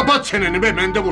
Kapat çeneni be mendebur.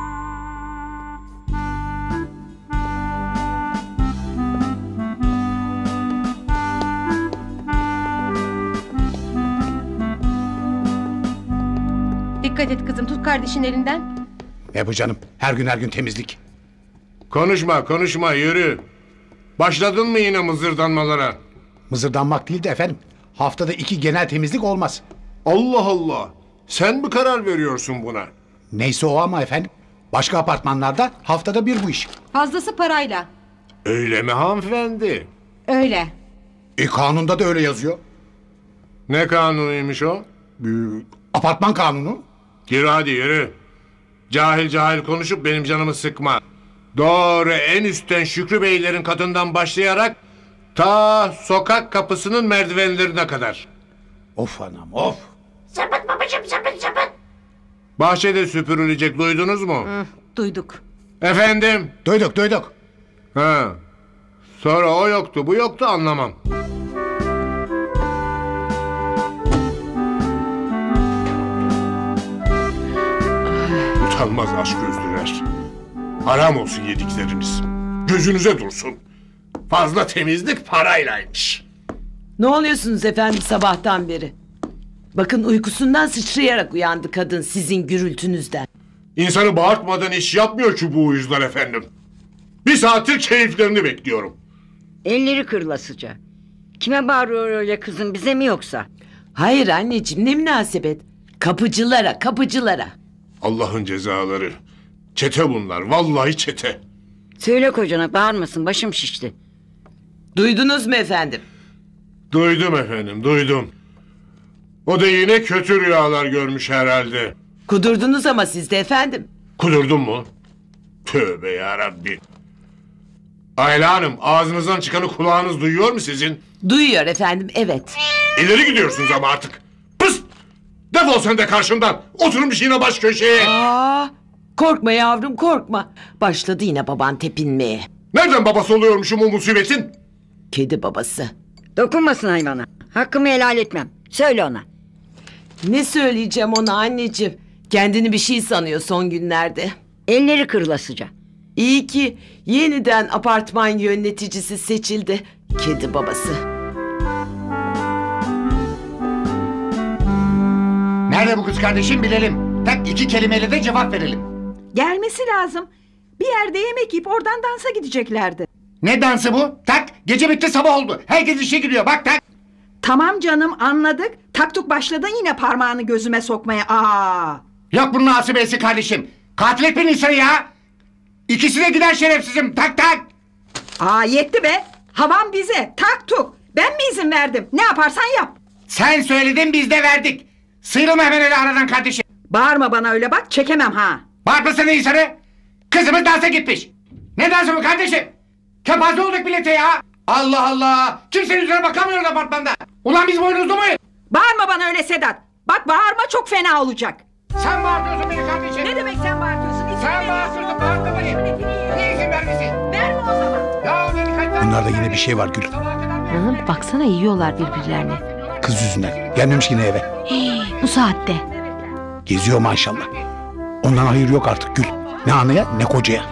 Dikkat et kızım, tut kardeşin elinden. Ne bu canım? Her gün temizlik. Konuşma yürü. Başladın mı yine mızırdanmalara? Mızırdanmak değil de efendim. Haftada 2 genel temizlik olmaz. Allah Allah. Sen mi karar veriyorsun buna? Neyse o ama efendim. Başka apartmanlarda haftada 1 bu iş. Fazlası parayla. Öyle mi hanımefendi? Öyle. Kanunda da öyle yazıyor. Ne kanunuymuş o? Apartman kanunu. Yürü hadi yürü. Cahil konuşup benim canımı sıkma. Doğru en üstten Şükrü Beylerin katından başlayarak ta sokak kapısının merdivenlerine kadar. Of anam of. Sepet babacığım, sepet. Bahçede süpürülecek, duydunuz mu? Duyduk. Efendim? Duyduk. Ha. Sonra o yoktu bu yoktu anlamam. Utanmaz aşk gözlüler. Haram olsun yedikleriniz. Gözünüze dursun. Fazla temizlik paraylaymış. Ne oluyorsunuz efendim sabahtan beri? Bakın uykusundan sıçrayarak uyandı kadın sizin gürültünüzden. İnsanı bağırtmadan iş yapmıyor ki bu yüzden efendim. 1 saattir keyiflerini bekliyorum. Elleri kırılasıca. Kime bağırıyor öyle kızım, bize mi yoksa? Hayır anneciğim, ne münasebet. Kapıcılara. Allah'ın cezaları. Çete bunlar, vallahi çete. Söyle kocana bağırmasın, başım şişti. Duydunuz mu efendim? Duydum efendim, duydum. O da yine kötü rüyalar görmüş herhalde. Kudurdunuz ama siz de efendim. Kudurdun mu? Tövbe yarabbi. Ayla Hanım, ağzınızdan çıkanı kulağınız duyuyor mu sizin? Duyuyor efendim, evet. İleri gidiyorsunuz ama artık. Pıs! Defol sen de karşımdan. Oturmuş yine baş köşeye. Korkma yavrum, korkma. Başladı yine baban tepinmeye. Nereden babası oluyormuşum o musibetin? Kedi babası. Dokunmasın hayvana. Hakkımı helal etmem. Söyle ona. Ne söyleyeceğim ona anneciğim? Kendini bir şey sanıyor son günlerde. Elleri kırılasıca. İyi ki yeniden apartman yöneticisi seçildi. Kedi babası. Nerede bu kız kardeşim bilelim. Tak 2 kelimeyle de cevap verelim. Gelmesi lazım. Bir yerde yemek yiyip oradan dansa gideceklerdi. Ne dansı bu? Tak gece bitti sabah oldu. Herkes işe gidiyor bak tak. Tamam canım, anladık. Taktuk başladın yine parmağını gözüme sokmaya. Yok bunun asibesi kardeşim. Katil etmeyin insanı ya. İkisi de gider şerefsizim tak. Yetti be. Havam bize. Taktuk. Ben mi izin verdim? Ne yaparsan yap. Sen söyledin biz de verdik. Sıyrılma hemen öyle aradan kardeşim. Bağırma bana öyle bak, çekemem ha. Bağırmasana insanı. Kızımız dansa gitmiş. Ne dansı bu kardeşim? Kepaze olduk millete ya. Allah Allah. Kimsenin yüzüne bakamıyoruz apartmanda. Ulan biz boynuzlu muyuz? Bağırma bana öyle Sedat. Bak bağırma, çok fena olacak. Sen bağırtıyorsun beni kardeşim. Ne demek sen bağırtıyorsun? Sen bağırtıyorsun, bağırtma beni. Niye izin vermişsin? Verme o zaman. Ya beni kaç. Bunlarda yine bir şey var Gül. Baksana yiyorlar birbirlerini. Kız yüzünden. Gelmemiş yine eve. Bu saatte. Geziyor maşallah. Ondan hayır yok artık Gül. Ne anaya ne kocaya.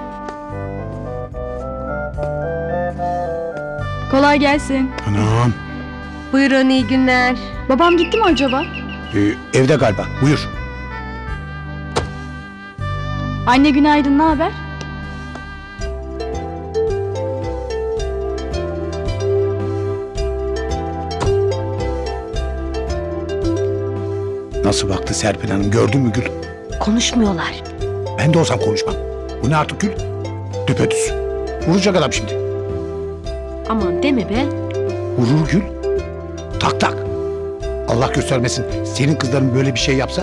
Kolay gelsin. Anam. Buyurun, iyi günler. Babam gitti mi acaba? Evde galiba. Buyur. Anne günaydın, ne haber? Nasıl baktı Serpil Hanım gördün mü Gül? Konuşmuyorlar. Ben de olsam konuşmam. Bu ne artık Gül? Düpedüz. Vuracak adam şimdi. Aman deme be. Vurur Gül. Tak. Allah göstermesin. Senin kızların böyle bir şey yapsa.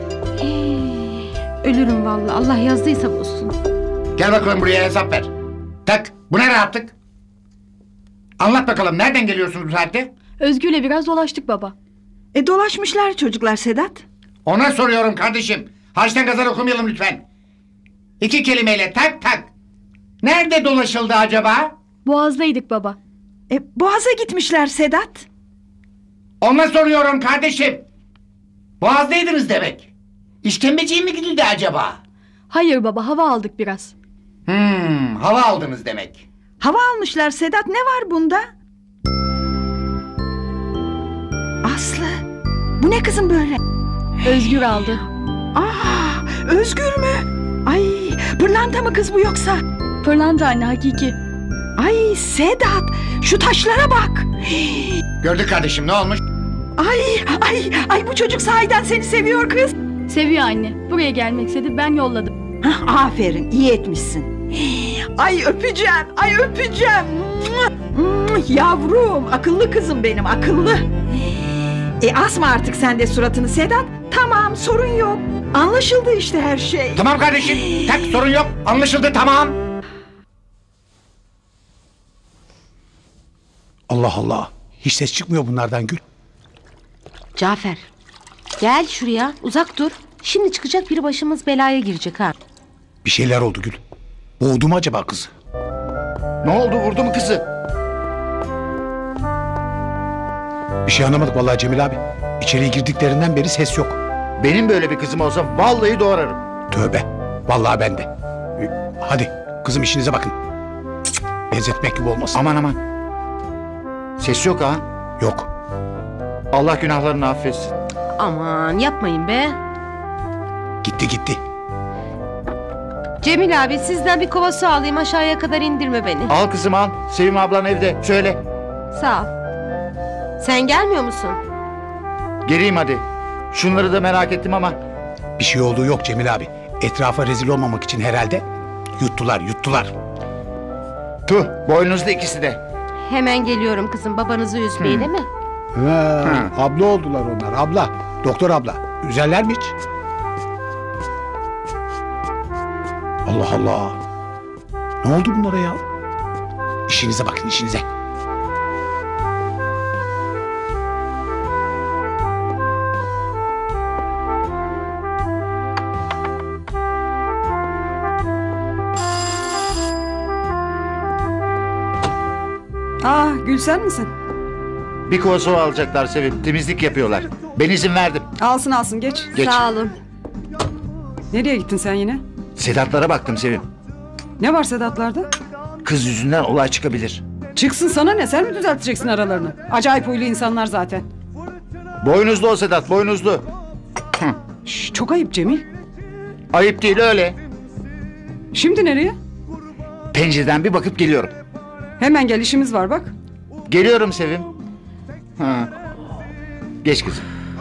Ölürüm vallahi. Allah yazdıysa bozsun. Gel bakalım buraya hesap ver. Tak. Bu ne rahatlık? Anlat bakalım nereden geliyorsunuz bu saatte? Özgür'le biraz dolaştık baba. Dolaşmışlar çocuklar Sedat. Ona soruyorum kardeşim. Harçtan kazan okumayalım lütfen. 2 kelimeyle tak. Nerede dolaşıldı acaba? Boğaz'daydık baba. Boğaz'a gitmişler Sedat. Ona soruyorum kardeşim. Boğaz'daydınız demek. İşkembeciye mi gidildi acaba? Hayır baba, hava aldık biraz. Hava aldınız demek. Hava almışlar Sedat, ne var bunda? Aslı, bu ne kızım böyle? Özgür aldı. Özgür mü? Ay, pırlanta mı kız bu yoksa? Pırlanta anne, hakiki. Ay Sedat, şu taşlara bak. Gördük kardeşim, ne olmuş? Ay bu çocuk sahiden seni seviyor kız. Seviyor anne. Buraya gelmek istedi, ben yolladım. Aferin, iyi etmişsin. Ay öpeceğim. Yavrum, akıllı kızım benim, akıllı. Asma artık sen de suratını Sedat. Tamam, sorun yok. Anlaşıldı işte her şey. Tamam kardeşim, tak sorun yok. Anlaşıldı, tamam. Allah Allah. Hiç ses çıkmıyor bunlardan Gül. Cafer, gel şuraya, uzak dur. Şimdi çıkacak biri, başımız belaya girecek ha. Bir şeyler oldu Gül. Boğdu mu acaba kızı? Ne oldu, vurdu mu kızı? Bir şey anlamadık vallahi Cemil abi. İçeriye girdiklerinden beri ses yok. Benim böyle bir kızım olsa vallahi doğrarım. Tövbe. Vallahi ben de. Hadi kızım işinize bakın. Cık, benzetmek gibi olmasın. Aman. Ses yok ha. Yok. Allah günahlarını affetsin. Aman yapmayın be. Gitti. Cemil abi, sizden bir kova su alayım, aşağıya kadar indirme beni. Al kızım al. Sevim ablan evde. Söyle. Sağ ol. Sen gelmiyor musun? Geleyim hadi. Şunları da merak ettim ama. Bir şey olduğu yok Cemil abi. Etrafa rezil olmamak için herhalde yuttular. Tuh, boynuzlu ikisi de. Hemen geliyorum kızım, babanızı üzmeyin değil mi? Abla oldular onlar. Abla. Doktor abla. Üzerler mi hiç? Allah Allah. Ne oldu bunlara ya? İşinize bakın, işinize. Gül sen misin? Bir kova su alacaklar Sevim. Temizlik yapıyorlar. Ben izin verdim. Alsın geç. Geç. Sağ olun. Nereye gittin sen yine? Sedatlara baktım Sevim. Ne var Sedatlarda? Kız yüzünden olay çıkabilir. Çıksın, sana ne, sen mi düzelteceksin aralarını? Acayip huylu insanlar zaten. Boynuzlu o Sedat, boynuzlu. Çok ayıp Cemil. Ayıp değil öyle. Şimdi nereye? Pencereden bir bakıp geliyorum. Hemen gel, işimiz var bak. Geliyorum Sevim. Geç kızım.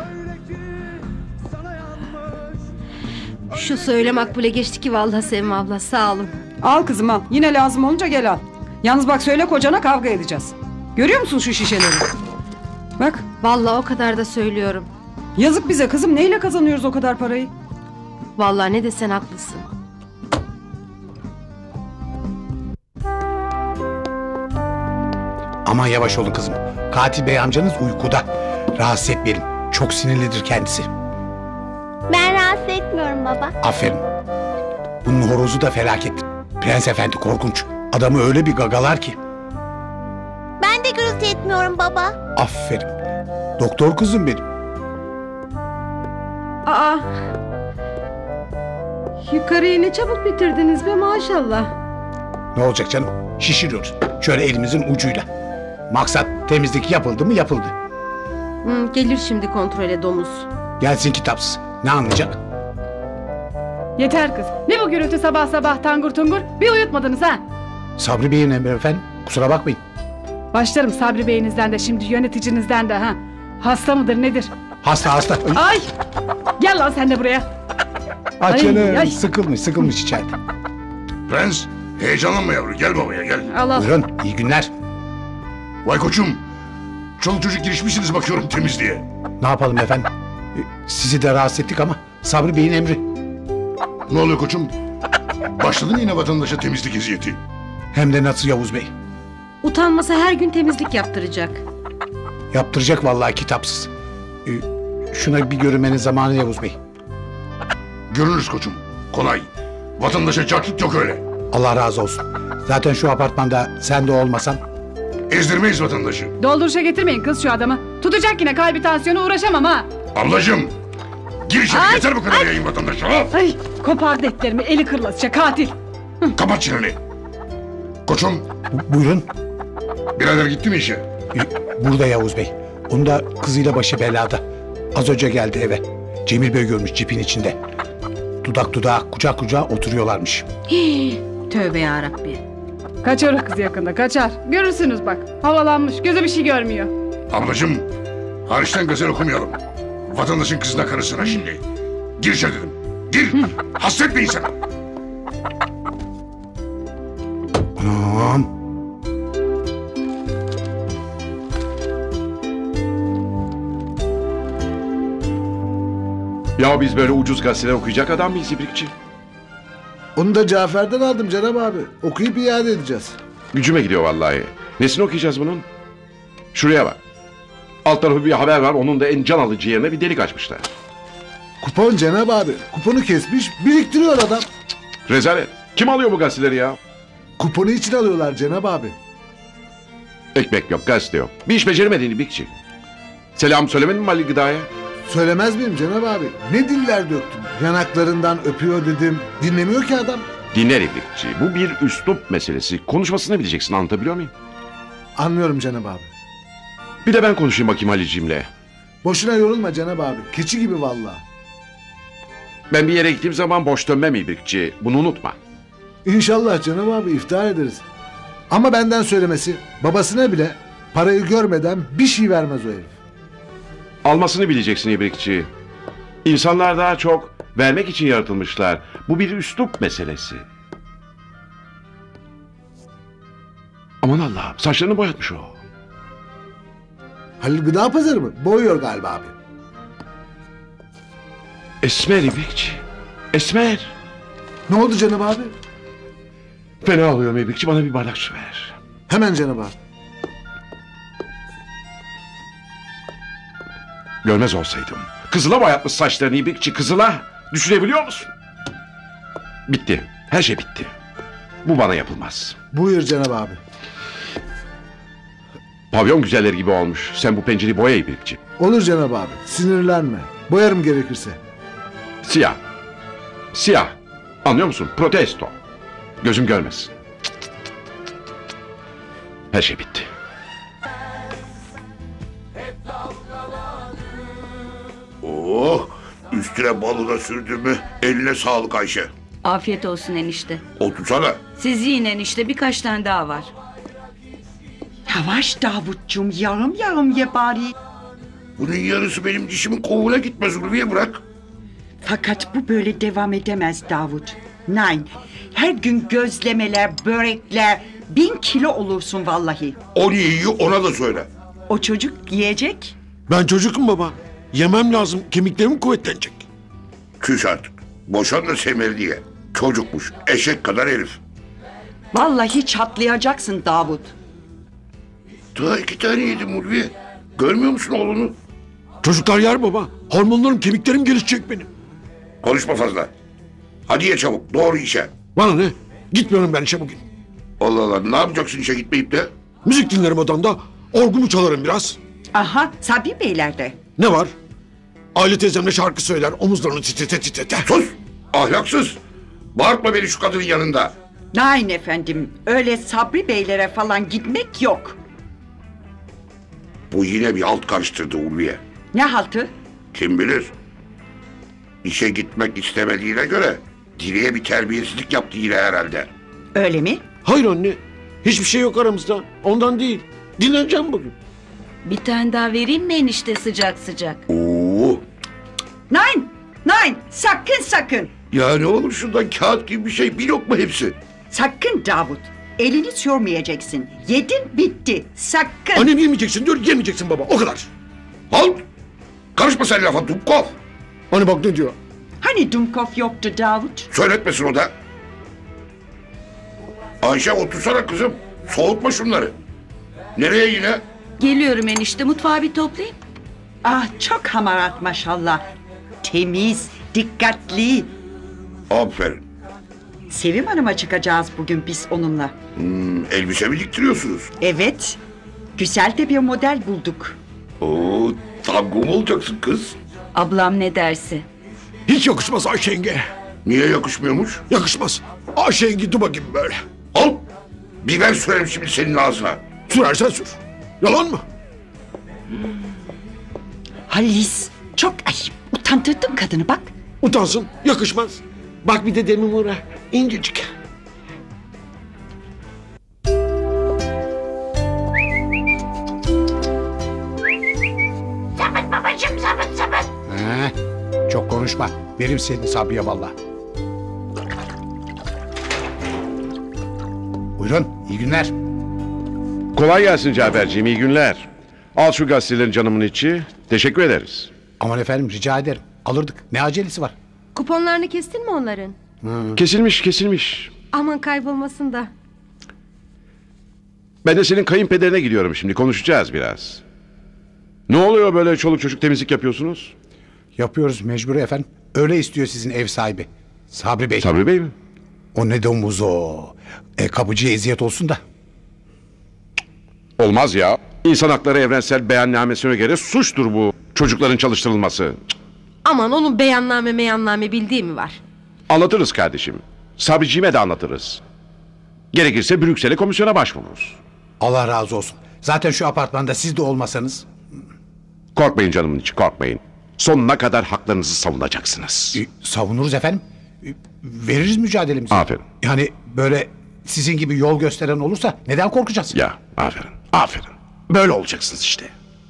Şu söyle makbule geçti ki vallahi Sevim abla, sağ olun. Al kızım al. Yine lazım olunca gel al. Yalnız bak, söyle kocana, kavga edeceğiz. Görüyor musun şu şişeleri? Bak, Vallahi o kadar da söylüyorum. yazık bize kızım. Neyle kazanıyoruz o kadar parayı? Vallahi ne desen haklısın. Aman yavaş olun kızım. Katil bey amcanız uykuda. Rahatsız etmeyelim. Çok sinirlidir kendisi. Ben rahatsız etmiyorum baba. Aferin. Bunun horozu da felaket. Prens efendi korkunç. Adamı öyle bir gagalar ki. Ben de gürültü etmiyorum baba. Aferin. Doktor kızım benim. Aa. Yukarıyı ne çabuk bitirdiniz be, maşallah. Ne olacak canım? Şişiriyoruz. Şöyle elimizin ucuyla. Maksat temizlik yapıldı mı yapıldı. Gelir şimdi kontrole domuz. Gelsin kitapsız. Ne anlayacak? Yeter kız. Ne bu gürültü sabah sabah, tangur tungur? Bir uyutmadınız ha. Sabri Bey'in emri efendim. Kusura bakmayın. Başlarım Sabri Bey'inizden de, şimdi yöneticinizden de ha. Hasta mıdır nedir? Hasta. Ay! Gel lan sen de buraya. Aç canım. ay. Sıkılmış içeride. Prens, heyecanlanma yavru. Gel babaya gel. Allah. Buyurun. İyi günler. Vay koçum. Çoluk çocuk girişmişsiniz bakıyorum temizliğe. Ne yapalım efendim? Sizi de rahatsız ettik ama Sabri Bey'in emri. Ne oluyor koçum? Başladı mı yine vatandaşa temizlik eziyeti? Hem de nasıl Yavuz Bey? Utanmasa her gün temizlik yaptıracak. Yaptıracak vallahi kitapsız. Şuna bir görünmenin zamanı Yavuz Bey. Görürüz koçum. Kolay. Vatandaşa çarpık yok öyle. Allah razı olsun. Zaten şu apartmanda sen de olmasan. Ezdirmeyiz vatandaşı. Dolduruşa getirmeyin kız şu adamı. Tutacak yine kalbi tansiyonu, uğraşamam ha. Ablacığım. Gir içeri yeter bu kadar yayın vatandaşı. Ha? Ay kopardı etlerimi eli kırılasıca katil. Kapat çeneni. Koçum Buyurun. birader gitti mi işe? Burada Yavuz Bey. Onun da kızıyla başı belada. Az önce geldi eve. Cemil Bey görmüş cipin içinde. Dudak dudağa, kucak kucağa oturuyorlarmış. Tövbe yarabbi. Kaçar o kız yakında kaçar. Görürsünüz bak havalanmış göze bir şey görmüyor. Ablacığım hariçten gazel okumayalım. Vatandaşın kızına karısına şimdi. Gir içeri dedim. Gir. Hasret bir insana. Anam. Ya biz böyle ucuz gazeteler okuyacak adam mıyız İbrikçi? Onu da Cafer'den aldım Cenab abi. Okuyup iade edeceğiz. Gücüme gidiyor vallahi. Nesini okuyacağız bunun? Şuraya bak. Alt tarafı bir haber var. Onun da en can alıcı yerine bir delik açmışlar. Kupon Cenab abi. Kuponu kesmiş biriktiriyor adam. Rezalet. Kim alıyor bu gazeteleri ya? Kuponu için alıyorlar Cenab abi. Ekmek yok, gazete yok. Bir iş beceremedin İbrikçi. Selam söylemedin mi Ali Gıda'ya? Söylemez miyim Cenab abi? Ne diller döktüm. Yanaklarından öpüyor dedim. Dinlemiyor ki adam. Dinler İbrikçi. Bu bir üslup meselesi. Konuşmasını bileceksin, anlatabiliyor muyum? Anlıyorum Cenab abi. Bir de ben konuşayım bakayım Halicim'le. Boşuna yorulma Cenab abi. Keçi gibi vallahi. Ben bir yere gittiğim zaman boş dönmem İbrikçi. Bunu unutma. İnşallah Cenab abi iftar ederiz. Ama benden söylemesi babasına bile parayı görmeden bir şey vermez o herif. Almasını bileceksin İbrikçi. İnsanlar daha çok vermek için yaratılmışlar. Bu bir üslup meselesi. Aman Allah'ım, saçlarını boyatmış o. Halil Gıda Pazarı mı? Boyuyor galiba abi. Esmer İbrikçi. Esmer. Ne oldu Cenab abi? Fena oluyorum İbrikçi, bana bir bardak su ver. Hemen Cenab abi. Görmez olsaydım. Kızıla boyatmış saçlarını İbrikçi, kızıla. Düşünebiliyor musun? Bitti. Her şey bitti. Bu bana yapılmaz. Buyur Cenab abi. Pavyon güzelleri gibi olmuş. Sen bu pencereyi boya İbrikçi. Olur Cenab abi. Sinirlenme. Boyarım gerekirse. Siyah. Siyah. Anlıyor musun? Protesto. Gözüm görmesin. Her şey bitti. Oh, üstüne balı da sürdün mü eline sağlık Ayşe. Afiyet olsun enişte. Otursana. Siz yiyin enişte, birkaç tane daha var. Yavaş Davutcuğum, yarım yarım ye bari. Bunun yarısı benim dişimin kovuğuna gitmez Ulviye, bırak. Fakat bu böyle devam edemez Davut. Nein, her gün gözlemeler, börekler, 1000 kilo olursun vallahi. O niye yiyor ona da söyle. O çocuk yiyecek. Ben çocukum baba. Yemem lazım. Kemiklerim kuvvetlenecek. Küs artık. Boşan da Semer'i diye. Çocukmuş. Eşek kadar herif. Vallahi çatlayacaksın Davut. Daha 2 tane yedim Ulviye. Görmüyor musun oğlunu? Çocuklar yer baba. Hormonlarım, kemiklerim gelişecek benim. Konuşma fazla. Hadi ye çabuk. Doğru işe. Bana ne? Gitmiyorum ben işe bugün. Allah Allah, ne yapacaksın işe gitmeyip de? Müzik dinlerim odamda. Orgumu çalarım biraz. Aha, Sabri Beyler'de. Ne var? Aile teyzemle şarkı söyler. Omuzlarını titrete titrete. Sus! Ahlaksız! Bağırtma beni şu kadının yanında. Nein efendim, öyle Sabri Beylere falan gitmek yok. Bu yine bir alt karıştırdı Ulviye. Ne haltı? Kim bilir? İşe gitmek istemediğine göre Dile'ye bir terbiyesizlik yaptı yine herhalde. Öyle mi? Hayır anne. Hiçbir şey yok aramızda. Ondan değil. Dinleneceğim bugün. Bir tane daha vereyim mi enişte sıcak sıcak? Oo! Nein, nein, sakın sakın. Ya ne olur şundan kağıt gibi bir şey, bir lokma hepsi. Sakın Davut. Elini sürmeyeceksin. Yedin bitti. Sakın. Annem yemeyeceksin diyor, yemeyeceksin baba. O kadar. Halt! Karışma sen lafa Dubkov. Hani bak ne diyor? Hani Dumkov yoktu Davut? Söyletmesin o da. Ayşe otursana kızım. Soğutma şunları. Nereye yine? Geliyorum enişte, mutfağı bir toplayayım. Ah çok hamarat maşallah. Temiz, dikkatli. Aferin. Sevim Hanım'a çıkacağız bugün biz onunla. Elbise mi diktiriyorsunuz? Evet. Güzel de bir model bulduk. Oo, tango mu olacaksın kız? Ablam ne derse. Hiç yakışmaz Ayşe yenge. Niye yakışmıyormuş? Yakışmaz. Ayşe yenge duba gibi böyle. Al. Biber sürerim şimdi senin ağzına. Sürersen sür. Yalan mı? Halis çok ayıp. Utandırdın kadını bak. Utansın. Yakışmaz. Bak bir de demin uğra. İncecik. Sabit babacığım sabit. Çok konuşma. Verim seni Sabriye valla. Buyurun, iyi günler. Kolay gelsin Caferciğim, iyi günler. Al şu gazetelerin canımın içi. Teşekkür ederiz. Aman efendim rica ederim. Alırdık. Ne acelesi var? Kuponlarını kestin mi onların? Kesilmiş. Aman kaybolmasın da. Ben de senin kayınpederine gidiyorum şimdi. Konuşacağız biraz. Ne oluyor böyle çoluk çocuk temizlik yapıyorsunuz? Yapıyoruz mecbur efendim. Öyle istiyor sizin ev sahibi. Sabri Bey. Sabri Bey mi? O ne domuz o. Kapıcıya eziyet olsun da. Olmaz ya. İnsan Hakları Evrensel Beyannamesi'ne göre suçtur bu çocukların çalıştırılması. Aman onun beyanname bildiği mi var? Anlatırız kardeşim. Sabriciğime de anlatırız. Gerekirse Brüksel'e komisyona başvururuz. Allah razı olsun. Zaten şu apartmanda siz de olmasanız. Korkmayın canımın içi, korkmayın. Sonuna kadar haklarınızı savunacaksınız. Savunuruz efendim. Veririz mücadelemizi. Aferin. Yani böyle sizin gibi yol gösteren olursa neden korkacağız? Ya aferin. Böyle olacaksınız işte.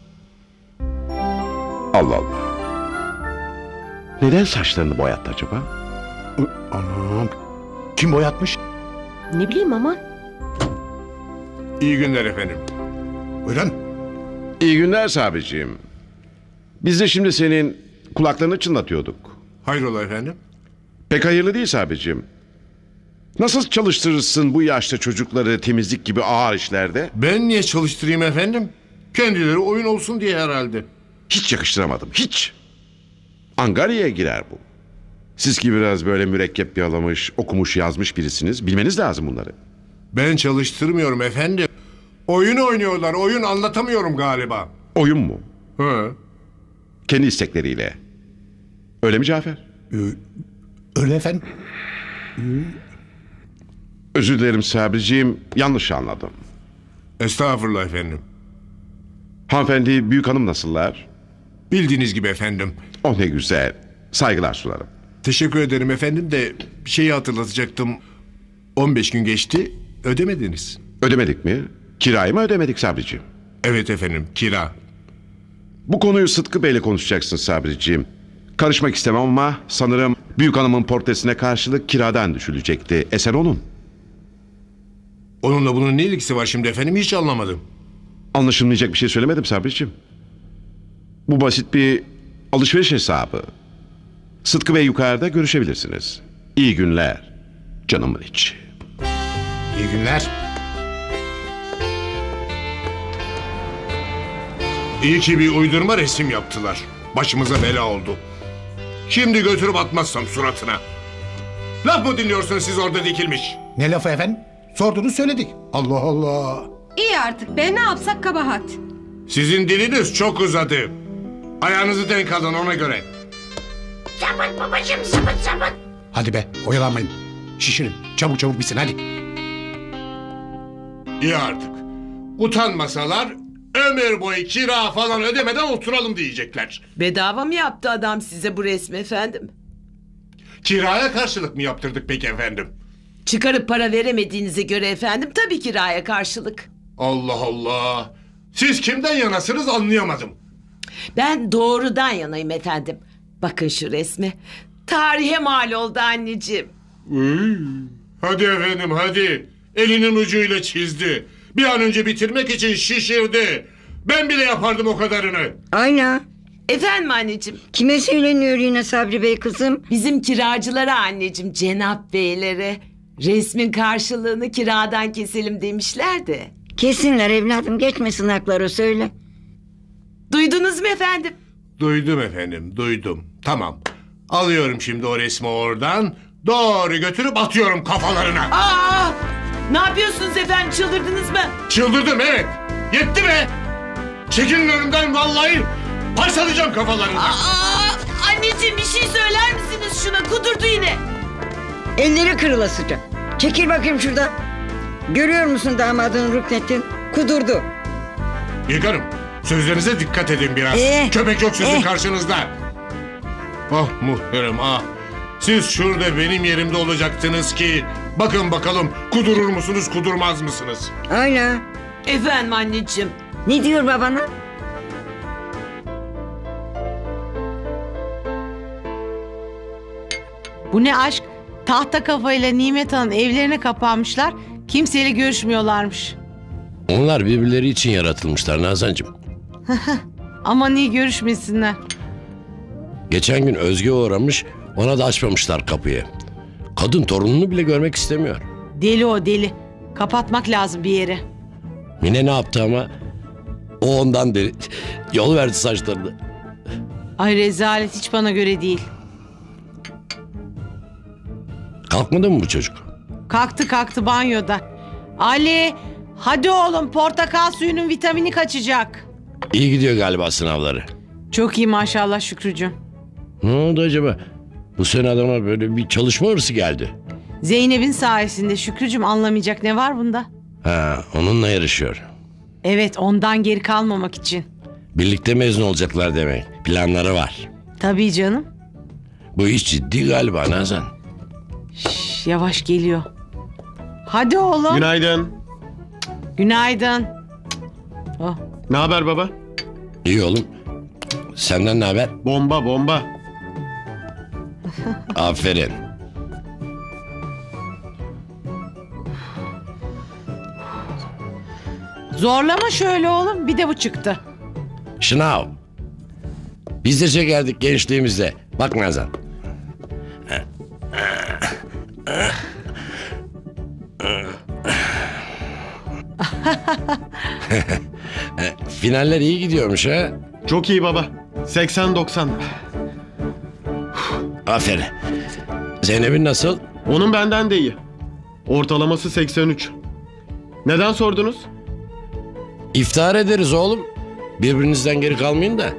Allah Allah. Neden saçlarını boyattı acaba? Anam. Kim boyatmış? Ne bileyim ama. İyi günler efendim. Buyurun. İyi günler Sabriciğim. Biz de şimdi senin kulaklarını çınlatıyorduk. Hayrola efendim? Pek hayırlı değil Sabriciğim. Nasıl çalıştırırsın bu yaşta çocukları temizlik gibi ağır işlerde? Ben niye çalıştırayım efendim? Kendileri oyun olsun diye herhalde. Hiç yakıştıramadım, hiç. Angarya'ya girer bu. Siz ki biraz böyle mürekkep yalamış, okumuş yazmış birisiniz. Bilmeniz lazım bunları. Ben çalıştırmıyorum efendim. Oyun oynuyorlar, oyun anlatamıyorum galiba. Oyun mu? Hı. Kendi istekleriyle. Öyle mi Cafer? Öyle efendim. Özür dilerim Sabriciğim, yanlış anladım. Estağfurullah efendim. Hanımefendi, büyük hanım nasıllar? Bildiğiniz gibi efendim. Oh ne güzel. Saygılar sunarım. Teşekkür ederim efendim de bir şeyi hatırlatacaktım. 15 gün geçti, ödemediniz. Ödemedik mi? Kirayı mı ödemedik Sabriciğim? Evet efendim, kira. Bu konuyu Sıtkı Bey'le konuşacaksın Sabriciğim. Karışmak istemem ama sanırım büyük hanımın portresine karşılık kiradan düşülecekti. Eser onun. Onunla bunun ne ilgisi var şimdi efendim, hiç anlamadım. Anlaşılmayacak bir şey söylemedim Sabriciğim. Bu basit bir alışveriş hesabı. Sıtkı Bey yukarıda, görüşebilirsiniz. İyi günler canımın içi. İyi günler. İyi ki bir uydurma resim yaptılar. Başımıza bela oldu. Şimdi götürüp atmazsam suratına. Laf mı dinliyorsunuz siz orada dikilmiş? Ne lafı efendim? Sordunuz söyledik. Allah Allah. İyi artık be, ne yapsak kabahat. Sizin diliniz çok uzadı. Ayağınızı denk alın ona göre. Sabit babacığım sabit. Hadi be oyalanmayın. Şişirin. Çabuk bitsin hadi. İyi artık. Utanmasalar ömür boyu kira falan ödemeden oturalım diyecekler. Bedava mı yaptı adam size bu resmi efendim? Kiraya karşılık mı yaptırdık peki efendim? Çıkarıp para veremediğinize göre efendim tabii kiraya karşılık. Allah Allah. Siz kimden yanasınız anlayamadım. Ben doğrudan yanayım efendim. Bakın şu resmi. Tarihe mal oldu anneciğim. Hadi efendim hadi. Elinin ucuyla çizdi. Bir an önce bitirmek için şişirdi. Ben bile yapardım o kadarını. Ayla. Efendim anneciğim. Kime söyleniyor yine Sabri Bey kızım? Bizim kiracılara anneciğim, Cenap Beylere. Resmin karşılığını kiradan keselim demişler de. Kesinler evladım, geçmesin hakları, söyle. Duydunuz mu efendim? Duydum efendim duydum. Tamam. Alıyorum şimdi o resmi oradan. Doğru götürüp atıyorum kafalarına. Aa! Ne yapıyorsunuz efendim, çıldırdınız mı? Çıldırdım evet. Yetti be. Çekilin önümden vallahi. Parçalayacağım kafalarını. Aa! Anneciğim! Anneciğim bir şey söyler misiniz şuna? Kudurdu yine. Elleri kırılasıca. Çekil bakayım şuradan. Görüyor musun damadın Ruknettin? Kudurdu. Yıkarım. Sözlerinize dikkat edin biraz. Köpek yok sizin karşınızda. Ah muhterem ah. Siz şurada benim yerimde olacaktınız ki... Bakın bakalım kudurur musunuz kudurmaz mısınız? Aynen. Efendim anneciğim. Ne diyor babana? Bu ne aşk? Tahta kafayla Nimet Hanım evlerine kapanmışlar. Kimseyle görüşmüyorlarmış. Onlar birbirleri için yaratılmışlar Nazancığım. Aman iyi görüşmesinler. Geçen gün Özge uğramış, ona da açmamışlar kapıyı. Kadın torununu bile görmek istemiyor. Deli o deli. Kapatmak lazım bir yere. Mine ne yaptı ama? O ondan deli. Yol verdi saçlarını. Ay rezalet, hiç bana göre değil. Kalkmadı mı bu çocuk? Kalktı banyoda. Ali hadi oğlum, portakal suyunun vitamini kaçacak. İyi gidiyor galiba sınavları. Çok iyi maşallah Şükrücüğüm. Ne oldu acaba? Bu sene adama böyle bir çalışma hırsı geldi. Zeynep'in sayesinde Şükrücüğüm, anlamayacak ne var bunda? Ha, onunla yarışıyor. Evet, ondan geri kalmamak için. Birlikte mezun olacaklar demek. Planları var. Tabii canım. Bu iş ciddi galiba Nazan. Şş, yavaş geliyor. Hadi oğlum. Günaydın. Günaydın. Oh. Ne haber baba? İyi oğlum. Senden ne haber? Bomba. Aferin. Zorlama şöyle oğlum, bir de bu çıktı. Şınav. Biz de çekerdik gençliğimizde. Bak Nazan. Finaller iyi gidiyormuş ha? Çok iyi baba. 80-90. Aferin. Zeynep'in nasıl? Onun benden de iyi. Ortalaması 83. Neden sordunuz? İftihar ederiz oğlum. Birbirinizden geri kalmayın da.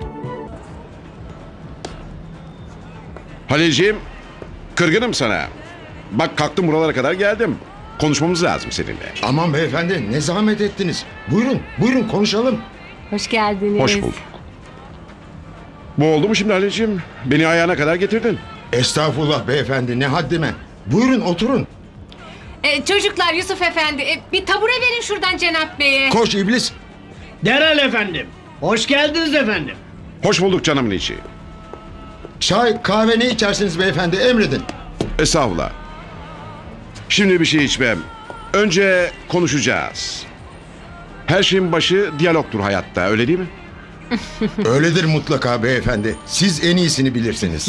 Halilciğim, kırgınım sana. Bak kalktım buralara kadar geldim. Konuşmamız lazım seninle. Aman beyefendi, ne zahmet ettiniz. Buyurun konuşalım. Hoş geldiniz. Hoş bulduk. Bu oldu mu şimdi Halilciğim? Beni ayağına kadar getirdin. Estağfurullah beyefendi, ne haddime. Buyurun oturun. Çocuklar, Yusuf Efendi, bir tabure verin şuradan Cenap Bey'e. Koş iblis. Derhal efendim. Hoş geldiniz efendim. Hoş bulduk canımın içi. Çay, kahve ne içersiniz beyefendi, emredin. Estağfurullah. Şimdi bir şey içmem. Önce konuşacağız. Her şeyin başı diyalogtur hayatta, öyle değil mi? Öyledir mutlaka beyefendi. Siz en iyisini bilirsiniz.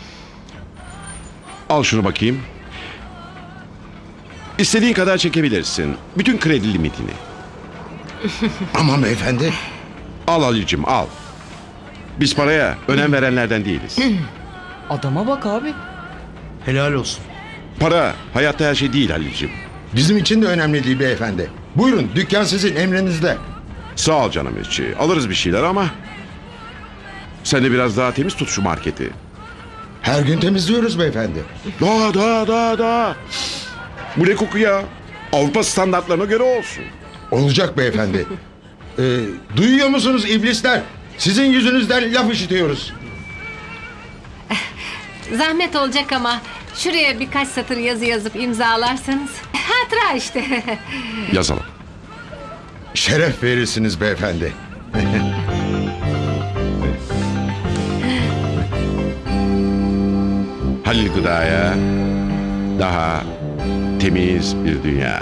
Al şunu bakayım. İstediğin kadar çekebilirsin. Bütün kredi limitini. Aman beyefendi. Al Halil'cim al. Biz paraya önem verenlerden değiliz. Adama bak abi. Helal olsun. Para hayatta her şey değil Halil'cim. Bizim için de önemli değil beyefendi. Buyurun, dükkan sizin emrinizde. Sağ ol canım içi. Alırız bir şeyler ama... Sen de biraz daha temiz tut şu marketi. Her gün temizliyoruz beyefendi. Daha. Bu ne koku ya? Avrupa standartlarına göre olsun. Olacak beyefendi. Duyuyor musunuz iblisler? Sizin yüzünüzden laf işitiyoruz. Zahmet olacak ama şuraya birkaç satır yazı yazıp imzalarsanız. Hatıra işte. Yazalım. Şeref verirsiniz beyefendi. Halil Gıda'ya daha temiz bir dünya.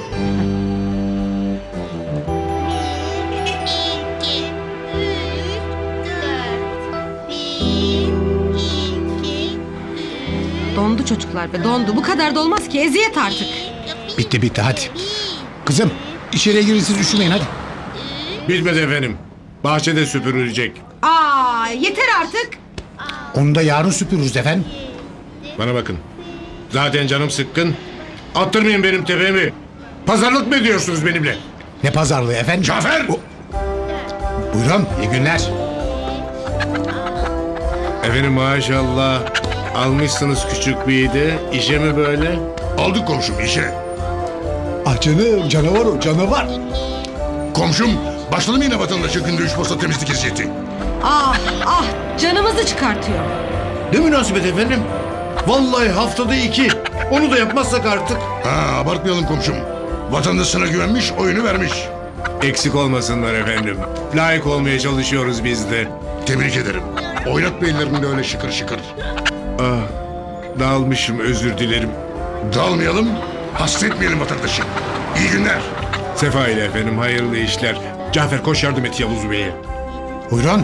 Dondu çocuklar be, dondu. Bu kadar da olmaz ki, eziyet artık. Bitti hadi. Kızım içeriye girin, siz üşümeyin hadi. Bitmedi efendim. Bahçede süpürülecek. Aa, yeter artık. Onu da yarın süpürürüz efendim. Bana bakın. Zaten canım sıkkın. Attırmayın benim tepemi. Pazarlık mı ediyorsunuz benimle? Ne pazarlığı efendim? Cafer! Buyurun, iyi günler. Efendim maşallah. Almışsınız küçük bir de. İşe mi böyle? Aldık komşum işe. Ah canım canavar o canavar. Komşum başladı mı yine vatandaşa günde 3 posta temizlik hizmeti? Ah ah canımızı çıkartıyor. Ne münasebet efendim? Vallahi haftada 2. Onu da yapmazsak artık. Ha, abartmayalım komşum. Vatandaş sana güvenmiş, oyunu vermiş. Eksik olmasınlar efendim. Layık olmaya çalışıyoruz biz de. Tebrik ederim. Oynatma ellerini öyle şıkır şıkır. Ah, dağılmışım, özür dilerim. Dağılmayalım, hasretmeyelim vatandaşı. İyi günler. Sefa ile efendim, hayırlı işler. Cafer koş yardım et Yavuz Bey'e. Buyurun.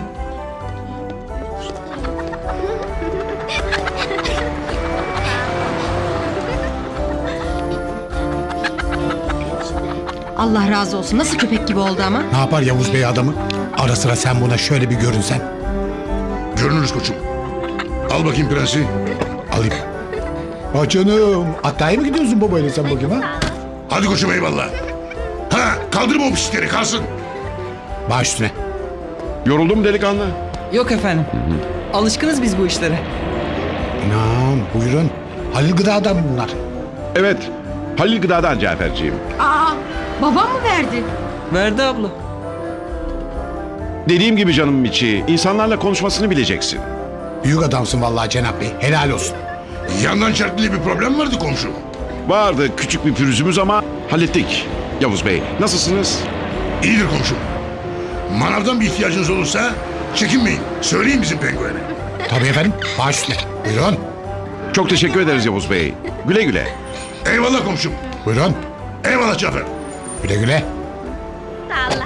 Allah razı olsun. Nasıl köpek gibi oldu ama? Ne yapar Yavuz Bey adamı? Ara sıra sen buna şöyle bir görünsen. Görünürüz koçum. Al bakayım prensi. Alayım. Ah canım. Hattaya mı gidiyorsun babayla sen bakayım ha? Hadi koçum eyvallah. Ha, kaldırma o pislikleri kalsın. Baş üstüne. Yoruldum delikanlı. Yok efendim. Alışkınız biz bu işlere. İnan buyurun. Halil Gıda'dan bunlar. Evet. Halil Gıda'dan Caferciğim. Aa babam mı verdi? Verdi abla. Dediğim gibi canım içi. İnsanlarla konuşmasını bileceksin. Büyük adamsın vallahi Cenap Bey. Helal olsun. Yandan çarklı bir problem vardı komşu. Vardı küçük bir pürüzümüz ama hallettik. Yavuz Bey nasılsınız? İyidir komşum. Manavdan bir ihtiyacınız olursa çekinmeyin. Söyleyin bizim penguene. Tabii efendim. Baş üstüne. Buyurun. Çok teşekkür ederiz Yavuz Bey. Güle güle. Eyvallah komşum. Buyurun. Eyvallah Cafer. Güle güle. Allah.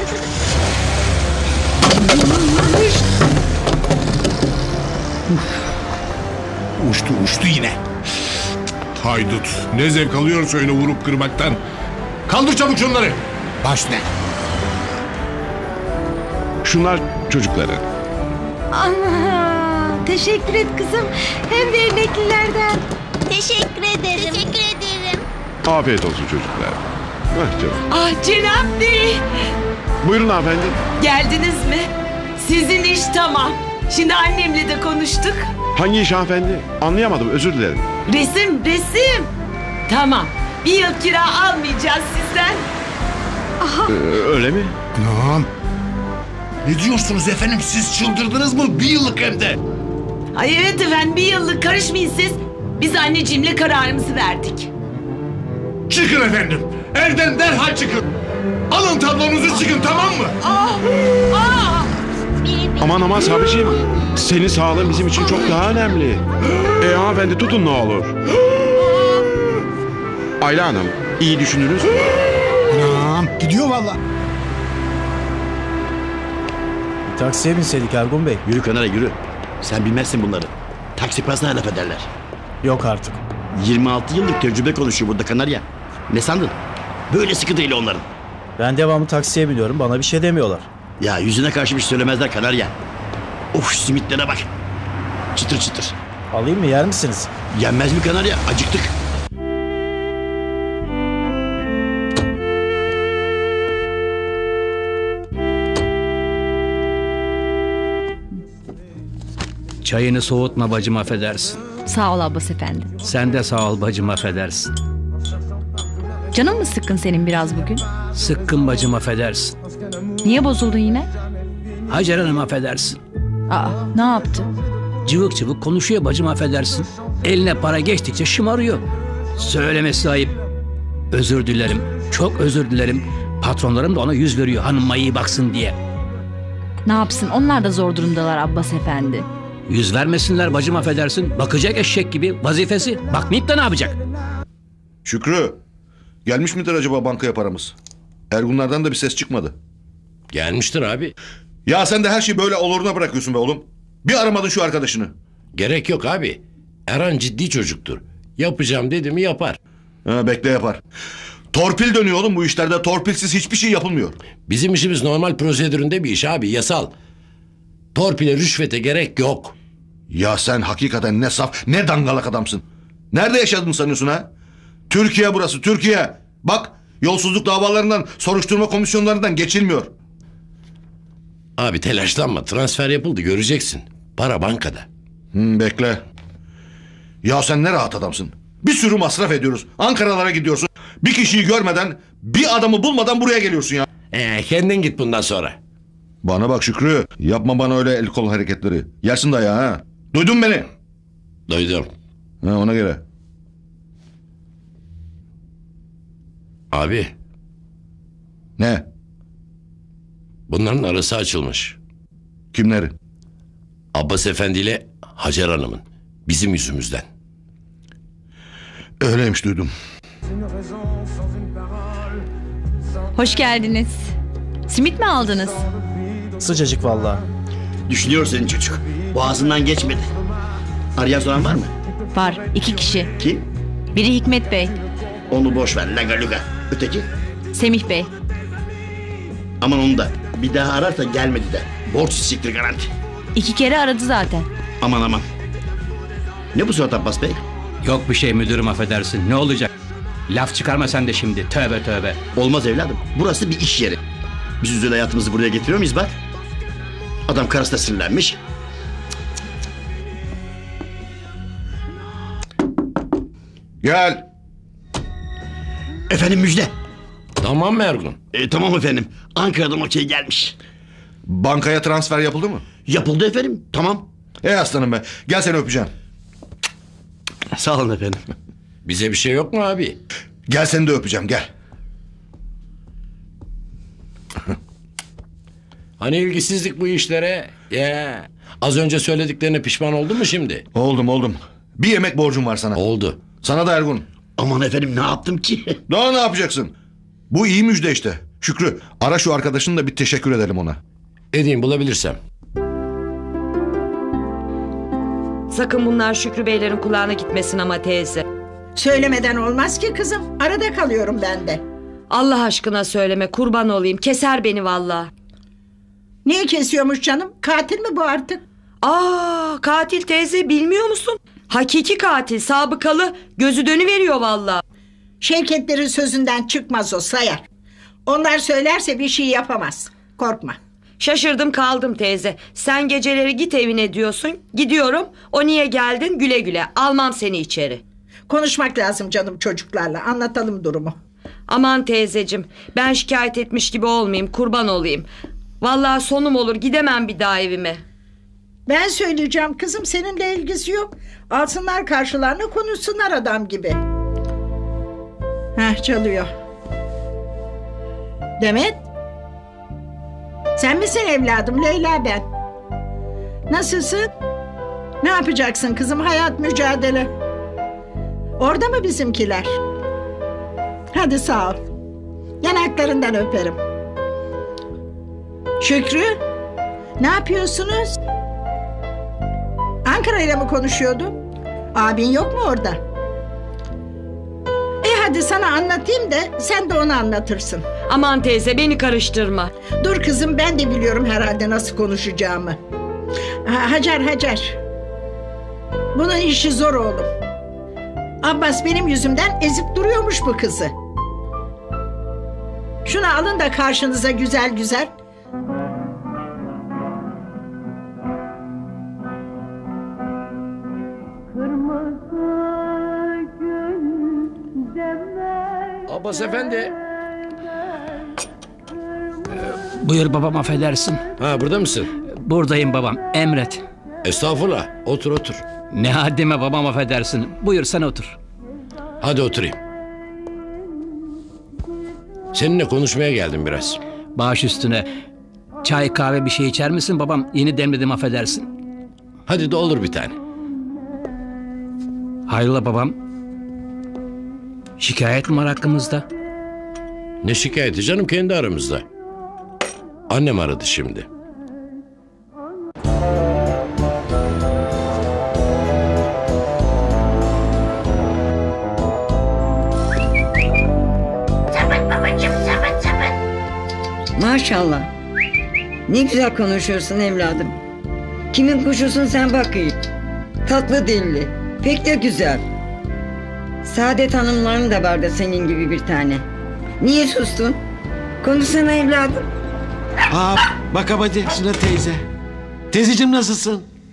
Uçtu yine. Haydut. Ne zevk alıyorsa öyle vurup kırmaktan. Kaldır çabuk şunları. Baş üstüne. Şunlar çocukları. Ana teşekkür et kızım. Hem de emeklilerden. Teşekkür ederim. Teşekkür ederim. Afiyet olsun çocuklar. Ah canım. Ah Cenab Bey. Buyurun hanımefendi. Geldiniz mi? Sizin iş tamam. Şimdi annemle de konuştuk. Hangi iş hanımefendi? Anlayamadım özür dilerim. Resim. Tamam. Bir yıl kira almayacağız sizden. Öyle mi? Anam. Ne diyorsunuz efendim, siz çıldırdınız mı? 1 yıllık hem de. Ay evet efendim, 1 yıllık karışmayın siz. Biz anneciğimle kararımızı verdik. Çıkın efendim. Evden derhal çıkın. Alın tablonuzu çıkın, tamam mı? Aman Sabriciğim. Senin sağlığın bizim için çok daha önemli. Hanımefendi tutun ne olur. Ayla Hanım iyi düşünürüz. Anam gidiyor valla. Taksiye binseydik Ergun Bey. Yürü Kanara yürü. Sen bilmezsin bunları. Taksi parasına laf ederler. Yok artık. 26 yıllık tecrübe konuşuyor burada Kanarya. Ne sandın? Böyle sıkı değil onların. Ben devamlı taksiye biniyorum. Bana bir şey demiyorlar. Ya yüzüne karşı bir şey söylemezler Kanarya. Of simitlere bak. Çıtır çıtır. Alayım mı, yer misiniz? Yenmez mi Kanarya? Acıktık. Çayını soğutma bacım, affedersin. Sağ ol Abbas efendi. Sen de sağ ol bacım, affedersin. Canın mı sıkkın senin biraz bugün? Sıkkın bacım, affedersin. Niye bozuldun yine? Hacer Hanım affedersin. Aa, ne yaptı? Cıvık cıvık konuşuyor bacım, affedersin. Eline para geçtikçe şımarıyor. Söylemesi ayıp. Özür dilerim. Çok özür dilerim. Patronlarım da ona yüz veriyor hanıma iyi baksın diye. Ne yapsın? Onlar da zor durumdalar Abbas efendi. Yüz vermesinler bacım, affedersin. Bakacak eşek gibi vazifesi. Bakmayıp da ne yapacak? Şükrü, gelmiş midir acaba bankaya paramız? Ergunlardan da bir ses çıkmadı. Gelmiştir abi. Ya sen de her şeyi böyle oluruna bırakıyorsun be oğlum. Bir aramadın şu arkadaşını. Gerek yok abi. Erhan ciddi çocuktur. Yapacağım dedi mi yapar. Bekle yapar. Torpil dönüyor oğlum bu işlerde. Torpilsiz hiçbir şey yapılmıyor. Bizim işimiz normal prosedüründe bir iş abi, yasal. Torpile, rüşvete gerek yok. Ya sen hakikaten ne saf ne dangalak adamsın. Nerede yaşadın sanıyorsun ha? Türkiye burası, Türkiye. Bak yolsuzluk davalarından, soruşturma komisyonlarından geçilmiyor. Abi telaşlanma, transfer yapıldı, göreceksin. Para bankada. Bekle. Ya sen ne rahat adamsın. Bir sürü masraf ediyoruz. Ankaralara gidiyorsun. Bir kişiyi görmeden, bir adamı bulmadan buraya geliyorsun ya. Kendin git bundan sonra. Bana bak Şükrü. Yapma bana öyle el kol hareketleri. Yersin dayağı ha. Duydun beni? Duydum. Ha, ona göre. Abi. Ne? Bunların arası açılmış. Kimleri? Abbas Efendi ile Hacer Hanım'ın. Bizim yüzümüzden. Öyleymiş, duydum. Hoş geldiniz. Simit mi aldınız? Sıcacık vallahi. Düşünüyor senin çocuk. Boğazından geçmedi. Arayan soran var mı? Var. 2 kişi. Kim? Biri Hikmet Bey. Onu boş ver. Laga luga. Öteki? Semih Bey. Aman onu da. Bir daha ararsa gelmedi de. Borç siktir garanti. 2 kere aradı zaten. Aman aman. Ne bu surat Abbas Bey? Yok bir şey müdürüm, affedersin. Ne olacak? Laf çıkarma sen de şimdi. Tövbe tövbe. Olmaz evladım. Burası bir iş yeri. Biz özel hayatımızı buraya getiriyor muyuz bak? Adam karısı da sinirlenmiş. Gel. Efendim müjde. Tamam mı Ergun? Tamam efendim. Ankara'dan okey gelmiş. Bankaya transfer yapıldı mı? Yapıldı efendim. Tamam. Aslanım be. Gel seni öpeceğim. Sağ olun efendim. Bize bir şey yok mu abi? Gel seni de öpeceğim, gel. Hani ilgisizlik bu işlere? Ya. Az önce söylediklerine pişman oldun mu şimdi? Oldum. Bir yemek borcum var sana. Oldu. Sana da Ergun. Aman efendim, ne yaptım ki? Daha ne yapacaksın? Bu iyi müjde işte. Şükrü, ara şu arkadaşını da bir teşekkür edelim ona. Edeyim, bulabilirsem. Sakın bunlar Şükrü Beylerin kulağına gitmesin ama teyze. Söylemeden olmaz ki kızım. Arada kalıyorum ben de. Allah aşkına söyleme, kurban olayım. Keser beni vallahi. Niye kesiyormuş canım? Katil mi bu artık? Katil teyze, bilmiyor musun? Hakiki katil, sabıkalı, gözü dönüveriyor vallahi. Şevketlerin sözünden çıkmaz o, sayar. Onlar söylerse bir şey yapamaz. Korkma. Şaşırdım kaldım teyze. Sen geceleri git evine diyorsun. Gidiyorum. O niye geldin? Güle güle. Almam seni içeri. Konuşmak lazım canım çocuklarla. Anlatalım durumu. Aman teyzecim, ben şikayet etmiş gibi olmayayım, kurban olayım. Vallahi sonum olur, gidemem bir daha evime. Ben söyleyeceğim kızım, seninle ilgisi yok. Alsınlar karşılarına, konuşsunlar adam gibi. Çalıyor. Demet. Sen misin evladım? Leyla ben. Nasılsın? Ne yapacaksın kızım? Hayat mücadele. Orada mı bizimkiler? Hadi sağ ol. Yanaklarından öperim. Şükrü, ne yapıyorsunuz? Ankara ile mi konuşuyordun? Abin yok mu orada? Hadi sana anlatayım da sen de onu anlatırsın. Aman teyze, beni karıştırma. Dur kızım, ben de biliyorum herhalde nasıl konuşacağımı. Hacer. Bunun işi zor oğlum. Abbas benim yüzümden ezip duruyormuş bu kızı. Şunu alın da karşınıza güzel güzel. Abbas Efendi. Buyur babam, affedersin. Ha, burada mısın? Buradayım babam, emret. Estağfurullah, otur. Ne haddime babam, affedersin. Buyur sen otur. Hadi oturayım. Seninle konuşmaya geldim biraz. Baş üstüne. Çay kahve bir şey içer misin babam? Yeni demledim, affedersin. Hadi doldur bir tane. Hayrola babam? Şikayet mi var hakkımızda? Ne şikayeti canım, kendi aramızda. Annem aradı şimdi. Maşallah. Ne güzel konuşuyorsun evladım. Kimin kuşusun sen bakayım. Tatlı dilli. Pek de güzel. Saadet Hanımların da vardı senin gibi bir tane. Niye sustun? Konuşsana evladım. Bak hadi Suna teyze. Teyzeciğim nasılsın?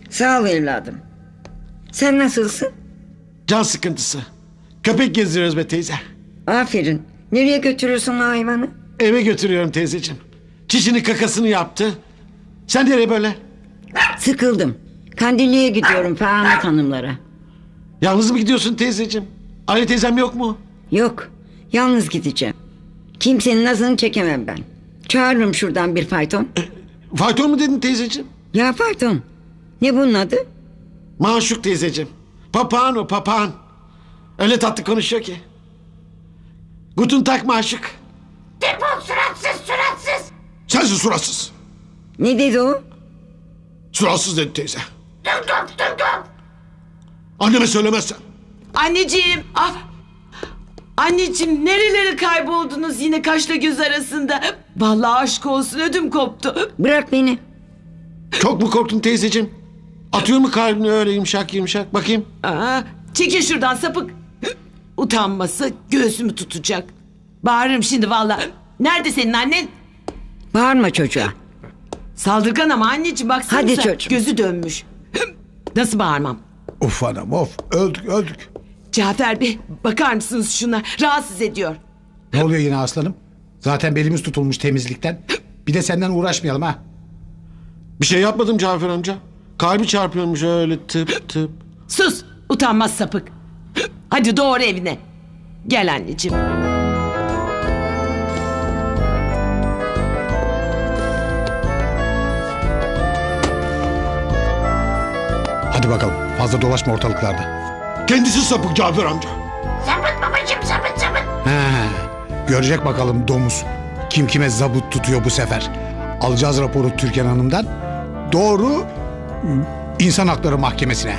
Sağ ol evladım. Sen nasılsın? Can sıkıntısı. Köpek gezdiriyoruz be teyze. Aferin. Nereye götürüyorsun o hayvanı? Eve götürüyorum teyzeciğim. Çişini kakasını yaptı. Sen nereye böyle? Sıkıldım. Kandilli'ye gidiyorum Fahanat hanımlara. Yalnız mı gidiyorsun teyzeciğim? Ali teyzem yok mu? Yok. Yalnız gideceğim. Kimsenin nazını çekemem ben. Çağırırım şuradan bir fayton. Fayton mu dedin teyzeciğim? Ya fayton. Ne bunun adı? Maşuk teyzeciğim. Papağan o papağan. Öyle tatlı konuşuyor ki. Guten Tag Maşuk. Defol suratsız. Sensin suratsız. Ne dedi o? Suratsız dedi teyze. Dım. Anneme söylemezsen. Anneciğim. Ah. Anneciğim nerelere kayboldunuz yine kaşla göz arasında? Vallahi aşk olsun ödüm koptu. Bırak beni. Çok mu korktun teyzeciğim? Atıyor mu kalbini öyle yumuşak yumuşak? Bakayım. Aa, çekil şuradan sapık. Utanması göğsümü tutacak. Bağırırım şimdi vallahi. Nerede senin annen? Bağırma çocuğa. Saldırgan ama anneciğim baksanıza. Hadi çocuğum. Gözü dönmüş. Nasıl bağırmam? Of anam of. Öldük. Cafer Bey bakar mısınız şuna? Rahatsız ediyor. Ne oluyor yine aslanım? Zaten belimiz tutulmuş temizlikten. Bir de senden uğraşmayalım ha. Bir şey yapmadım Cafer amca. Kalbi çarpıyormuş öyle tıp. Sus utanmaz sapık. Hadi doğru evine. Gel anneciğim. Hadi bakalım fazla dolaşma ortalıklarda. Kendisi sapık Cafer amca. Sapık babacığım sapık. He, görecek bakalım domuz. Kim kime zabıt tutuyor bu sefer. Alacağız raporu Türkan Hanım'dan. Doğru İnsan Hakları Mahkemesi'ne.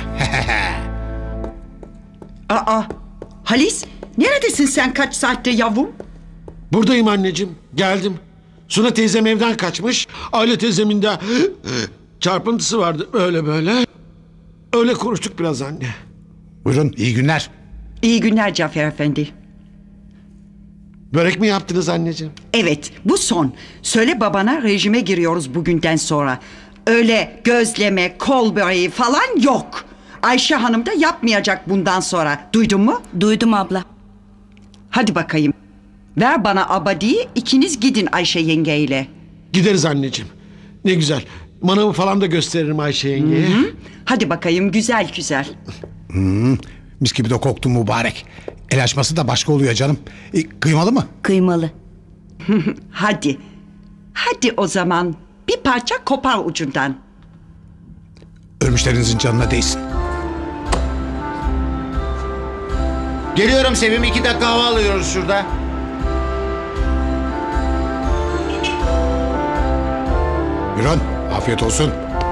Aa, Halis neredesin sen kaç saatte yavrum? Buradayım anneciğim. Geldim. Suna teyzem evden kaçmış. Aile teyzemin de çarpıntısı vardı öyle böyle. Öyle konuştuk biraz anne. Buyurun iyi günler. İyi günler Cafer Efendi. Börek mi yaptınız anneciğim? Evet bu son. Söyle babana rejime giriyoruz bugünden sonra. Öyle gözleme, kol böreği falan yok. Ayşe Hanım da yapmayacak bundan sonra. Duydun mu? Duydum abla. Hadi bakayım. Ver bana abadiyi, ikiniz gidin Ayşe yengeyle. Gideriz anneciğim. Ne güzel. Manavı falan da gösteririm Ayşe yengeye. Hı-hı. Hadi bakayım güzel. Mis gibi de koktu mübarek. El açması da başka oluyor canım. Kıymalı mı? Kıymalı. Hadi. Hadi o zaman bir parça kopar ucundan. Ölmüşlerinizin canına değsin. Geliyorum Sevim, 2 dakika hava alıyoruz şurada. Buyurun afiyet olsun.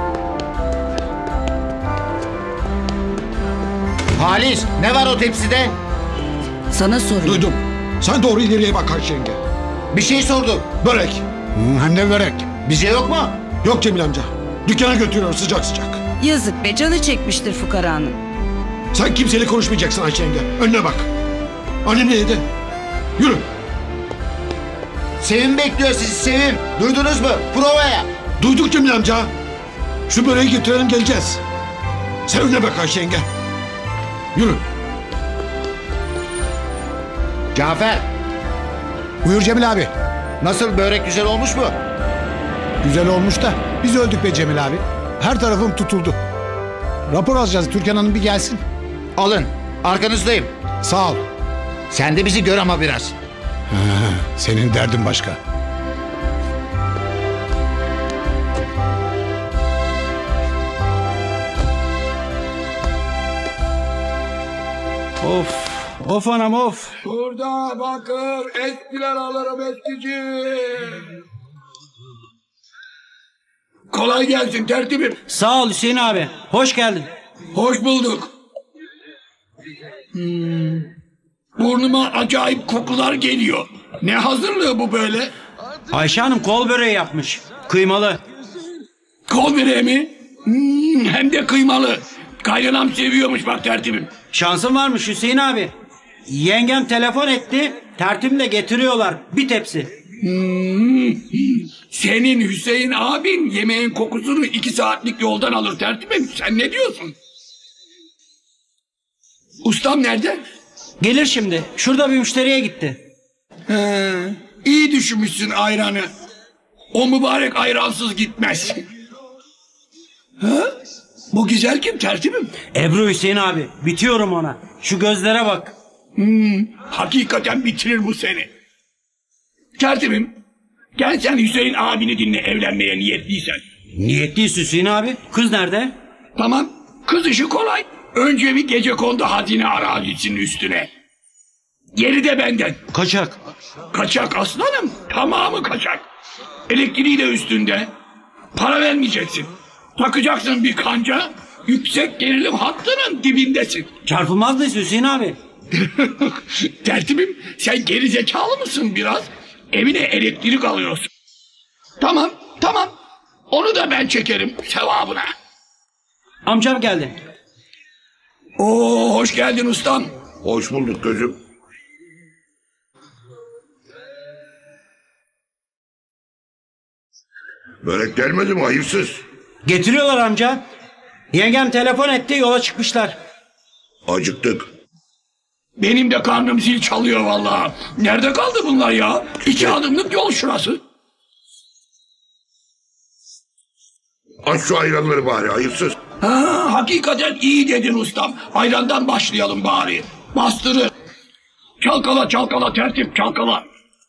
Halis ne var o tepside? Sana soruyorum. Duydum. Sen doğru ileriye bak Ayşe yenge. Bir şey sordum. Börek. Hem de börek. Bize yok mu? Yok Cemil amca. Dükkana götürüyoruz sıcak. Yazık be canı çekmiştir fukaranın. Sen kimseyle konuşmayacaksın Ayşe yenge. Önüne bak. Annem ne dedi? Yürü. Sevim bekliyor sizi Sevim. Duydunuz mu? Provaya. Duyduk Cemil amca. Şu böreği getirelim geleceğiz. Sen önüne bak Ayşe yenge. Yürü. Cafer. Buyur Cemil abi. Nasıl, börek güzel olmuş mu? Güzel olmuş da biz öldük be Cemil abi. Her tarafım tutuldu. Rapor alacağız Türkan Hanım bir gelsin. Alın. Arkanızdayım. Sağ ol. Sen de bizi gör ama biraz. Senin derdin başka. Of anam of. Burada bakır eskiler alırım eskici. Kolay gelsin tertibim. Sağ ol Hüseyin abi. Hoş geldin. Hoş bulduk. Burnuma acayip kokular geliyor. Ne hazırlığı bu böyle? Ayşe Hanım kol böreği yapmış. Kıymalı. Kol böreği mi? Hem de kıymalı. Kaynanam seviyormuş bak tertibim. Şansın varmış Hüseyin abi. Yengem telefon etti. Tertimle getiriyorlar bir tepsi. Senin Hüseyin abin yemeğin kokusunu 2 saatlik yoldan alır tertibim. Sen ne diyorsun? Ustam nerede? Gelir şimdi. Şurada bir müşteriye gitti. İyi düşünmüşsün ayranı. O mübarek ayransız gitmez. Bu güzel kim tertibim? Ebru Hüseyin abi. Bitiyorum ona. Şu gözlere bak. Hakikaten bitirir bu seni. Tertibim, gel sen Hüseyin abini dinle evlenmeye niyetliysen. Niyetliyiz Hüseyin abi. Kız nerede? Tamam, kız işi kolay. Önce bir gecekondu hazine arazisinin üstüne. Yeri de benden. Kaçak. Kaçak aslanım, tamamı kaçak. Elektriği de üstünde. Para vermeyeceksin. Takacaksın bir kanca, yüksek gerilim hattının dibindesin. Çarpılmaz mıyız Hüseyin abi? Tertibim, sen geri zekalı mısın biraz? Evine elektrik alıyorsun. Tamam, tamam. Onu da ben çekerim sevabına. Amcam geldi. Oo, hoş geldin ustam. Hoş bulduk gözüm. Börek gelmedi mi hayırsız? Getiriyorlar amca. Yengem telefon etti, yola çıkmışlar. Acıktık. Benim de karnım zil çalıyor vallahi. Nerede kaldı bunlar ya? 2 adımlık yol şurası. Aç şu ayranları bari hayırsız. Hakikaten iyi dedin ustam. Ayrandan başlayalım bari. Bastırı. Çalkala çalkala tertip çalkala.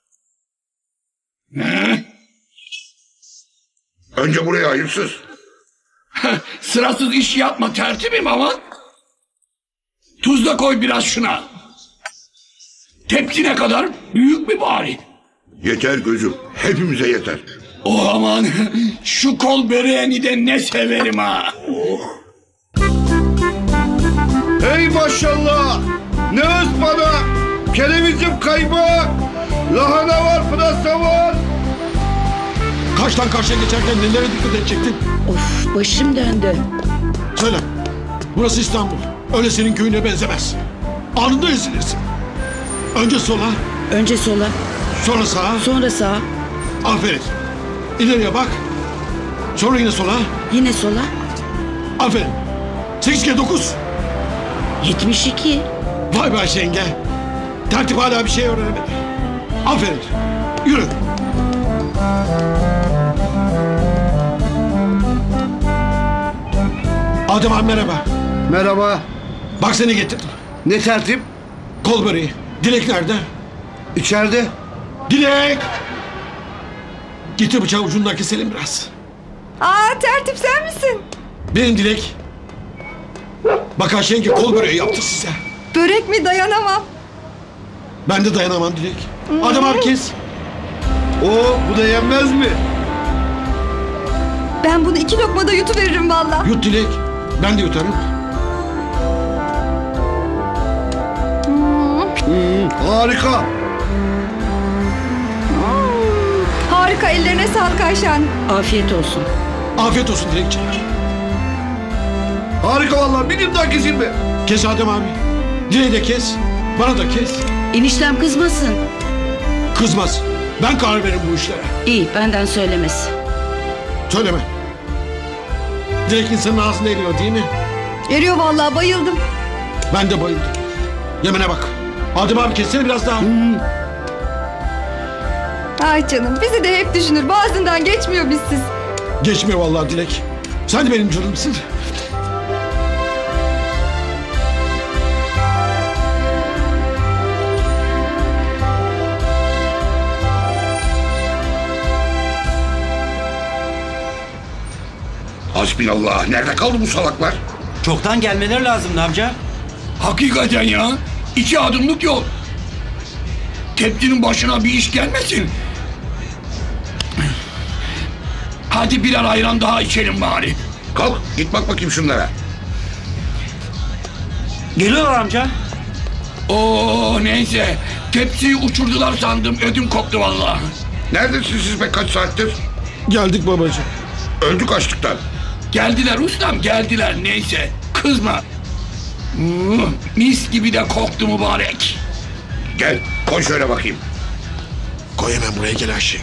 Önce buraya hayırsız. Sırasız iş yapma tertibim ama. Tuz da koy biraz şuna. Tepsi ne kadar? Büyük mü bari? Yeter gözüm. Hepimize yeter. Oh aman. Şu kol böreğini de ne severim ha. Hey maşallah. Ne ıspanak. Kerevizim kaymak. Lahana var, pırasa var. Karşıdan karşıya geçerken nelere dikkat edecektin? Of, başım döndü. Söyle. Burası İstanbul. Öyle senin köyüne benzemez. Anında ezilirsin. Önce sola. Önce sola. Sonra sağa. Sonra sağa. Aferin. İleriye bak. Sonra yine sola. Yine sola. Aferin. 8 kere 9. 72. Vay be Ayşe yenge. Tertip hala bir şey öğrenemedi. Aferin. Yürü. Adem abi merhaba. Merhaba. Bak seni getirdim. Ne tertip? Kol böreği. Dilek nerede? İçeride. Dilek! Getir bıçağı ucundan keselim biraz. Aa tertip sen misin? Benim Dilek. Bak Ayşe yenge kol böreği yaptı size. Börek mi dayanamam. Ben de dayanamam Dilek. Adem abi kes. Oo bu da yenmez mi? Ben bunu 2 lokmada yutuveririm valla. Yut Dilek. Ben de yutarım. Harika. Harika, ellerine sağlık Ayşe Hanım. Afiyet olsun. Afiyet olsun Dilekciğim. Harika vallahi, bir dilim daha keseyim mi? Kes Adem abi. Dileği de kes. Bana da kes. Eniştem kızmasın. Kızmaz. Ben karar veririm bu işlere. İyi, benden söylemesi. Söyleme. Dilek insanın ağzında eriyor değil mi? Eriyor vallahi, bayıldım. Ben de bayıldım. Yemene bak. Adem abi kessene biraz daha. Ay canım, bizi de hep düşünür. Boğazından geçmiyor bizsiz. Geçmiyor vallahi Dilek. Sen de benim canımsın. Hasbinallah. Nerede kaldı bu salaklar? Çoktan gelmeleri lazımdı amca. Hakikaten ya. 2 adımlık yol. Tepsinin başına bir iş gelmesin. Hadi birer ayran daha içelim bari. Kalk git bak bakayım şunlara. Geliyorlar amca. Oo neyse. Tepsiyi uçurdular sandım. Ödüm koptu vallahi. Neredesiniz siz be kaç saattir? Geldik babacığım. Öldük açlıktan. Geldiler ustam geldiler neyse. Kızma. Mis gibi de koktu mübarek. Gel koy şöyle bakayım. O hemen buraya gel Aşık.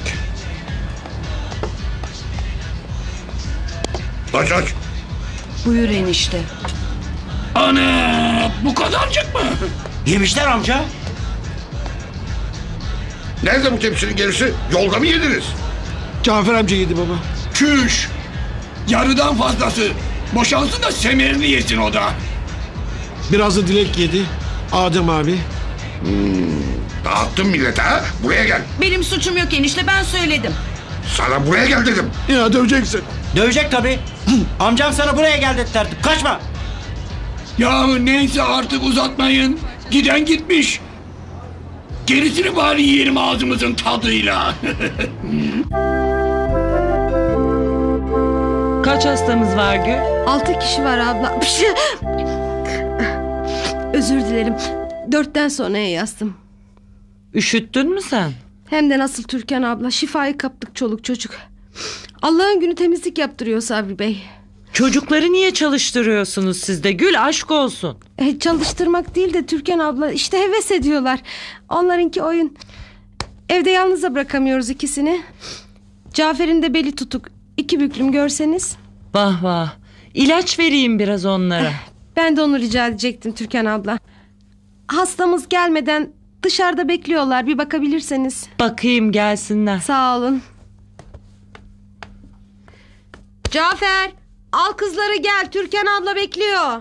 Aç. Buyur enişte. Ana bu kadarcık mı? Yemişler amca. Nerede bu tepsinin gerisi? Yolda mı yediniz? Cafer amca yedi baba. Çüş. Yarıdan fazlası. Boşalsın da semerini yesin o da. Biraz da Dilek yedi. Adem abi. Dağıttın millete ha? Buraya gel. Benim suçum yok enişte, ben söyledim. Sana buraya gel dedim. Ya döveceksin. Dövecek tabii. Amcam sana buraya gel dedi tertip. Kaçma. Ya neyse artık uzatmayın. Giden gitmiş. Gerisini bari yiyelim ağzımızın tadıyla. Kaç hastamız var Gül? 6 kişi var abla. Özür dilerim. 4'ten sonraya yazdım. Üşüttün mü sen? Hem de nasıl Türkan abla. Şifayı kaptık çoluk çocuk. Allah'ın günü temizlik yaptırıyor Sabri Bey. Çocukları niye çalıştırıyorsunuz siz de Gül, aşk olsun. Çalıştırmak değil de Türkan abla işte heves ediyorlar. Onlarınki oyun. Evde yalnızca bırakamıyoruz ikisini. Cafer'in de beli tutuk. 2 büklüm görseniz. Vah vah. İlaç vereyim biraz onlara. Ben de onu rica edecektim Türkan abla. Hastamız gelmeden dışarıda bekliyorlar, bir bakabilirseniz. Bakayım, gelsinler. Sağ olun. Cafer, al kızları gel, Türkan abla bekliyor.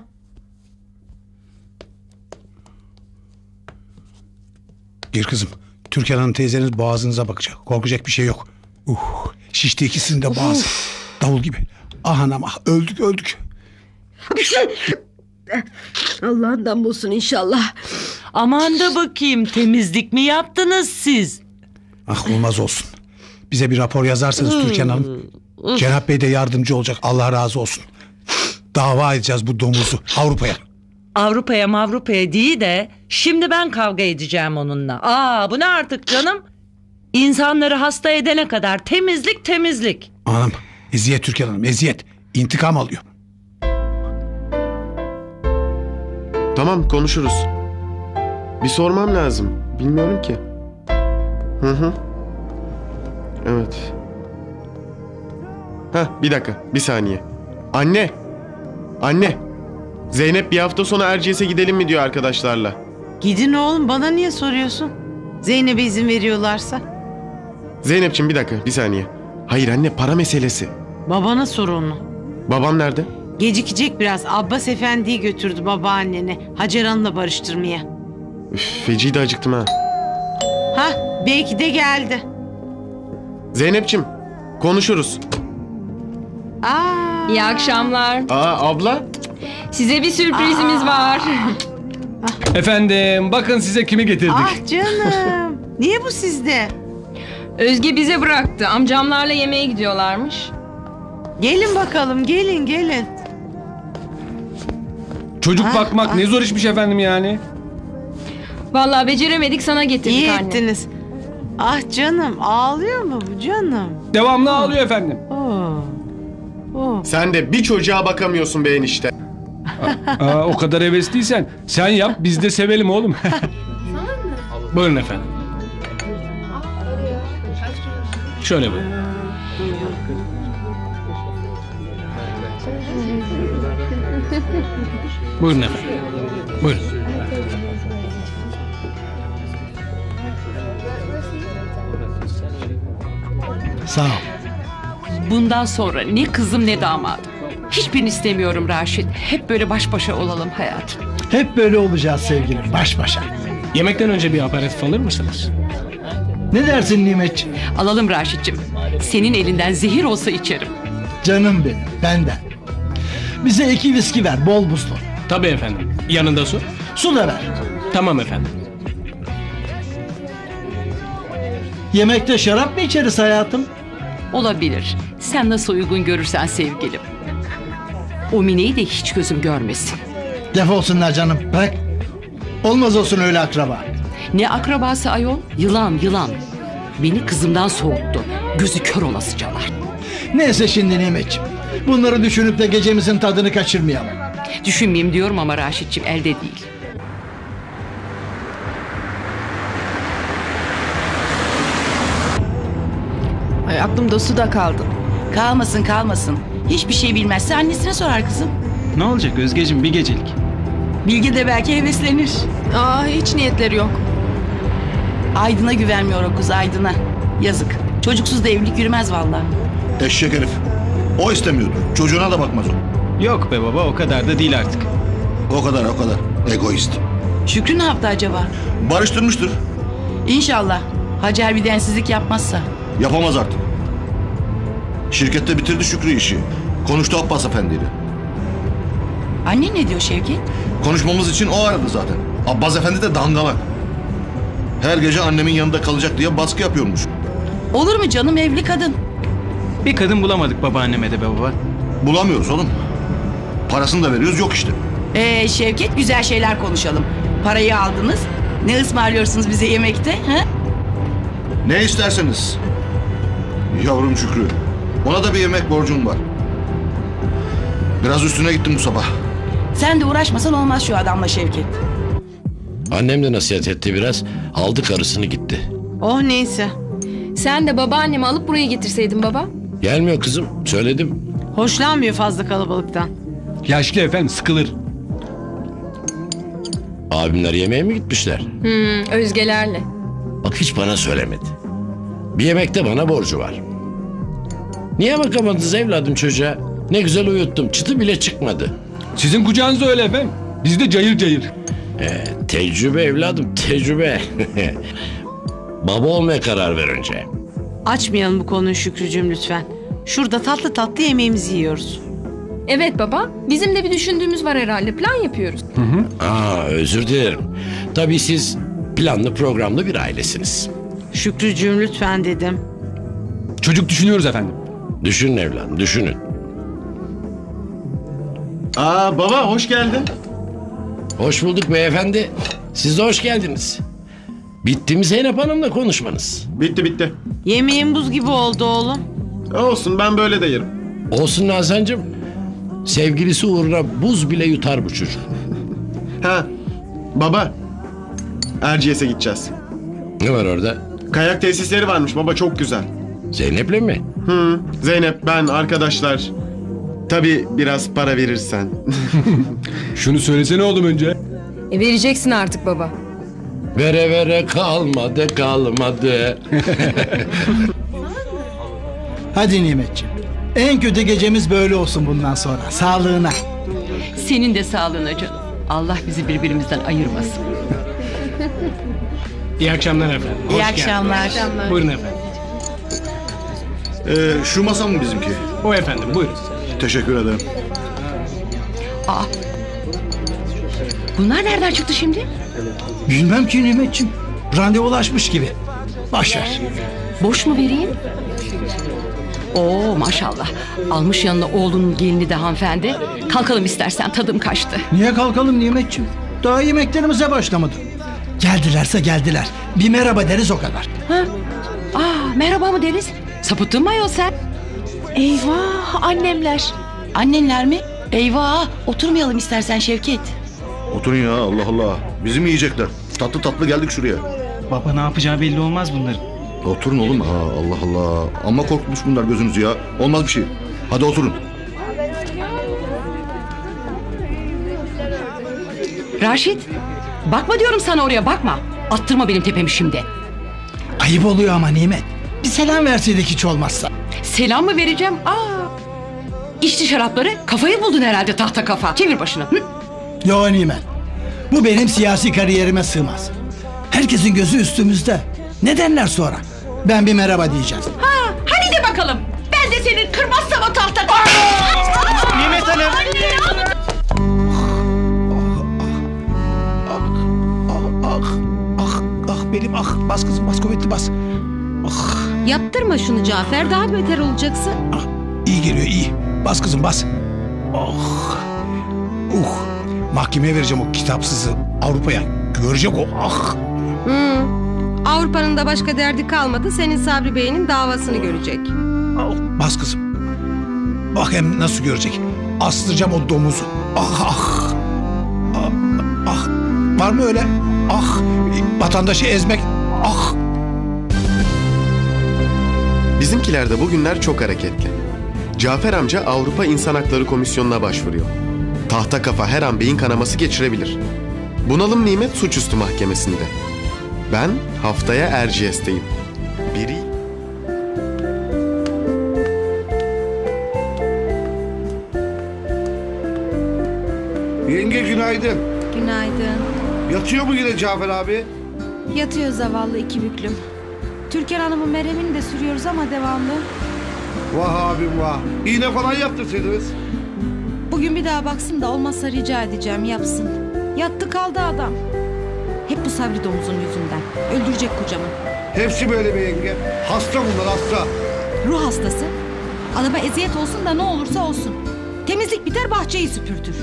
Gir kızım. Türkan Hanım teyzeniz boğazınıza bakacak. Korkacak bir şey yok. Şişti ikisinin de boğazı. Davul gibi. Ah anam ah, öldük. Allah'ından bulsun inşallah. Aman da bakayım, temizlik mi yaptınız siz? Ah olmaz olsun. Bize bir rapor yazarsanız Türkan Hanım. Cenap Bey de yardımcı olacak. Allah razı olsun. Dava edeceğiz bu domuzu Avrupa'ya. Avrupa'ya değil de şimdi ben kavga edeceğim onunla. Bu ne artık canım? İnsanları hasta edene kadar temizlik. Anam eziyet Türkan Hanım, eziyet. İntikam alıyor. Tamam, konuşuruz. Bir sormam lazım. Bilmiyorum ki. Hı. Evet. Bir dakika, bir saniye. Anne. Zeynep bir hafta sonra Erciyes'e gidelim mi diyor arkadaşlarla. Gidin oğlum, bana niye soruyorsun? Zeynep'e izin veriyorlarsa. Zeynep'ciğim bir dakika, bir saniye. Hayır anne, para meselesi. Babana sor onu. Babam nerede? Gecikecek biraz. Abbas Efendi'yi götürdü babaanneni Hacer Hanım'la barıştırmaya. Feci de acıktım ha. Belki de geldi. Zeynep'ciğim konuşuruz. İyi akşamlar. Abla. Size bir sürprizimiz var. Efendim bakın size kimi getirdik. Canım. Niye bu sizde? Özge bize bıraktı. Amcamlarla yemeğe gidiyorlarmış. Gelin bakalım, gelin. Çocuk bakmak ne zor işmiş efendim yani. Vallahi beceremedik, sana getirdik İyi anne. ettiniz. Canım, ağlıyor mu bu canım? Devamlı ağlıyor efendim. Sen de bir çocuğa bakamıyorsun be enişte. O kadar hevesliysen sen yap, biz de sevelim oğlum. Buyurun efendim. Şöyle buyurun. Buyurun efendim. Buyurun. Sağ ol. Bundan sonra ne kızım ne damadım. Hiçbirini istemiyorum Raşit. Hep böyle baş başa olalım hayatım. Hep böyle olacağız sevgilim, baş başa. Yemekten önce bir aperatif alır mısınız? Ne dersin Nimetciğim? Alalım Raşit'cim. Senin elinden zehir olsa içerim. Canım benim, benden. Bize 2 viski ver, bol buzlu. Tabii efendim. Yanında su? Su da ver. Tamam efendim. Yemekte şarap mı içeriz hayatım? Olabilir. Sen nasıl uygun görürsen sevgilim. O Mine'yi de hiç gözüm görmesin. Defolsunlar canım, bırak. Olmaz olsun öyle akraba. Ne akrabası ayol? Yılan. Beni kızımdan soğuttu. Gözü kör olasıcalar. Neyse şimdi Nimetciğim. Bunları düşünüp de gecemizin tadını kaçırmayalım. Düşünmeyeyim diyorum ama Raşit'ciğim elde değil. aklımda suda kaldı. Kalmasın kalmasın. Hiçbir şey bilmezse annesine sorar kızım. Ne olacak Özgeciğim, bir gecelik. Bilge de belki heveslenir. Hiç niyetleri yok. Aydın'a güvenmiyor o kız, Aydın'a. Yazık. Çocuksuz da evlilik yürümez vallahi. Eşek herif. O istemiyordu. Çocuğuna da bakmaz o. Yok be baba, o kadar da değil artık. O kadar. Egoist. Şükrü ne yaptı acaba? Barıştırmıştır. İnşallah. Hacer bir densizlik yapmazsa. Yapamaz artık. Şirkette bitirdi Şükrü işi. Konuştu Abbas Efendi'yle. Anne ne diyor Şevket? Konuşmamız için o aradı zaten. Abbas Efendi de dangalak. Her gece annemin yanında kalacak diye baskı yapıyormuş. Olur mu canım, evli kadın? Bir kadın bulamadık babaanneme de be baba. Bulamıyoruz oğlum. Parasını da veriyoruz, yok işte. Şevket, güzel şeyler konuşalım. Parayı aldınız. Ne ısmarlıyorsunuz bize yemekte? He? Ne isterseniz. Yavrum Şükrü. Ona da bir yemek borcum var. Biraz üstüne gittim bu sabah. Sen de uğraşmasan olmaz şu adamla Şevket. Annem de nasihat etti biraz. Aldı karısını gitti. Oh neyse. Sen de babaannemi alıp buraya getirseydin baba. Gelmiyor kızım. Söyledim. Hoşlanmıyor fazla kalabalıktan. Yaşlı efendim, sıkılır. Abimler yemeğe mi gitmişler? Özgelerle. Bak hiç bana söylemedi. Bir yemekte bana borcu var. Niye bakamadınız evladım çocuğa? Ne güzel uyuttum. Çıtı bile çıkmadı. Sizin kucağınızda öyle efendim. Bizde cayır cayır. Tecrübe evladım, tecrübe. Baba olmaya karar ver önce. Açmayalım bu konuyu Şükrücüğüm lütfen. Şurada tatlı tatlı yemeğimizi yiyoruz. Evet baba. Bizim de bir düşündüğümüz var herhalde. Plan yapıyoruz. Özür dilerim. Tabii siz planlı programlı bir ailesiniz. Şükrücüğüm lütfen dedim. Çocuk düşünüyoruz efendim. Düşünün evladım, düşünün. Baba hoş geldin. Hoş bulduk beyefendi. Siz de hoş geldiniz. Bitti mi Zeynep Hanım'la konuşmanız? Bitti. Yemeğim buz gibi oldu oğlum. Olsun, ben böyle de yerim. Olsun Nazancığım. Sevgilisi uğruna buz bile yutar bu çocuk. Baba. Erciyes'e gideceğiz. Ne var orada? Kayak tesisleri varmış baba, çok güzel. Zeynep'le mi? Zeynep, ben, arkadaşlar. Tabii biraz para verirsen. Şunu söylesene oğlum önce. Vereceksin artık baba. Vere vere kalmadı. Hadi Nimetciğim. En kötü gecemiz böyle olsun bundan sonra. Sağlığına. Senin de sağlığına canım. Allah bizi birbirimizden ayırmasın. İyi akşamlar efendim. İyi akşamlar. Buyurun efendim. Şu masa mı bizimki? O efendim, buyurun. Teşekkür ederim. Bunlar nereden çıktı şimdi? Bilmem ki Nimetciğim. Randevulaşmış gibi. Boş ver. Boş mu vereyim? Oo maşallah. Almış yanına oğlunun gelini de hanımefendi. Kalkalım istersen, tadım kaçtı. Niye kalkalım Nimetciğim? Daha yemeklerimize başlamadı. Geldilerse geldiler. Bir merhaba deriz o kadar. Merhaba mı deriz? Sapıttın mı ayol sen? Eyvah, annemler. Annenler mi? Eyvah, oturmayalım istersen Şevket. Oturun ya, Allah Allah. Bizi mi yiyecekler? Tatlı tatlı geldik şuraya. Baba ne yapacağı belli olmaz bunların. Oturun oğlum. Allah Allah. Amma korkmuş bunlar gözünüzü ya. Olmaz bir şey. Hadi oturun. Raşit, bakma diyorum sana, oraya bakma. Attırma benim tepemi şimdi. Ayıp oluyor ama Nimet. Bir selam verseydik hiç olmazsa. Selam mı vereceğim? İçti şarapları, kafayı buldun herhalde, tahta kafa. Çevir başını. Yo Nimet. Bu benim siyasi kariyerime sığmaz. Herkesin gözü üstümüzde. Ne derler sonra? Ben bir merhaba diyeceğiz. Hadi de bakalım. Ben de senin kırmazsam o tahta. Nimet Hanım. Benim bas kızım, bas kuvvetli bas. Yaptırma şunu Cafer, daha beter olacaksın. İyi geliyor, iyi. Bas kızım, bas. Mahkemeye vereceğim o kitapsızı Avrupa'ya. Görecek o. Avrupa'nın da başka derdi kalmadı. Senin Sabri Bey'in davasını görecek. Bas kızım. Bak hem nasıl görecek. Astıracağım o domuzu. Var mı öyle? Vatandaşı ezmek. Bizimkilerde bugünler çok hareketli. Cafer amca Avrupa İnsan Hakları Komisyonu'na başvuruyor. Tahta kafa her an beyin kanaması geçirebilir. Bunalım Nimet suçüstü mahkemesinde. Ben haftaya Erciyes'teyim. Biri... Yenge günaydın. Günaydın. Yatıyor mu yine Cafer abi? Yatıyor zavallı iki büklüm. Türkan Hanım'ın merhemini de sürüyoruz ama devamlı. Vah abim vah. İğne falan yaptırsaydınız. Bugün bir daha baksın da olmazsa rica edeceğim yapsın. Yattı kaldı adam. Hep bu Sabri domuzun yüzünden. Öldürecek kocamı. Hepsi böyle bir yenge. Hasta bunlar hasta. Ruh hastası. Adama eziyet olsun da ne olursa olsun. Temizlik biter bahçeyi süpürtür.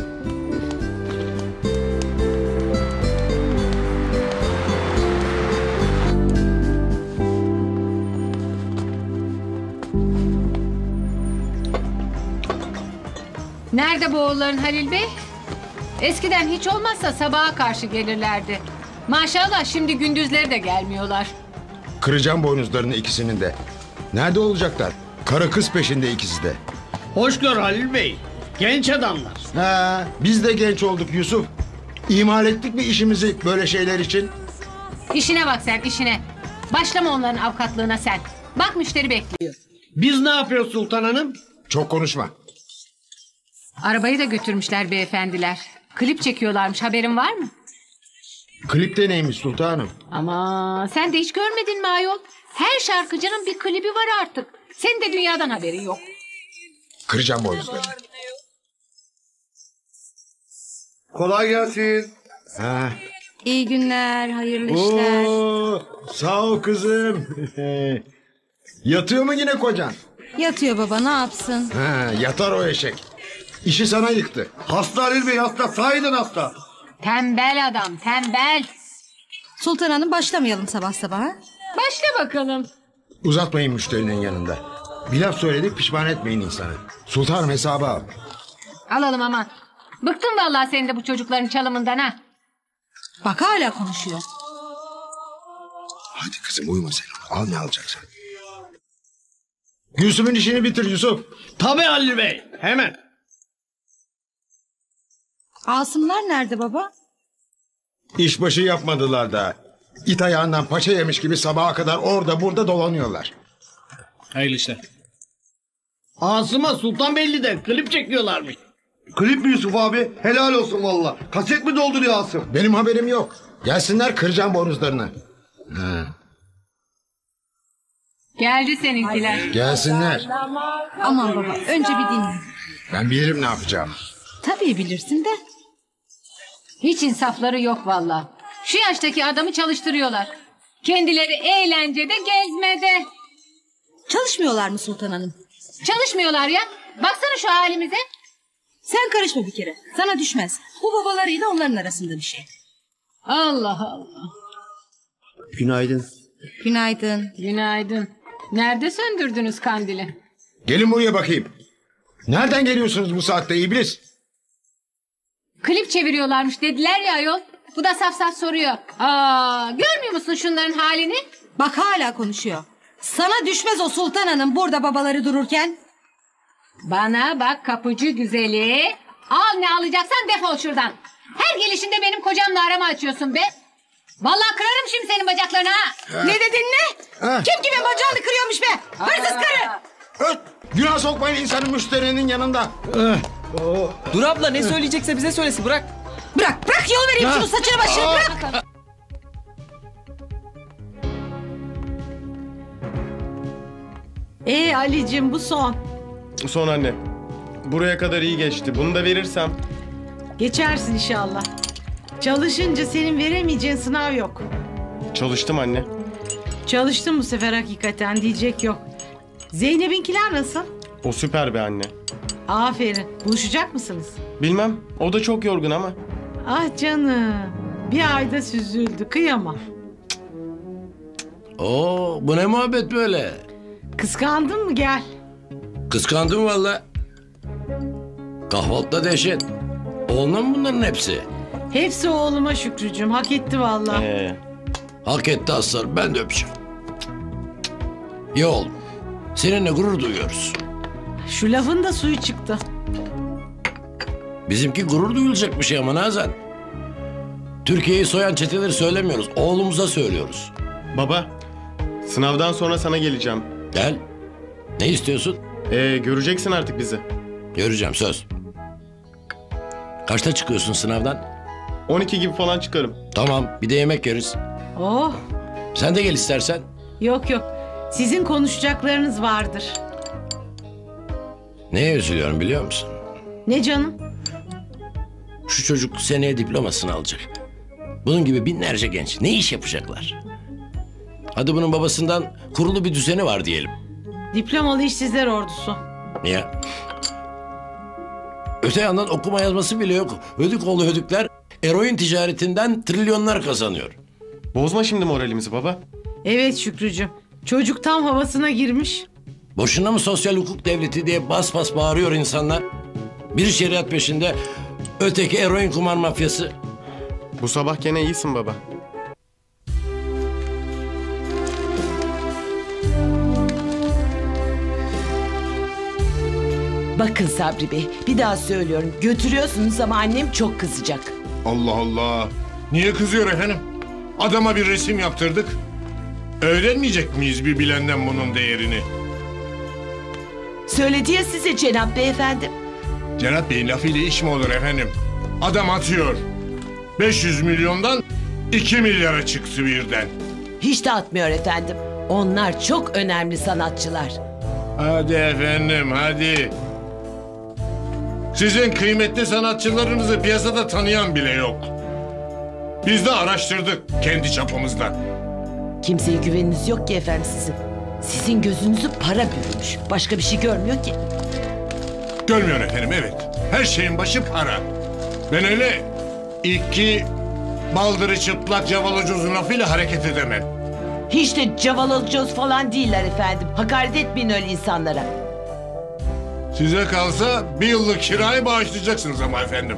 Nerede bu oğulların Halil Bey? Eskiden hiç olmazsa sabaha karşı gelirlerdi. Maşallah şimdi gündüzleri de gelmiyorlar. Kıracağım boynuzlarını ikisinin de. Nerede olacaklar? Karı kız peşinde ikisi de. Hoş gör Halil Bey. Genç adamlar. Ha, biz de genç olduk Yusuf. İhmal ettik mi işimizi böyle şeyler için? İşine bak sen işine. Başlama onların avukatlığına sen. Bak müşteri bekliyor. Biz ne yapıyoruz Sultan Hanım? Çok konuşma. Arabayı da götürmüşler beyefendiler. Klip çekiyorlarmış, haberin var mı? Klip de neymiş sultanım? Ama sen de hiç görmedin mi ayol? Her şarkıcının bir klibi var artık. Senin de dünyadan haberin yok. Kıracağım boynuzlarını. Kolay gelsin. Ha. İyi günler, hayırlı işler. Oo, sağ ol kızım. Yatıyor mu yine kocan? Yatıyor baba, ne yapsın? Ha, yatar o eşek. İşi sana yıktı. Hasta Halil Bey hasta. Sahiden hasta. Tembel adam, tembel. Sultan Hanım başlamayalım sabah sabah. Ha? Başla bakalım. Uzatmayın müşterinin yanında. Bir laf söyledik pişman etmeyin insanı. Sultanım hesabı al. Alalım aman. Bıktım vallahi senin de bu çocukların çalımından ha. Bak hala konuşuyor. Hadi kızım uyuma sen. Al ne alacaksan. Yusuf'un işini bitir Yusuf. Tabii Halil Bey. Hemen. Asımlar nerede baba? İşbaşı yapmadılar da. İt ayağından paça yemiş gibi sabaha kadar orada burada dolanıyorlar. Hayırlı işler. Asım'a Sultanbeyli'de klip çekiyorlarmış. Klip mi Yusuf abi? Helal olsun valla. Kaset mi dolduruyor Asım? Benim haberim yok. Gelsinler kıracağım boynuzlarını. Ha. Geldi seninkiler. Gelsinler. Aman baba önce bir dinle. Ben bilirim ne yapacağım. Tabii bilirsin de. Hiç insafları yok vallahi. Şu yaştaki adamı çalıştırıyorlar. Kendileri eğlencede, gezmede. Çalışmıyorlar mı Sultan Hanım? Çalışmıyorlar ya. Baksana şu halimize. Sen karışma bir kere. Sana düşmez. Bu babalarıyla onların arasında bir şey. Allah Allah. Günaydın. Günaydın. Günaydın. Nerede söndürdünüz kandili? Gelin buraya bakayım. Nereden geliyorsunuz bu saatte iblis? Klip çeviriyorlarmış dediler ya ayol. Bu da saf saf soruyor. Görmüyor musun şunların halini? Bak hala konuşuyor. Sana düşmez o Sultan Hanım burada babaları dururken. Bana bak kapıcı güzeli. Al ne alacaksan defol şuradan. Her gelişinde benim kocamla arama açıyorsun be. Vallahi kırarım şimdi senin bacaklarını ha. Ne dedin ne? Kim kimin bacağını kırıyormuş be? Hırsız karı. Günah sokmayın insanın müşterinin yanında. Dur abla ne söyleyecekse bize söylesin bırak. Bırak yol vereyim şunu saçını başını bırak. Ali'cim bu son. Son anne. Buraya kadar iyi geçti. Bunu da verirsem. Geçersin inşallah. Çalışınca senin veremeyeceğin sınav yok. Çalıştım anne. Çalıştım bu sefer hakikaten diyecek yok. Zeynep'inkiler nasıl? O süper be anne. Aferin. Buluşacak mısınız? Bilmem. O da çok yorgun ama. Ah canım. Bir ayda süzüldü. Kıyamam. Oo, bu ne muhabbet böyle? Kıskandın mı gel. Kıskandım valla. Kahvaltıda dehşet. Oğluna mı bunların hepsi? Hepsi oğluma Şükrücüğüm. Hak etti vallahi. Hak etti aslanım. Ben de öpeceğim. İyi oğlum. Seninle gurur duyuyoruz. Şu lafın da suyu çıktı. Bizimki gurur duyulacak bir şey ama Nazan. Türkiye'yi soyan çeteleri söylemiyoruz. Oğlumuza söylüyoruz. Baba, sınavdan sonra sana geleceğim. Gel. Ne istiyorsun? Göreceksin artık bizi. Göreceğim, söz. Kaçta çıkıyorsun sınavdan? 12 gibi falan çıkarım. Tamam, bir de yemek yeriz. Oh, Sen de gel istersen. yok yok. Sizin konuşacaklarınız vardır. Neye üzülüyorum biliyor musun? Ne canım? Şu çocuk seneye diplomasını alacak. Bunun gibi binlerce genç ne iş yapacaklar? Hadi bunun babasından kurulu bir düzeni var diyelim. Diplomalı işsizler ordusu. Niye? Öte yandan okuma yazması bile yok. Hödükoğlu hödükler eroin ticaretinden trilyonlar kazanıyor. Bozma şimdi moralimizi baba. Evet Şükrücüğüm. Çocuk tam havasına girmiş. Boşuna mı sosyal hukuk devleti diye bas bas bağırıyor insanlar? Biri şeriat peşinde, öteki eroin kumar mafyası. Bu sabah gene iyisin baba. Bakın Sabri Bey, bir daha söylüyorum. Götürüyorsunuz ama annem çok kızacak. Allah Allah. Niye kızıyor efendim? Adama bir resim yaptırdık. Öğrenmeyecek miyiz bir bilenden bunun değerini? Söyledi ya size Cenap Bey efendim. Cenap Bey'in lafıyla iş mi olur efendim? Adam atıyor. 500 milyondan 2 milyara çıktı birden. Hiç de atmıyor efendim. Onlar çok önemli sanatçılar. Hadi efendim hadi. Sizin kıymetli sanatçılarınızı piyasada tanıyan bile yok. Biz de araştırdık kendi çapımızda. Kimseye güveniniz yok ki efendim sizin. Sizin gözünüzü para bürümüş. Başka bir şey görmüyor ki. Görmüyor efendim, evet. Her şeyin başı para. Ben öyle iki baldırı çıplak cavalocuzun lafıyla hareket edemem. Hiç de cavalacağız falan değiller efendim. Hakaret etmeyin öyle insanlara. Size kalsa bir yıllık kirayı bağışlayacaksınız ama efendim.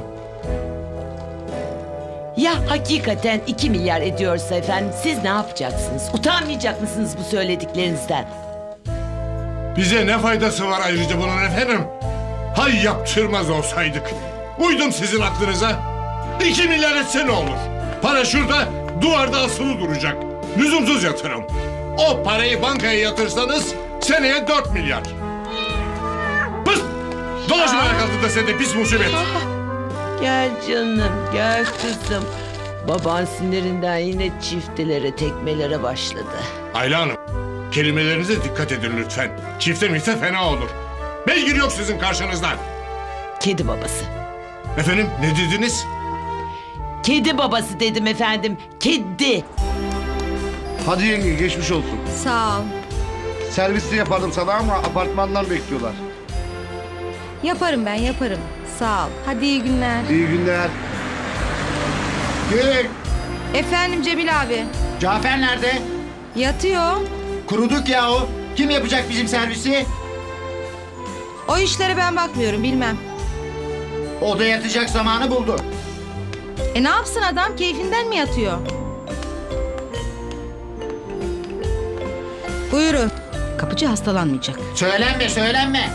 Ya hakikaten 2 milyar ediyorsa efendim siz ne yapacaksınız? Utanmayacak mısınız bu söylediklerinizden? Bize ne faydası var ayrıca bunun efendim? Hay yaptırmaz olsaydık. Uydum sizin aklınıza. 2 milyar etse ne olur? Para şurada duvarda asılı duracak. Lüzumsuz yatırım. O parayı bankaya yatırsanız seneye 4 milyar. Pıs! Dolaşın ayak altında sen de pis musibet. Gel canım, gel kızım. Baban sinirinden yine çiftelere, tekmelere başladı. Ayla Hanım, kelimelerinize dikkat edin lütfen. Çifte mifte fena olur. Beygir yok sizin karşınızda. Kedi babası. Efendim ne dediniz? Kedi babası dedim efendim, kedi. Hadi yenge geçmiş olsun. Sağ ol. Servisini yapardım sana ama apartmandan bekliyorlar. Yaparım ben yaparım. Sağ ol. Hadi iyi günler. İyi günler. Gel. Efendim Cemil abi. Cafer nerede? Yatıyor. Kuruduk yahu. Kim yapacak bizim servisi? O işlere ben bakmıyorum bilmem. O da yatacak zamanı buldu. Ne yapsın adam keyfinden mi yatıyor? Buyurun. Kapıcı hastalanmayacak. Söylenme söylenme.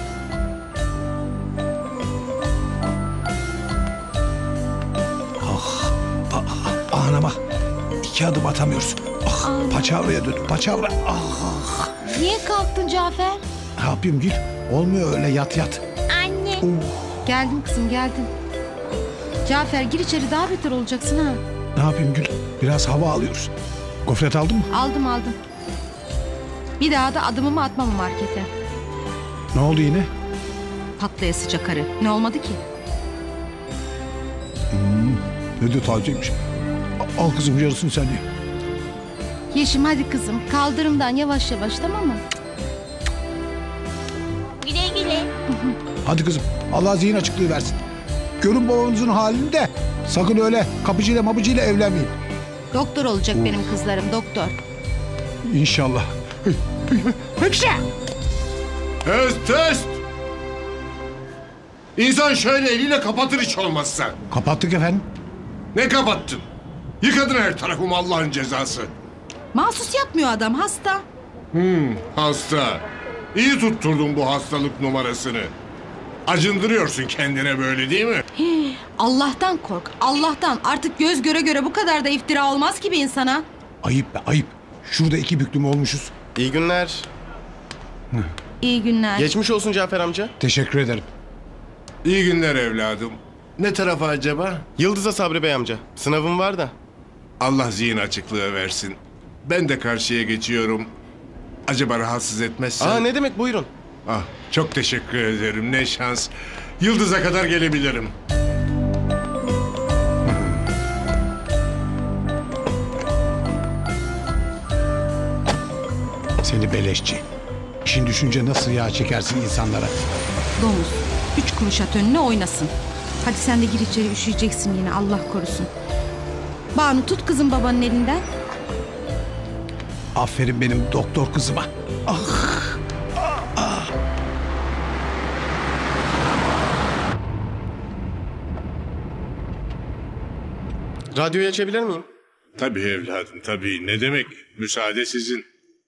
Anama 2 adım atamıyoruz. Ah, paçavraya dön, paçavra. Ah. Niye kalktın Cafer? Ne yapayım Gül? Olmuyor öyle yat yat. Anne. Geldim kızım geldim. Cafer gir içeri daha beter olacaksın ha. Ne yapayım Gül? Biraz hava alıyoruz. Gofret aldın mı? Aldım. Bir daha da adımımı atmam markete. Ne oldu yine? Patlayasıca karı. Ne olmadı ki? Ne de tazeymiş. Al kızım yarısını sen ye. Yeşim hadi kızım. Kaldırımdan yavaş yavaş tamam mı? Güle güle. Hadi kızım Allah zihin açıklığı versin. Görün babanızın halini de sakın öyle kapıcıyla mapıcıyla evlenmeyin. Doktor olacak benim kızlarım doktor. İnşallah. Hıpşa! Test! İnsan şöyle eliyle kapatır hiç olmazsa. Kapattık efendim. Ne kapattın? Yıkadın her tarafımı Allah'ın cezası. Mahsus yapmıyor adam hasta. Hasta. İyi tutturdun bu hastalık numarasını. Acındırıyorsun kendine böyle değil mi? Allah'tan kork. Allah'tan. Artık göz göre göre bu kadar da iftira olmaz ki bir insana. Ayıp be ayıp. Şurada 2 büklüm olmuşuz. İyi günler. İyi günler. Geçmiş olsun Cafer amca. Teşekkür ederim. İyi günler evladım. Ne tarafa acaba? Yıldız'a Sabri Bey amca. Sınavım var da. Allah zihin açıklığı versin. Ben de karşıya geçiyorum. Acaba rahatsız etmezsen... Ne demek, buyurun. Ah, çok teşekkür ederim. Ne şans. Yıldız'a kadar gelebilirim. Seni beleşçi. İşin düşünce nasıl yağ çekersin insanlara? Domuz. 3 kuruş at önüne oynasın. Hadi sen de gir içeri, üşüyeceksin yine, Allah korusun. Banu tut kızım babanın elinden. Aferin benim doktor kızıma. Ah. Radyoyu açabilir miyim? Tabii evladım, tabii. Ne demek? Müsaade sizin.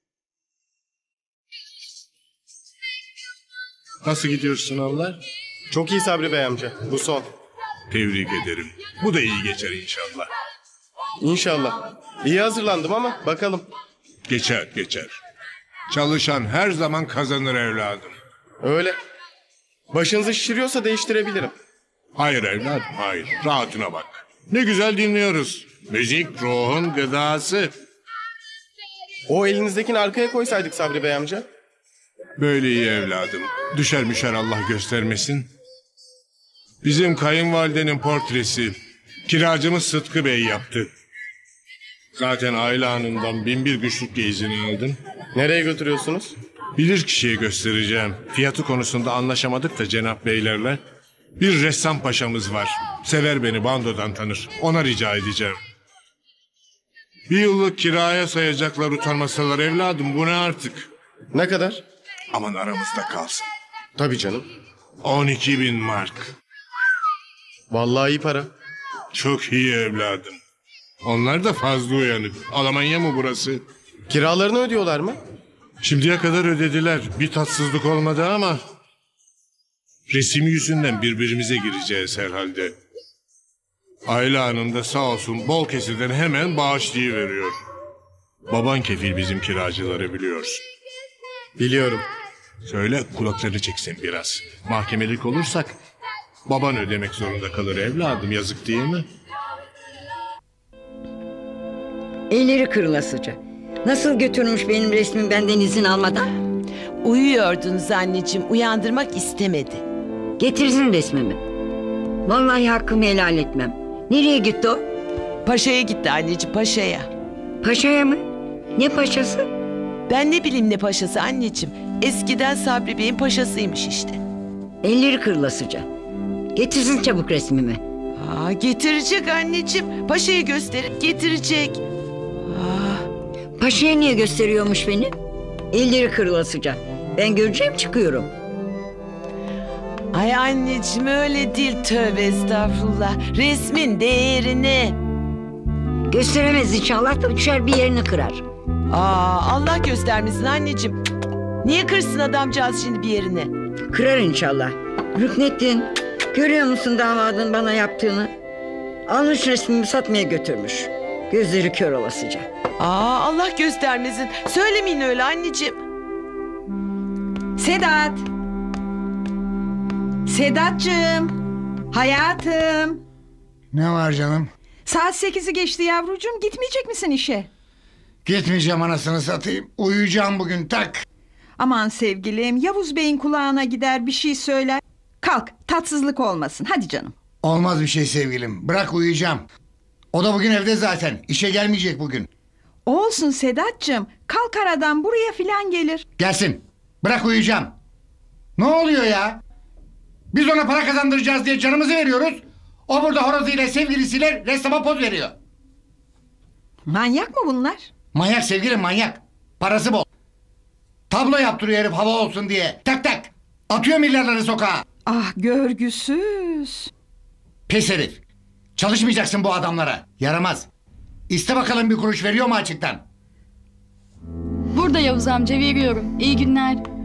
Nasıl gidiyor sınavlar? Çok iyi Sabri Bey amca. Bu son. Tebrik ederim. Bu da iyi geçer inşallah. İnşallah. İyi hazırlandım ama bakalım. Geçer, geçer. Çalışan her zaman kazanır evladım. Öyle. Başınızı şişiriyorsa değiştirebilirim. Hayır evladım, hayır. Rahatına bak. Ne güzel dinliyoruz. Müzik ruhun gıdası. O elinizdekini arkaya koysaydık Sabri Bey amca. Böyle iyi evladım. Düşer müşer Allah göstermesin. Bizim kayınvalidenin portresi kiracımız Sıtkı Bey yaptı. Zaten Aile Hanım'dan 1001 güçlükle izin aldım. Nereye götürüyorsunuz? Bilir kişiye göstereceğim. Fiyatı konusunda anlaşamadık da Cenap Beylerle. Bir ressam paşamız var. Sever beni, bandodan tanır. Ona rica edeceğim. Bir yıllık kiraya sayacaklar, utanmasalar evladım. Bu ne artık? Ne kadar? Aman aramızda kalsın. Tabii canım. 12.000 mark. Vallahi iyi para. Çok iyi evladım. Onlar da fazla uyanık. Almanya mı burası? Kiralarını ödüyorlar mı? Şimdiye kadar ödediler. Bir tatsızlık olmadı ama... resim yüzünden birbirimize gireceğiz herhalde. Aile Hanım da sağ olsun bol keseden hemen bağışlayıveriyor. Baban kefil bizim kiracıları, biliyorsun. Biliyorum. Söyle kulaklarını çeksin biraz. Mahkemelik olursak baban ödemek zorunda kalır evladım, yazık değil mi? Elleri kırılasıca. Nasıl götürmüş benim resmimi benden izin almadan? Uyuyordunuz anneciğim, uyandırmak istemedi. Getirsin resmimi. Vallahi hakkımı helal etmem. Nereye gitti o? Paşa'ya gitti anneciğim, paşaya. Paşa'ya mı? Ne paşası? Ben ne bileyim ne paşası anneciğim. Eskiden Sabri Bey'in paşasıymış işte. Elleri kırılasıca. Getirsin çabuk resmimi. Getirecek anneciğim. Paşa'ya gösterip getirecek. Paşa'ya niye gösteriyormuş beni? Elleri kırılasıca. Ben göreceğim, çıkıyorum. Ay anneciğim öyle değil, tövbe estağfurullah. Resmin değerini. Gösteremez inşallah da düşer bir yerini kırar. Allah göstermesin anneciğim. Niye kırsın adamcağız şimdi bir yerini? Kırar inşallah. Rüknettin, görüyor musun damadın bana yaptığını? Almış resmimi satmaya götürmüş. Gözleri kör olasıca. Allah göstermesin. Söylemeyin öyle anneciğim. Sedat. Sedatcığım. Hayatım. Ne var canım? Saat 8'i geçti yavrucuğum. Gitmeyecek misin işe? Gitmeyeceğim anasını satayım. Uyuyacağım bugün, tak. Aman sevgilim, Yavuz Bey'in kulağına gider bir şey söyler. Kalk, tatsızlık olmasın. Hadi canım. Olmaz bir şey sevgilim. Bırak, uyuyacağım. O da bugün evde zaten. İşe gelmeyecek bugün. Olsun Sedatcığım. Kalk aradan buraya filan gelir. Gelsin. Bırak, uyuyacağım. Ne oluyor ya? Biz ona para kazandıracağız diye canımızı veriyoruz. O burada horozuyla, sevgilisiyle ressama poz veriyor. Manyak mı bunlar? Manyak sevgilim, manyak. Parası bol. Tablo yaptırıyor herif hava olsun diye. Tak tak. Atıyor milyarları sokağa. Ah görgüsüz. Pis herif. Çalışmayacaksın bu adamlara. Yaramaz. İste bakalım bir kuruş veriyor mu açıktan? Burada Yavuz amca, veriyorum. İyi günler.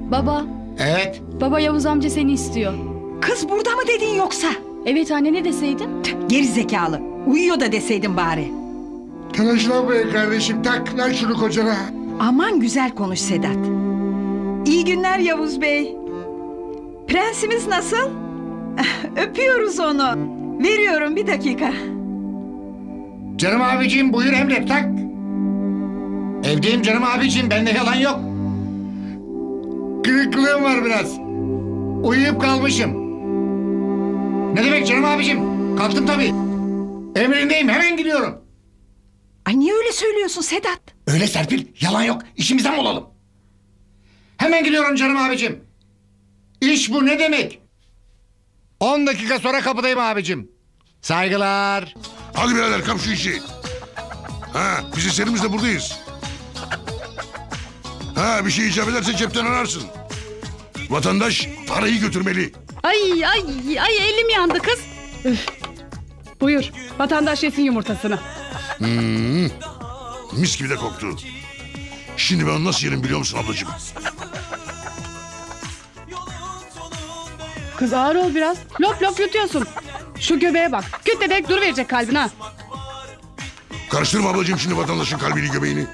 Baba. Evet. Baba Yavuz amca seni istiyor. Kız burada mı dedin yoksa? Evet anne ne deseydin? Geri zekalı. Uyuyor da deseydin bari. Telaşlanmayın kardeşim. Tak lan şunu kocana. Aman güzel konuş Sedat. İyi günler Yavuz Bey. Prensimiz nasıl? Öpüyoruz onu. Veriyorum bir dakika. Canım abiciğim buyur emret tak. Evdeyim canım abiciğim bende yalan yok. Kırıklığım var biraz. Uyuyup kalmışım. Ne demek canım abiciğim? Kalktım tabii. Emrindeyim hemen gidiyorum. Ay niye öyle söylüyorsun Sedat? Öyle Serpil yalan yok işimizden mi olalım? Hemen gidiyorum canım abicim. İş bu ne demek? 10 dakika sonra kapıdayım abicim. Saygılar. Hadi birader kap şu işi. Ha, biz eserimizle buradayız. Ha, bir şey icap ederse cepten ararsın. Vatandaş parayı götürmeli. Ay elim yandı kız. Üf. Buyur vatandaş yesin yumurtasını. Mis gibi de koktu. Şimdi ben onu nasıl yerim biliyor musun ablacığım? Kız ağır ol biraz. Lop lop yutuyorsun. Şu göbeğe bak. Küt dedek dur verecek kalbin ha. Karıştırma ablacığım şimdi vatandaşın kalbini göbeğini.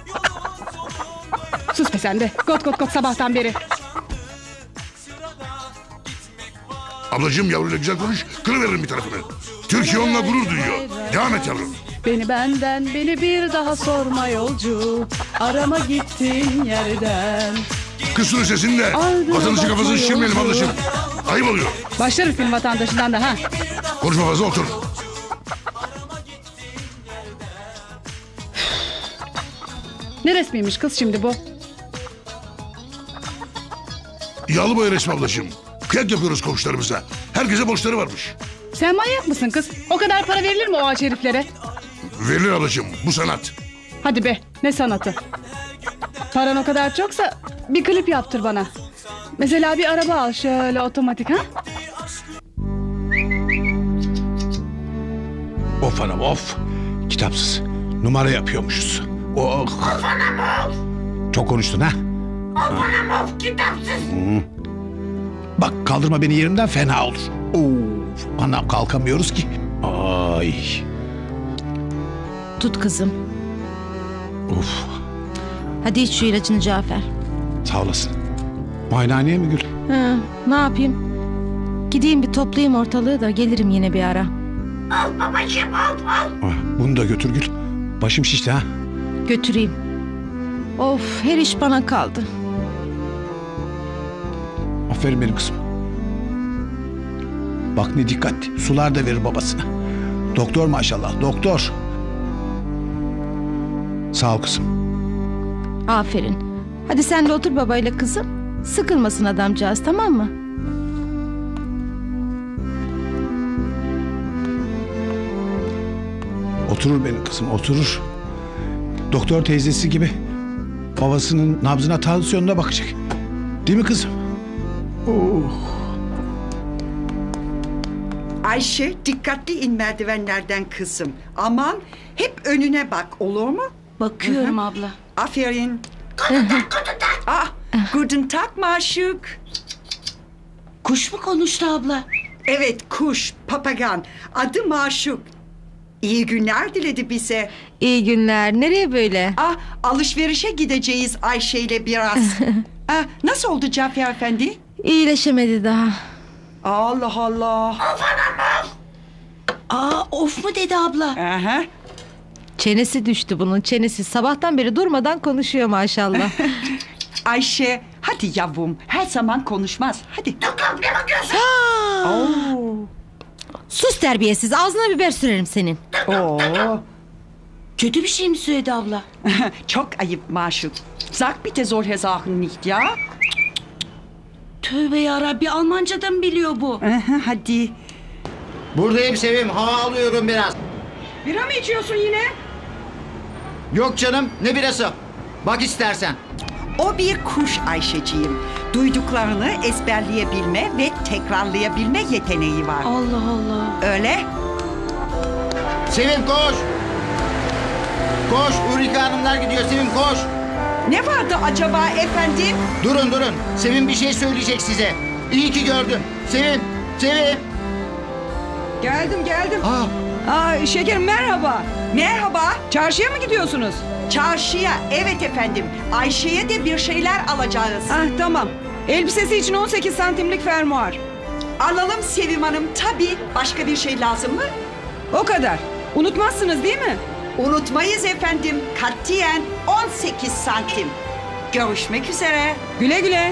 Sus be sen de. Got got got sabahtan beri. Ablacığım yavruyla güzel konuş, kırıveririm bir tarafını. Türkiye onunla gurur duyuyor. Devam et yavrum. Beni benden beni bir daha sorma yolcu. Arama gittin yerden. Kısın sesini de. Ardına Vatandaşın kafasını bakma şişirmeyelim yolcu. ablacığım. Ayıp oluyor. Başlarız senin vatandaşından da ha. Konuşma fazla otur. Ne resmiymiş kız şimdi bu? Yağlı boya resmi ablacığım. Kıyak yapıyoruz komşularımıza. Herkese borçları varmış. Sen manyak mısın kız? O kadar para verilir mi o ağaç heriflere? Verilir ablacığım bu sanat. Hadi be ne sanatı. Paran o kadar çoksa bir klip yaptır bana. Mesela bir araba al şöyle otomatik ha. Of anam of. Kitapsız. Numara yapıyormuşuz. Oh. Of anam of. Çok konuştun ha. Of anam of kitapsız. Bak kaldırma beni yerimden fena olur. Of. Anam kalkamıyoruz ki. Ay. Tut kızım. Of. Hadi iç şu ilacını Cafer. Sağ olasın. Muayenehaneye mi Gül? Ne yapayım? Gideyim bir toplayayım ortalığı da gelirim yine bir ara. Al babacığım al. Bunu da götür Gül. Başım şişti ha. Götüreyim. Of her iş bana kaldı. Aferin benim kızım. Bak ne dikkatli. Sular da verir babasına. Doktor maşallah doktor. Sağ ol kızım. Aferin. Hadi sen de otur babayla kızım. Sıkılmasın adamcağız tamam mı? Oturur benim kızım oturur. Doktor teyzesi gibi babasının nabzına tansiyonuna bakacak. Değil mi kızım? Oh. Ayşe dikkatli in merdivenlerden kızım. Aman hep önüne bak olur mu? Bakıyorum abla. Aferin. Guten Tag Maşuk. Kuş mu konuştu abla? Evet kuş, papagan. Adı Maşuk. İyi günler diledi bize. İyi günler. Nereye böyle? Alışverişe gideceğiz Ayşe ile biraz. Nasıl oldu Cafer Efendi? İyileşemedi daha. Allah Allah. Of mu dedi abla? Aha. Çenesi düştü bunun çenesi. Sabahtan beri durmadan konuşuyor maşallah. Ayşe hadi yavrum her zaman konuşmaz. Hadi. Ne bakıyorsun? Sus terbiyesiz ağzına biber sürerim senin. Kötü bir şey mi söyledi abla? Çok ayıp Maşuk. Sag bitte solche Sachen nicht ya. Tövbe yarabbi Almanca da mı biliyor bu? Hadi. Buradayım Sevim hava alıyorum biraz. Bira mı içiyorsun yine? Yok canım ne birası? Bak istersen. O bir kuş Ayşeciğim. Duyduklarını ezberleyebilme ve tekrarlayabilme yeteneği var. Allah Allah. Öyle. Sevim koş. Koş Ulrike Hanımlar gidiyor Sevim koş. Ne vardı acaba efendim? Durun. Sevim bir şey söyleyecek size. İyi ki gördüm. Sevim. Geldim. Şekerim merhaba. Merhaba. Çarşıya mı gidiyorsunuz? Çarşıya, evet efendim. Ayşe'ye de bir şeyler alacağız. Tamam. Elbisesi için 18 santimlik fermuar. Alalım Sevim Hanım, tabii. Başka bir şey lazım mı? O kadar. Unutmazsınız değil mi? Unutmayız efendim. Katiyen 18 santim. Görüşmek üzere. Güle güle.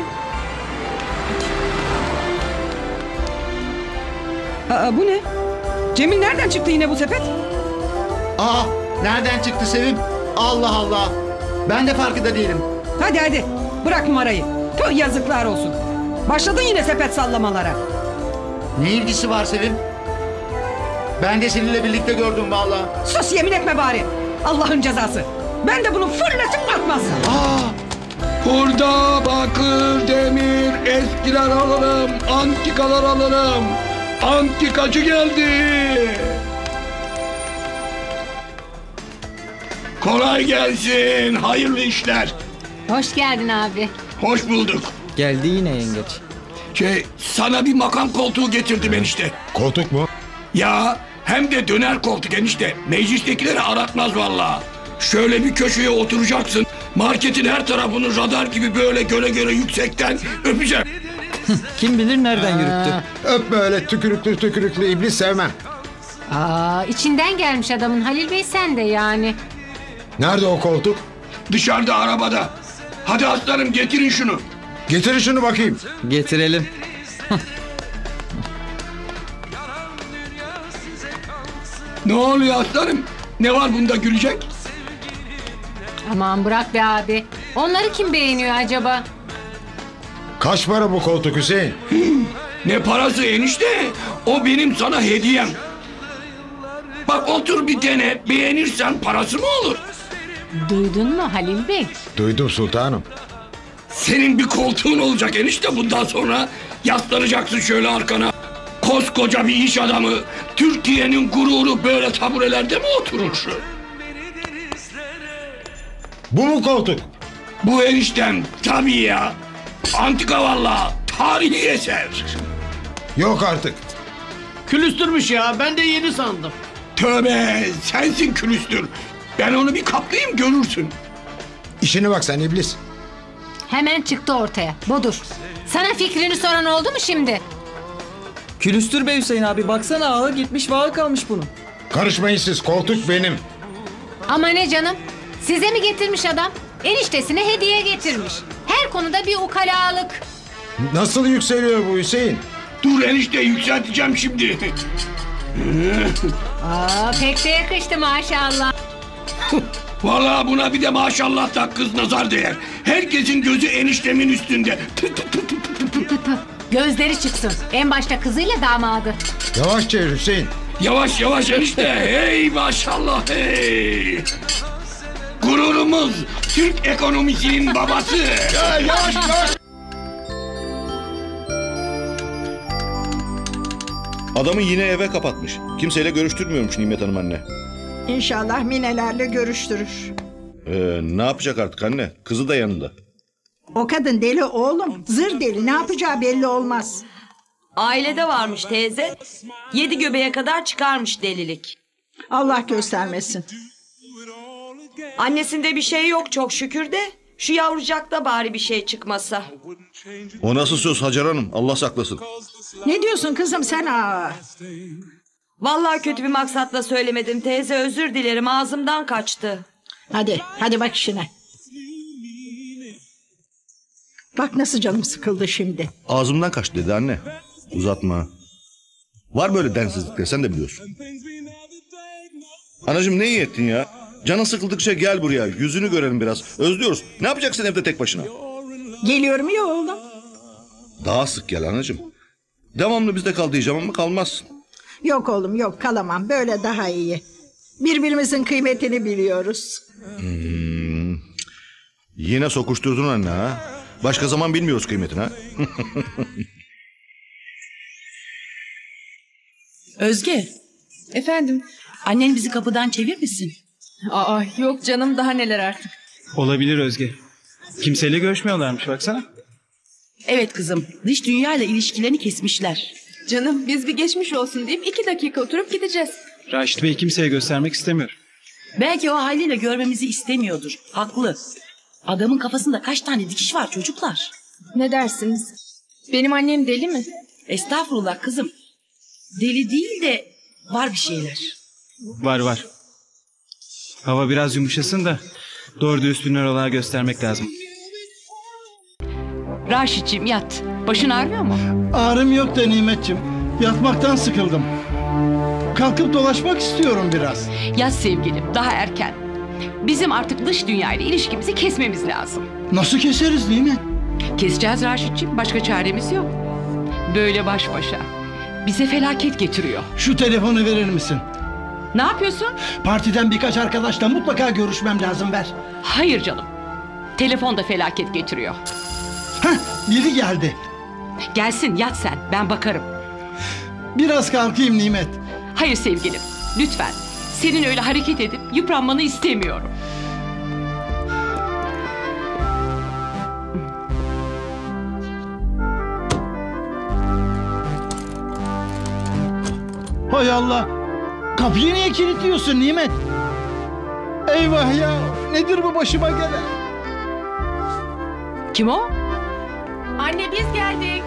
Bu ne? Cemil nereden çıktı yine bu sepet? Nereden çıktı Sevim? Allah Allah. Ben de farkında değilim. Hadi bırak numarayı. Tüh, yazıklar olsun. Başladın yine sepet sallamalara. Ne ilgisi var Sevim? Ben de seninle birlikte gördüm vallahi. Sus, yemin etme bari. Allah'ın cezası. Ben de bunu fırlatıp atmazsam. Burada bakır, demir, eskiler alırım, antikalar alırım. Antikacı geldi. Kolay gelsin, hayırlı işler. Hoş geldin abi. Hoş bulduk. Geldi yine yengeç. Sana bir makam koltuğu getirdim enişte. Koltuk mu? Ya hem de döner koltuk enişte. Meclistekileri aratmaz vallahi. Şöyle bir köşeye oturacaksın. Marketin her tarafını radar gibi böyle göre yüksekten öpeceğim. Kim bilir nereden yürüttü. Öpme öyle tükürüklü iblis sevmem. İçinden gelmiş adamın Halil Bey, sen de yani. Nerede o koltuk? Dışarıda, arabada. Hadi aslanım, getirin şunu. Getirin şunu bakayım. Getirelim. Ne oluyor aslanım? Ne var bunda gülecek? Aman bırak be abi. Onları kim beğeniyor acaba? Kaç para bu koltuk Hüseyin? Ne parası enişte? O benim sana hediyem. Bak otur bir dene. Beğenirsen parası mı olur? Duydun mu Halil Bey? Duydum sultanım. Senin bir koltuğun olacak enişte bundan sonra. Yaslanacaksın şöyle arkana. Koskoca bir iş adamı. Türkiye'nin gururu böyle taburelerde mi oturur? Bu mu koltuk? Bu eniştem tabii ya. Antika vallahi. Tarihi eser. Yok artık. Külüstürmüş ya, ben de yeni sandım. Tövbe, sensin külüstür. Ben onu bir kaplayayım görürsün. İşine bak sen iblis. Hemen çıktı ortaya. Budur. Sana fikrini soran oldu mu şimdi? Külüstür be Hüseyin abi, baksana ağı gitmiş vağı kalmış bunun. Karışmayın siz, koltuk benim. Ama ne canım? Size mi getirmiş adam? Eniştesine hediye getirmiş. Her konuda bir ukalalık. Nasıl yükseliyor bu Hüseyin? Dur enişte, yükselteceğim şimdi. Pek de yakıştı maşallah. Vallahi buna bir de maşallah tak kız, nazar değer. Herkesin gözü eniştemin üstünde. Gözleri çıksın. En başta kızıyla damadı. Yavaş çevir Hüseyin. Yavaş enişte. Hey maşallah hey. Gururumuz, Türk ekonomisinin babası. Yavaş. Adamı yine eve kapatmış. Kimseyle görüştürmüyormuş Nimet Hanım anne. İnşallah Minelerle görüştürür. Ne yapacak artık anne? Kızı da yanında. O kadın deli oğlum. Zır deli, ne yapacağı belli olmaz. Ailede varmış teyze. 7 göbeğe kadar çıkarmış delilik. Allah göstermesin. Annesinde bir şey yok çok şükür de. Şu yavrucakta bari bir şey çıkmasa. O nasıl söz Hacer Hanım? Allah saklasın. Ne diyorsun kızım sen? Vallahi kötü bir maksatla söylemedim teyze, özür dilerim, ağzımdan kaçtı. Hadi bak işine. Bak nasıl canım sıkıldı şimdi. Ağzımdan kaçtı dedi anne. Uzatma. Var böyle densizlikler, sen de biliyorsun. Anacığım ne iyi ettin ya. Canın sıkıldıkça gel buraya. Yüzünü görelim biraz. Özlüyoruz. Ne yapacaksın evde tek başına? Geliyorum ya oğlum. Daha sık gel anacığım. Devamlı bizde kal diyeceğim ama kalmazsın. Yok oğlum yok, kalamam. Böyle daha iyi. Birbirimizin kıymetini biliyoruz. Yine sokuşturdun anne ha. Başka zaman bilmiyoruz kıymetini ha. Özge. Efendim. Annen bizi kapıdan çevirmesin. Yok canım, daha neler artık. Olabilir Özge. Kimseyle görüşmüyorlarmış baksana. Evet kızım, dış dünyayla ilişkilerini kesmişler. Canım biz bir geçmiş olsun deyip 2 dakika oturup gideceğiz. Raşit Bey kimseye göstermek istemiyor. Belki o haliyle görmemizi istemiyordur. Haklı. Adamın kafasında kaç tane dikiş var çocuklar. Ne dersiniz? Benim annem deli mi? Estağfurullah kızım. Deli değil de var bir şeyler. Var. Hava biraz yumuşasın da doğru dürüst bir nöroloğa göstermek lazım. Raşit'ciğim yat. Başın ağrıyor mu? Ağrım yok da Nimetciğim. Yatmaktan sıkıldım. Kalkıp dolaşmak istiyorum biraz. Yat sevgilim, daha erken. Bizim artık dış dünyayla ilişkimizi kesmemiz lazım. Nasıl keseriz değil mi? Keseceğiz Raşit'ciğim, başka çaremiz yok. Böyle baş başa. Bize felaket getiriyor. Şu telefonu verir misin? Ne yapıyorsun? Partiden birkaç arkadaşla mutlaka görüşmem lazım, ver. Hayır canım. Telefon da felaket getiriyor. Biri geldi. Gelsin, yat sen, ben bakarım. Biraz kalkayım Nimet. Hayır sevgilim, lütfen. Senin öyle hareket edip yıpranmanı istemiyorum. Hay Allah. Kapıyı niye kilitliyorsun Nimet? Eyvah ya. Nedir bu başıma gelen? Kim o? Anne biz geldik.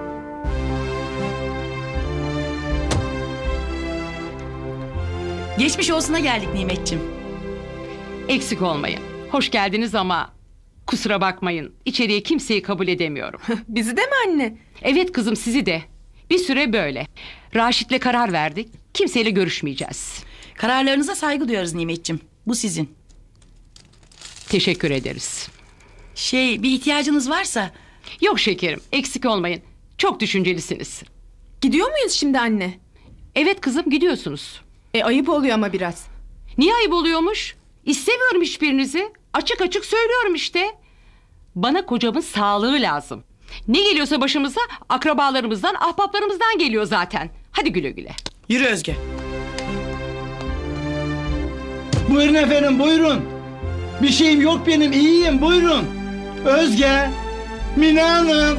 Geçmiş olsuna geldik Nimetciğim. Eksik olmayın. Hoş geldiniz ama kusura bakmayın. İçeriye kimseyi kabul edemiyorum. Bizi de mi anne? Evet kızım, sizi de. Bir süre böyle. Raşit'le karar verdik. Kimseyle görüşmeyeceğiz. Kararlarınıza saygı duyarız Nimetciğim. Bu sizin. Teşekkür ederiz. Bir ihtiyacınız varsa... Yok şekerim, eksik olmayın. Çok düşüncelisiniz. Gidiyor muyuz şimdi anne? Evet kızım, gidiyorsunuz. Ayıp oluyor ama biraz. Niye ayıp oluyormuş? İstemiyorum hiçbirinizi. Açık açık söylüyorum işte. Bana kocamın sağlığı lazım. Ne geliyorsa başımıza akrabalarımızdan, ahbaplarımızdan geliyor zaten. Hadi güle güle. Yürü Özge. Buyurun efendim, buyurun. Bir şeyim yok benim, iyiyim, buyurun. Özge, Mine Hanım.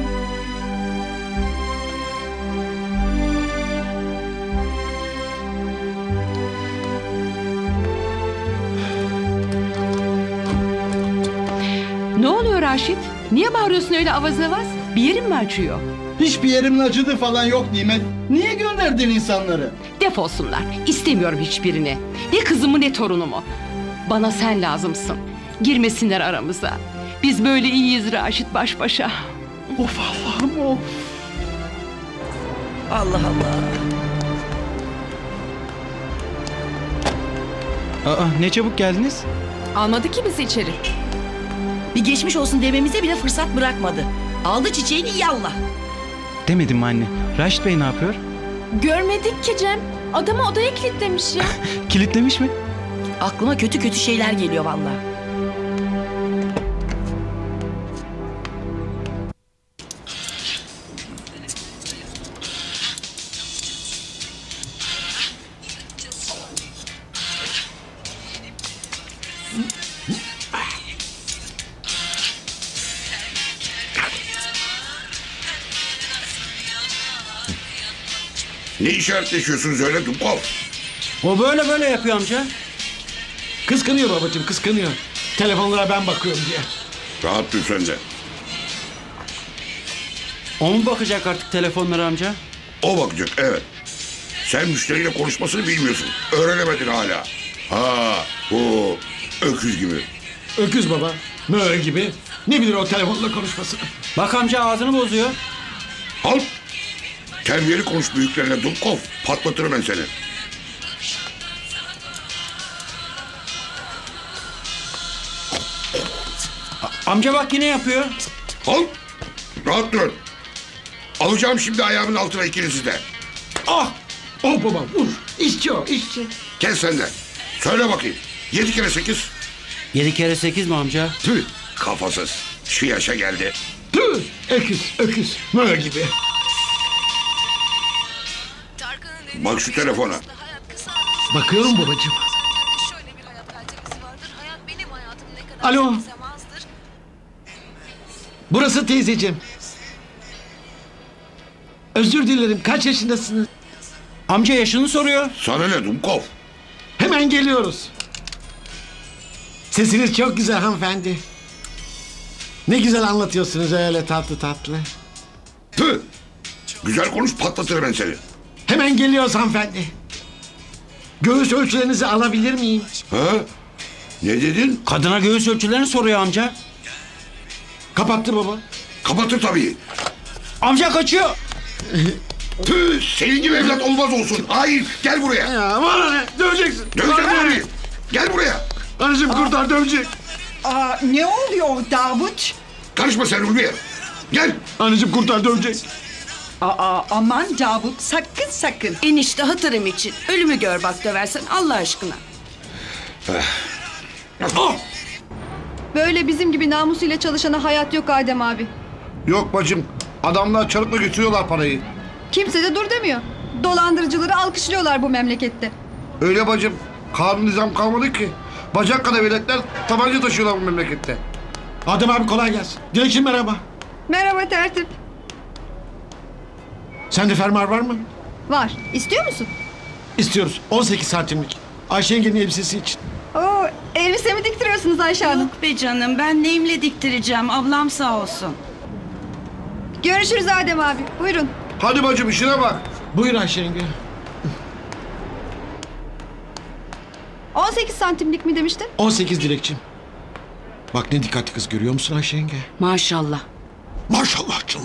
Ne oluyor Raşit? Niye bağırıyorsun öyle avaz avaz? Bir yerin mi acıyor? Hiçbir yerimin acıdığı falan yok Nimet. Niye gönderdin insanları? Defolsunlar. İstemiyorum hiçbirini. Ne kızımı ne torunumu. Bana sen lazımsın. Girmesinler aramıza. Biz böyle iyiyiz Raşit, baş başa. Of Allah'ım of. Allah Allah. Aa, ne çabuk geldiniz. Almadı ki bizi içeri. Bir geçmiş olsun dememize bile fırsat bırakmadı. Aldı çiçeğini yallah. Demedim mi anne? Raşit Bey ne yapıyor? Görmedik ki Cem. Adamı odaya kilitlemiş ya. Kilitlemiş mi? Aklıma kötü kötü şeyler geliyor vallahi. Ne işaretleşiyorsunuz öyle Dumkov? O böyle yapıyor amca. Kıskanıyor babacığım, kıskanıyor. Telefonlara ben bakıyorum diye. Rahat dur sen de. O mu bakacak artık telefonlara amca? O bakacak, evet. Sen müşteriyle konuşmasını bilmiyorsun. Öğrenemedin hala. Ha, bu öküz gibi. Öküz baba, mö gibi. Ne bilir o telefonla konuşmasını. Bak amca ağzını bozuyor. Al. Terbiyeli konuş büyüklerine Dumkov. Patlatırım ben seni. Amca bak yine yapıyor. Al. Rahat durun. Alacağım şimdi ayağımın altına ikinizi de. Ah! Oh baba vur. İşçi o, işçi. Kes sen de. Söyle bakayım. 7 kere 8. 7 kere 8 mi amca? Tüh. Kafasız. Şu yaşa geldi. Tüh. Öküz. Mö gibi. Bak şu telefona. Bakıyorum babacığım. Burası teyzeciğim. Özür dilerim, kaç yaşındasınız? Amca yaşını soruyor. Sana ne Dumkov? Hemen geliyoruz. Sesiniz çok güzel hanımefendi. Ne güzel anlatıyorsunuz öyle tatlı tatlı. Tüh! Güzel konuş, patlatırım ben seni. Hemen geliyoruz hanımefendi. Göğüs ölçülerinizi alabilir miyim? Ha? Ne dedin? Kadına göğüs ölçülerini soruyor amca. Kapattı baba. Kapatır tabii. Amca kaçıyor. Tüh! Senin gibi evlat olmaz olsun. Hayır, gel buraya. Ya bana ne? Döveceksin. Döveceğim abi. Gel buraya. Anneciğim kurtar, dövecek. Ne oluyor Davut? Karışma sen Ulviye. Gel. Anneciğim kurtar, dövecek. Aman Davut, sakın. Enişte hatırım için. Ölümü gör bak döversen Allah aşkına. Böyle bizim gibi namusuyla çalışana hayat yok Adem abi. Yok bacım. Adamlar çarıkla götürüyorlar parayı. Kimse de dur demiyor. Dolandırıcıları alkışlıyorlar bu memlekette. Öyle bacım. Kanun nizam kalmadı ki. Bacak kadar veletler tabanca taşıyorlar bu memlekette. Adem abi kolay gelsin. Dilekçim merhaba. Merhaba tertip. Sende fermuar var mı? Var. İstiyor musun? İstiyoruz. 18 santimlik. Ayşe yengenin elbisesi için. Oo, elbise mi diktiriyorsunuz Ayşe Hanım? Yok be canım ben neyimle diktireceğim ablam sağ olsun. Görüşürüz Adem abi. Buyurun. Hadi bacım işine bak. Buyur Ayşe yenge. 18 santimlik mi demiştin? 18 Dilekçim. Bak ne dikkatli kız, görüyor musun Ayşe yenge? Maşallah. Maşallah canım.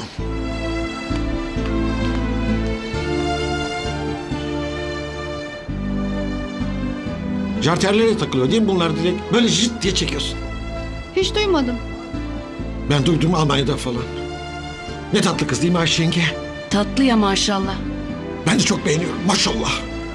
Jarterlere takılıyor değil mi bunlar Dilek? Böyle jit diye çekiyorsun. Hiç duymadım. Ben duydum Almanya'da falan. Ne tatlı kız değil mi Ayşe yenge? Tatlı ya maşallah. Ben de çok beğeniyorum maşallah.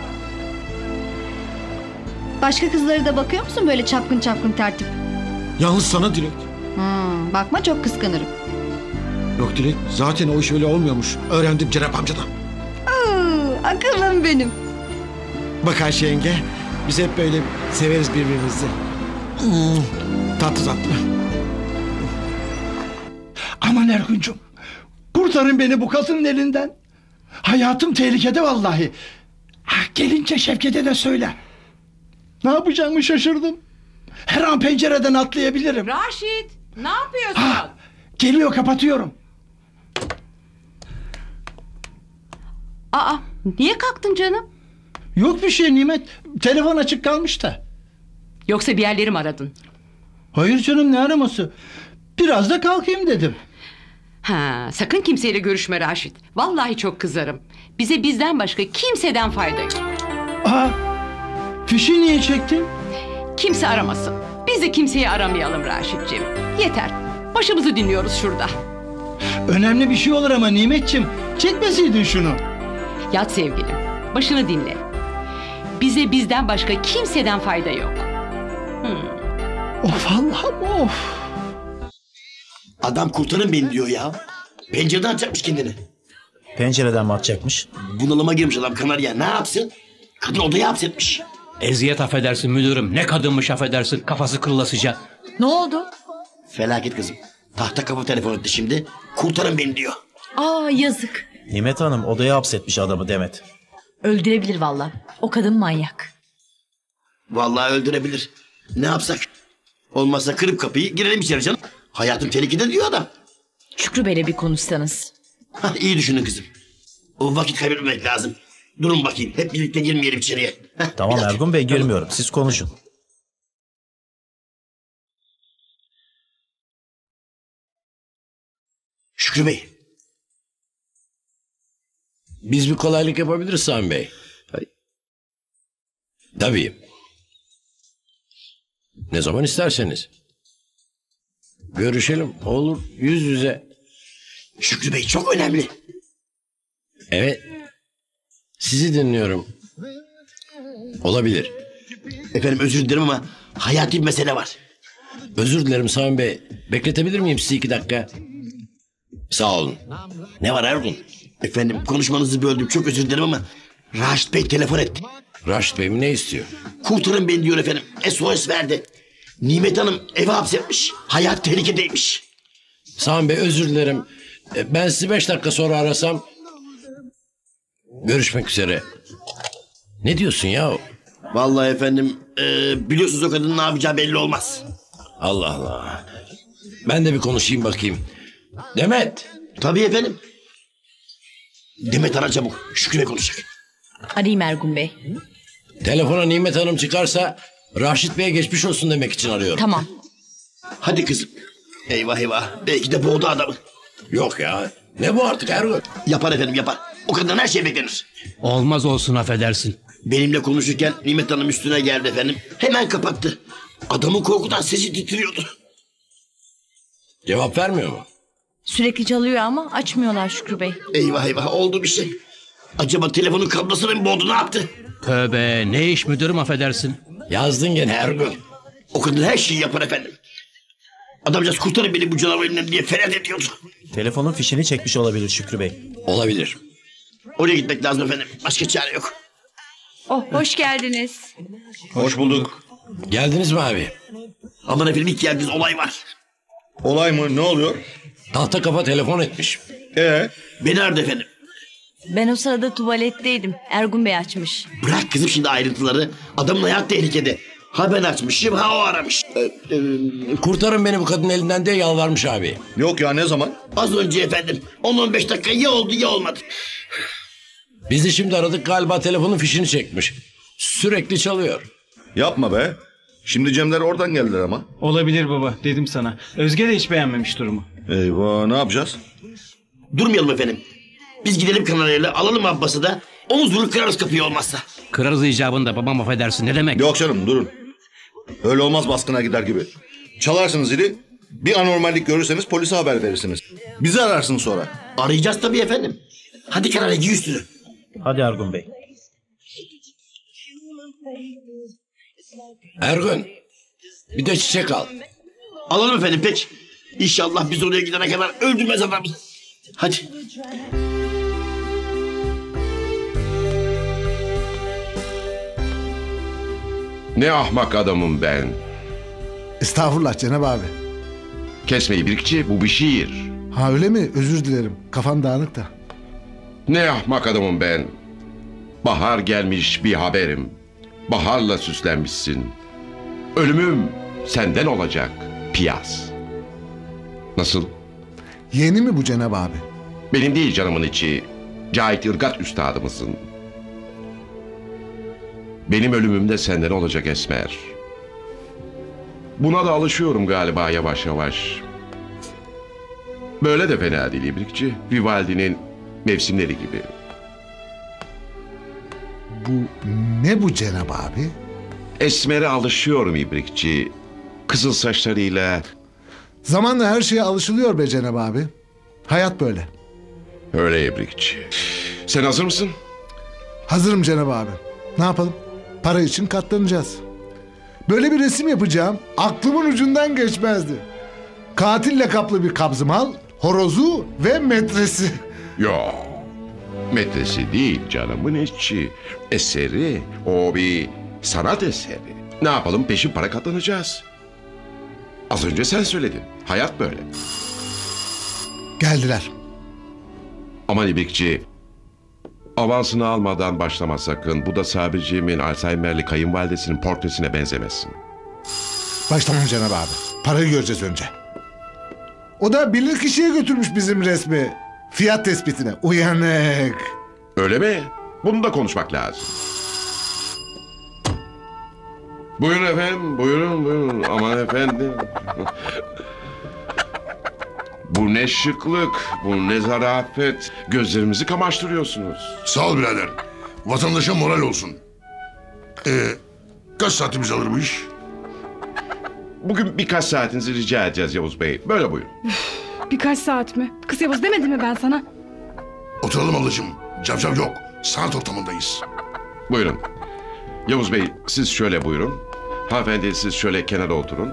Başka kızlara da bakıyor musun böyle çapkın çapkın tertip? Yalnız sana Dilek. Bakma çok kıskanırım. Yok Dilek, zaten o iş öyle olmuyormuş. Öğrendim Cenap amcadan. Akıllım benim. Bak Ayşe yenge, biz hep böyle severiz birbirimizi. Tatlı tatlı. Aman Ergun'cum. Kurtarın beni bu kadının elinden. Hayatım tehlikede vallahi. Gelince Şevket'e de söyle. Ne yapacağımı şaşırdım. Her an pencereden atlayabilirim. Raşit ne yapıyorsun? Geliyor, kapatıyorum. Aa niye kalktın canım? Yok bir şey Nimet. Telefon açık kalmış da. Yoksa bir yerleri mi aradın? Hayır canım, ne araması. Biraz da kalkayım dedim. Sakın kimseyle görüşme Raşit. Vallahi çok kızarım. Bize bizden başka kimseden fayda yok. Fişi niye çektin? Kimse aramasın. Biz de kimseyi aramayalım Raşitciğim. Yeter. Başımızı dinliyoruz şurada. Önemli bir şey olur ama Nimetciğim. Çekmeseydin şunu. Yat sevgilim. Başını dinle. Bize bizden başka kimseden fayda yok. Of Allah'ım of. Adam kurtarın beni diyor ya. Pencereden atacakmış kendini. Pencereden mi atacakmış? Bunalıma girmiş adam Kanarya. Ne yapsın? Kadın odaya hapsetmiş. Eziyet affedersin müdürüm. Ne kadınmış affedersin. Kafası kırılasıca. Ne oldu? Felaket kızım. Tahta kapı telefon etti şimdi. Kurtarın beni diyor. Yazık. Nimet Hanım odaya hapsetmiş adamı Demet. Öldürebilir vallahi. O kadın manyak. Vallahi öldürebilir. Ne yapsak? Olmazsa kırıp kapıyı girelim içeri canım. Hayatım tehlikede diyor adam. Şükrü Bey'le bir konuşsanız. İyi düşünün kızım. O vakit kaybetmemek lazım. Durun bakayım. Hep birlikte girmeyelim içeriye. Tamam Ergun Bey, girmiyorum. Siz konuşun. Şükrü Bey. Biz bir kolaylık yapabiliriz Sami Bey. Tabii. Ne zaman isterseniz. Görüşelim. Olur, yüz yüze. Şükrü Bey çok önemli. Evet. Sizi dinliyorum. Olabilir. Efendim özür dilerim ama hayati bir mesele var. Özür dilerim Sami Bey. Bekletebilir miyim sizi 2 dakika? Sağ olun. Ne var Ergun? Efendim konuşmanızı böldüm, çok özür dilerim ama Raşit Bey telefon etti. Raşit Bey mi, ne istiyor? Kurtarın beni diyor efendim. SOS verdi. Nimet Hanım eve hapsetmiş. Hayat tehlikedeymiş. Sami Bey özür dilerim. Ben sizi 5 dakika sonra arasam. Görüşmek üzere. Ne diyorsun ya? Vallahi efendim biliyorsunuz o kadının ne yapacağı belli olmaz. Allah Allah. Ben de bir konuşayım bakayım. Demet. Tabii efendim. Demet ara çabuk. Şükrü Bey konuşacak. Arayayım Ergun Bey. Telefona Nimet Hanım çıkarsa Raşit Bey'e geçmiş olsun demek için arıyorum. Tamam. Hadi kızım. Eyvah eyvah. Belki de boğdu adamı. Yok ya. Ne bu artık Ergun? Yapar efendim yapar. O kadından her şey beklenir. Olmaz olsun affedersin. Benimle konuşurken Nimet Hanım üstüne geldi efendim. Hemen kapattı. Adamın korkudan sesi titriyordu. Cevap vermiyor mu? Sürekli çalıyor ama açmıyorlar Şükrü Bey. Eyvah eyvah oldu bir şey. Acaba telefonun kablosunu mu boğdu ne yaptı? Tövbe ne iş müdürüm affedersin. Yazdın gene Ergun. O kadın her şeyi yapar efendim. Adamcağız kurtarın beni bu canavar elinden diye feryat ediyordu. Telefonun fişini çekmiş olabilir Şükrü Bey. Olabilir. Oraya gitmek lazım efendim. Başka çare yok. Oh hoş geldiniz. Hoş bulduk. Geldiniz mi abi? Aman efendim ilk geldiğiniz olay var. Olay mı? Ne oluyor? Tahta kafa telefon etmiş. Beni aradı efendim. Ben o sırada tuvaletteydim. Ergun Bey açmış. Bırak kızım şimdi ayrıntıları. Adamın hayat tehlikede. Ha ben açmışım ha o aramış. Kurtarın beni bu kadının elinden diye yalvarmış abi. Yok ya ne zaman? Az önce efendim. 10-15 dakika ya oldu ya olmadı. Biz de şimdi aradık galiba telefonun fişini çekmiş. Sürekli çalıyor. Yapma be. Şimdi Cemler oradan geldiler ama. Olabilir baba dedim sana. Özge de hiç beğenmemiş durumu. Eyvah ne yapacağız? Durmayalım efendim. Biz gidelim kanalıyla alalım Abbas'ı da omuz vurup kırarız kapıyı olmazsa. Kırarız icabında babam affedersin ne demek? Yok canım durun. Öyle olmaz baskına gider gibi. Çalarsınız zili. Bir anormallik görürseniz polise haber verirsiniz. Bizi ararsınız sonra. Arayacağız tabii efendim. Hadi kanala giy üstünü. Hadi Ergun Bey. Ergun bir de çiçek al. Alalım efendim pek. İnşallah biz oraya gidene kadar öldürmez adamı. Hadi. Ne ahmak adamım ben. Estağfurullah Cenab abi. Kesme ibrikçi bu bir şiir. Ha öyle mi? Özür dilerim. Kafam dağınık da. Ne ahmak adamım ben. Bahar gelmiş bir haberim. Baharla süslenmişsin. Ölümüm senden olacak piyas. Nasıl? Yeni mi bu Cenab abi? Benim değil canımın içi. Cahit Irgat üstadımızın. Benim ölümüm de senden olacak Esmer. Buna da alışıyorum galiba yavaş yavaş. Böyle de fena değil ibrikçi. Vivaldi'nin mevsimleri gibi. Bu ne bu Cenab abi? Esmer'e alışıyorum ibrikçi. Kızıl saçlarıyla. Zamanla her şeye alışılıyor be Cenab abi. Hayat böyle. Öyle ibrikçi. Sen hazır mısın? Hazırım Cenab abi. Ne yapalım? Para için katlanacağız. Böyle bir resim yapacağım. Aklımın ucundan geçmezdi. Katille kaplı bir kabzımal, horozu ve metresi. Yok. Metresi değil canımın içi. Eseri. O bir sanat eseri. Ne yapalım peşin para katlanacağız. Az önce sen söyledin. Hayat böyle. Geldiler. Aman ibrikçi. Avansını almadan başlama sakın. Bu da Sabriciğimin Alzheimer'li kayınvalidesinin portresine benzemesin. Başlamam Cenab abi. Parayı göreceğiz önce. O da bilirkişiye götürmüş bizim resmi. Fiyat tespitine. Uyanık. Öyle mi? Bunu da konuşmak lazım. Buyurun efendim. Buyurun buyurun. Aman efendim. Bu ne şıklık, bu ne zarafet. Gözlerimizi kamaştırıyorsunuz. Sağ ol birader. Vatandaşa moral olsun. Kaç saatimiz alır bu iş? Bugün birkaç saatinizi rica edeceğiz Yavuz Bey. Böyle buyurun. Birkaç saat mi? Kız Yavuz demedim mi ben sana? Oturalım ablacığım. Cavcav yok. Sanat ortamındayız. Buyurun. Yavuz Bey siz şöyle buyurun. Hanımefendi siz şöyle kenara oturun.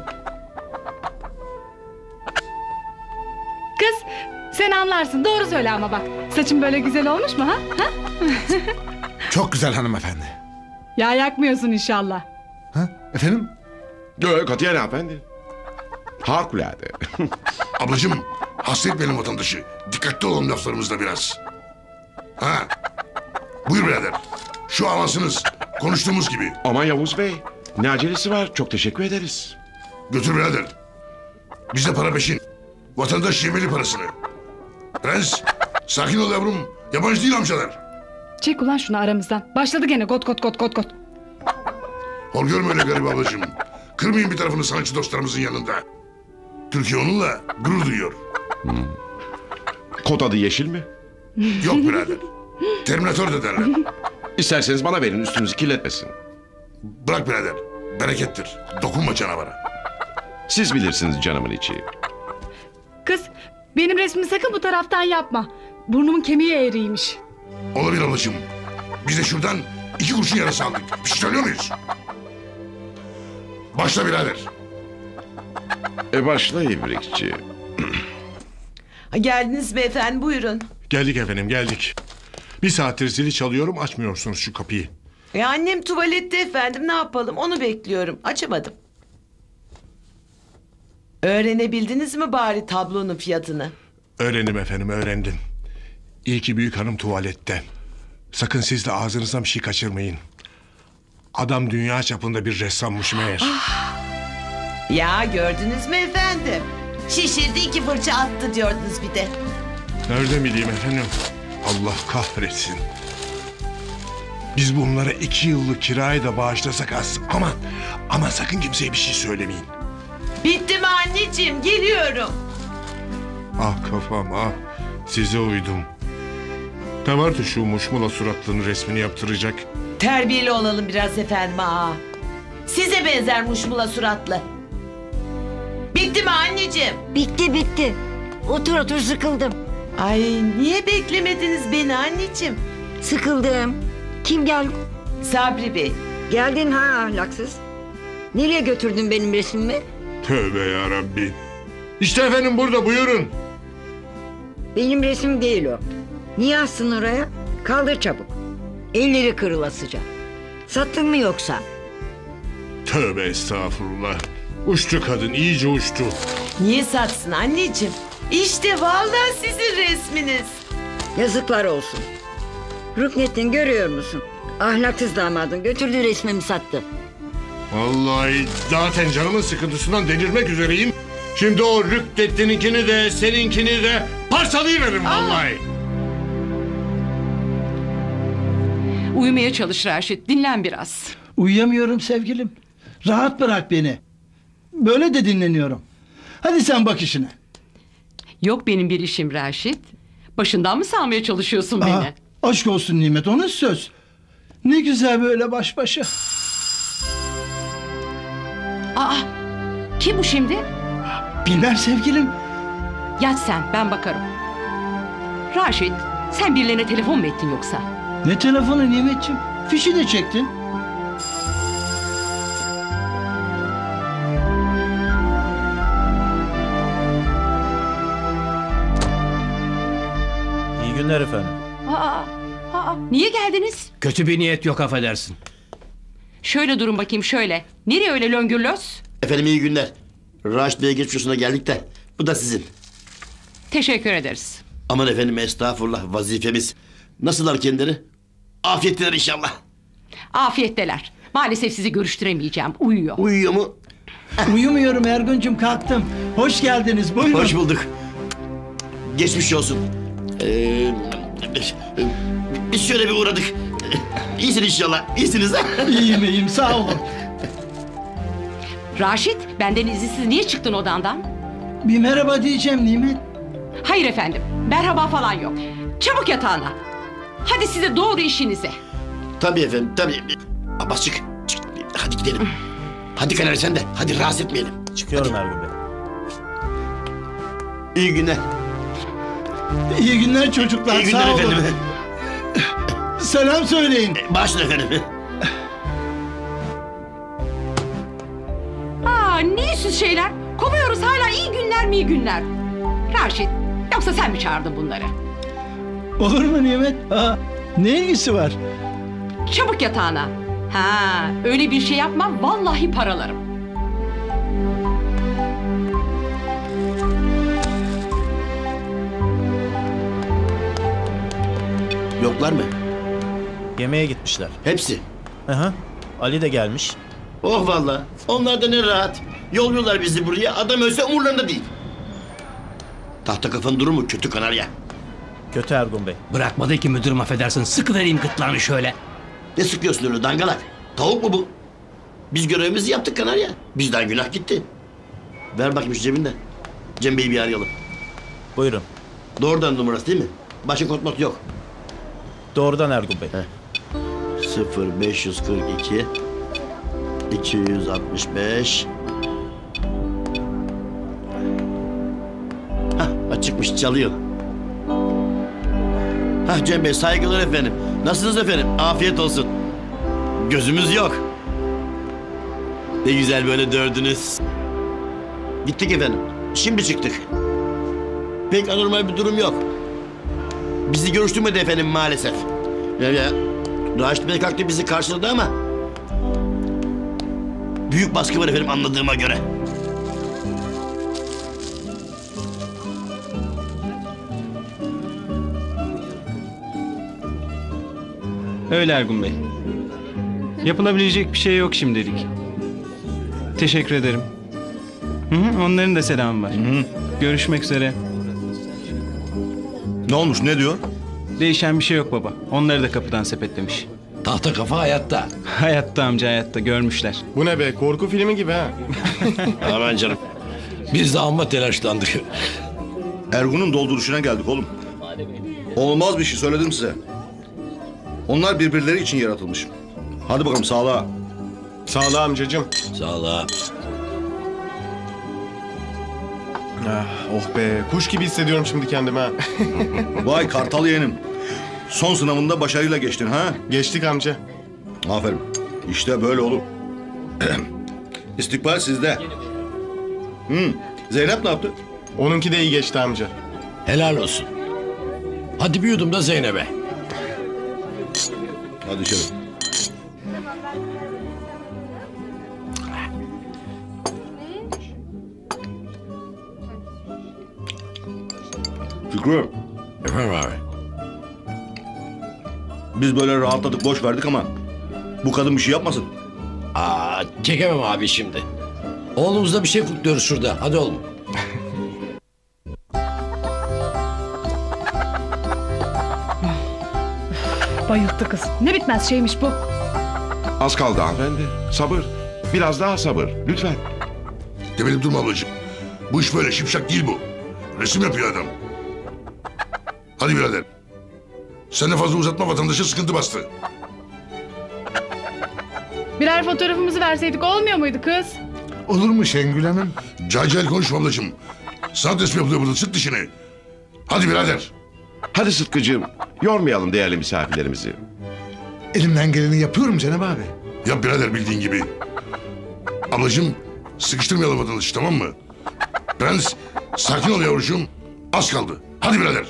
Kız sen anlarsın doğru söyle ama bak. Saçın böyle güzel olmuş mu ha? Çok güzel hanımefendi. Ya yakmıyorsun inşallah. Ha? Efendim? Yok katiyen hanımefendi. Harikulade. Ablacığım Hasta etmeyelim vatandaşı. Dikkatli olalım laflarımızda biraz. Ha. Buyur birader. Şu avansınız. Konuştuğumuz gibi. Ama Yavuz Bey, ne acelesi var? Çok teşekkür ederiz. Götür birader. Bizde para peşin. Vatandaş yemeli parasını. Prens, sakin ol yavrum. Yabancı değil amcalar. Çek ulan şunu aramızdan. Başladı gene got got got got got. Hor görme öyle garip ablacığım. Kırmayın bir tarafını sanatçı dostlarımızın yanında. Türkiye onunla gurur duyuyor. Kod adı yeşil mi? Yok birader. Terminatör de derler. İsterseniz bana verin, üstünüzü kirletmesin. Bırak birader. Berekettir. Dokunma canavara. Siz bilirsiniz canımın içi. Kız benim resmimi sakın bu taraftan yapma. Burnumun kemiği eğriymiş. Olabilir ablacığım. Biz de şuradan 2 kurşun yarası aldık. Bir şey söylüyor muyuz? Başla birader. Başla İbrikçi. Geldiniz mi efendim, buyurun. Geldik efendim, geldik. Bir saattir zili çalıyorum, açmıyorsunuz şu kapıyı. Annem tuvalette efendim, ne yapalım, onu bekliyorum, açamadım. Öğrenebildiniz mi bari tablonun fiyatını? Öğrendim efendim, öğrendim. İyi ki büyük hanım tuvalette. Sakın siz de ağzınızdan bir şey kaçırmayın. Adam dünya çapında bir ressammış meğer. Ya gördünüz mü efendim? Şişirdi 2 fırça attı diyordunuz bir de. Nereden bileyim efendim? Allah kahretsin. Biz bunlara 2 yıllık kirayı da bağışlasak az. Aman sakın kimseye bir şey söylemeyin. Bitti mi anneciğim, geliyorum. Ah kafam ah. Size uydum. Ne vardı şu muşmula suratlının resmini yaptıracak? Terbiyeli olalım biraz efendim aa. Size benzer muşmula suratlı. Bitti mi anneciğim? Bitti. Otur sıkıldım. Ay niye beklemediniz beni anneciğim? Sıkıldım. Kim geldi? Sabri Bey. Geldin ha ahlaksız. Nereye götürdün benim resmimi? Tövbe yarabbi. İşte efendim burada, buyurun. Benim resim değil o. Niye astın oraya? Kaldır çabuk. Elleri kırılasıca. Sattın mı yoksa? Tövbe estağfurullah. Uçtu kadın, iyice uçtu. Niye satsın anneciğim? İşte vallahi sizin resminiz. Yazıklar olsun. Rüknettin görüyor musun? Ahlaksız damadın götürdüğü resmimi sattı. Vallahi zaten canımın sıkıntısından delirmek üzereyim. Şimdi o Rüknettin'inkini de seninkini de parçalayıveririm vallahi. Uyumaya çalış Raşit, dinlen biraz. Uyuyamıyorum sevgilim. Rahat bırak beni. Böyle de dinleniyorum. Hadi sen bak işine. Yok benim bir işim Raşit. Başından mı salmaya çalışıyorsun beni? Aşk olsun Nimet, o nasıl söz? Ne güzel böyle baş başa. Kim bu şimdi? Bilmem sevgilim. Yat sen, ben bakarım. Raşit, sen birilerine telefon mu ettin yoksa? Ne telefonu Nimetciğim? Fişi de çektin. İyi günler efendim. Niye geldiniz? Kötü bir niyet yok, affedersin. Şöyle durun bakayım, şöyle. Nereye öyle löngürlöz? Efendim iyi günler. Raşit Bey'e geçmişine geldik de bu da sizin. Teşekkür ederiz. Aman efendim estağfurullah, vazifemiz. Nasıllar kendileri? Afiyetler inşallah. Afiyetteler. Maalesef sizi görüştüremeyeceğim. Uyuyor. Uyuyor mu? Uyumuyorum Ergun'cum, kalktım. Hoş geldiniz, buyurun. Hoş bulduk. Geçmiş olsun. Biz şöyle bir uğradık. İyisin inşallah. İyisiniz. İyiyim sağ olun. Raşit, benden izinsiz niye çıktın odandan? Bir merhaba diyeceğim Nimet. Hayır efendim, merhaba falan yok. Çabuk yatağına. Hadi size doğru işinize. Tabii efendim tabii. Abbas çık. Hadi gidelim. Hadi Fener sen de. Hadi rahatsız etmeyelim. Çıkıyorum Ergun Bey. İyi günler. İyi günler çocuklar. İyi günler sağ olun. efendim. Selam söyleyin. Başla efendim. Ne yüzsüz şeyler. Kovuyoruz hala iyi günler mi iyi günler. Raşit, yoksa sen mi çağırdın bunları? Olur mu Nimet? Ne ilgisi var? Çabuk yatağına. Öyle bir şey yapma, vallahi paralarım. Yoklar mı? Yemeğe gitmişler. Hepsi. Aha. Ali de gelmiş. Oh valla. Onlar da ne rahat. Yolluyorlar bizi buraya. Adam ölse umurlarında değil. Tahta kafanın durumu kötü kanarya. Kötü Ergun Bey. Bırakmadı ki müdürüm affedersin. Sıkıvereyim gırtlağını şöyle. Ne sıkıyorsun öyle dangalak? Tavuk mu bu? Biz görevimizi yaptık kanarya. Bizden günah gitti. Ver bakayım şu cebinden. Cem Bey'i bir arayalım. Buyurun. Doğrudan numarası değil mi? Başka kodmat yok. Doğrudan Ergun Bey. 0542 265 açıkmış, çalıyor. Cem Bey, saygılar efendim. Nasılsınız efendim? Afiyet olsun. Gözümüz yok. Ne güzel böyle dördünüz. Gittik efendim. Şimdi çıktık. Pek anormal bir durum yok. Bizi görüştürmedi efendim maalesef. Ya, Raşit Bey kalktı, bizi karşıladı ama büyük baskı var efendim anladığıma göre. Öyle Ergun Bey. Yapılabilecek bir şey yok şimdilik. Teşekkür ederim. Hı, onların da selamı var. Görüşmek üzere. Ne olmuş, ne diyor? Değişen bir şey yok baba. Onları da kapıdan sepetlemiş. Tahta kafa hayatta. Hayatta amca, hayatta görmüşler. Bu ne be, korku filmi gibi ha. Aman canım. Biz de amma telaşlandık. Ergun'un dolduruşuna geldik oğlum. Olmaz bir şey, söyledim size. Onlar birbirleri için yaratılmış. Hadi bakalım sağlığa. Sağlığa amcacığım. Sağlığa. Oh be, kuş gibi hissediyorum şimdi kendimi ha. Vay kartal yeğenim. Son sınavında başarıyla geçtin ha? Geçtik amca. Aferin. İşte böyle oğlum. İstikbal sizde. Zeynep ne yaptı? Onunki de iyi geçti amca. Helal olsun. Hadi bir yudum da Zeynep'e. Hadi içelim. Şükrü. Efendim abi. Biz böyle rahatladık, boş verdik ama bu kadın bir şey yapmasın. Çekemem abi şimdi. Oğlumuzla bir şey kutluyoruz şurada. Hadi oğlum. Bayılttı kız. Ne bitmez şeymiş bu. Az kaldı hanımefendi. Sabır. Biraz daha sabır. Lütfen. Demedim durma ablacığım. Bu iş böyle şipşak değil bu. Resim yapıyor adam. Hadi birader. Sen de fazla uzatma, vatandaşa sıkıntı bastı. Birer fotoğrafımızı verseydik olmuyor muydu kız? Olur mu Şengül Hanım? Cahil konuşma ablacığım. Sanat resmi yapılıyor burada, sık dişini. Hadi birader. Hadi Sıtkı'cığım. Yormayalım değerli misafirlerimizi. Elimden geleni yapıyorum Cenab abi. Yap birader bildiğin gibi. Ablacığım sıkıştırmayalım vatandaşı, tamam mı? Prens sakin ol yavrucuğum. Az kaldı. Hadi birader.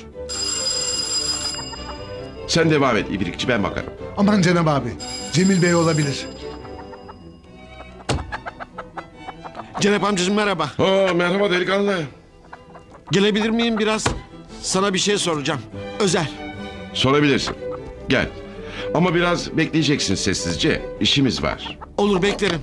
Sen devam et İbrikçi, ben bakarım. Aman Cenab abi. Cemil Bey olabilir. Cenap amcacığım merhaba. Merhaba delikanlı. Gelebilir miyim biraz? Sana bir şey soracağım. Özel. Sorabilirsin. Gel. Ama biraz bekleyeceksin sessizce. İşimiz var. Olur, beklerim.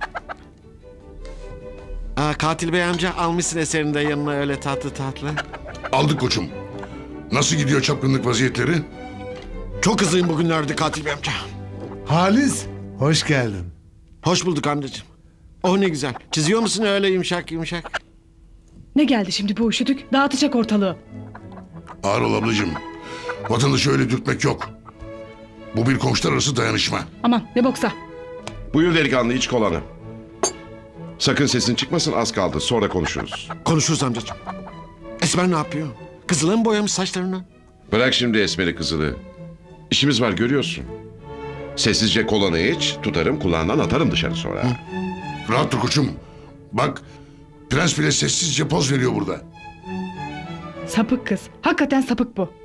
Katil bey amca, almışsın eserini de yanına öyle tatlı tatlı. Aldık koçum. Nasıl gidiyor çapkınlık vaziyetleri? Çok hızlıyım bugünlerde katil bey amca. Halis, hoş geldin. Hoş bulduk amcacığım. Oh ne güzel. Çiziyor musun öyle yumuşak yumuşak? Ne geldi şimdi bu üşüdük? Dağıtacak ortalığı. Ağır ol ablacığım. Vatandaşı öyle dürtmek yok. Bu bir komşular arası dayanışma. Aman ne boksa. Buyur delikanlı, iç kolanı. Sakın sesin çıkmasın, az kaldı. Sonra konuşuruz. Konuşuruz amcacığım. Esmer ne yapıyor? Kızıla mı boyamış saçlarını? Bırak şimdi Esmer'i kızılı. İşimiz var görüyorsun. Sessizce kolanı iç, tutarım kulağından atarım dışarı sonra. Rahat dur koçum. Bak prens bile sessizce poz veriyor burada. Sapık kız. Hakikaten sapık bu.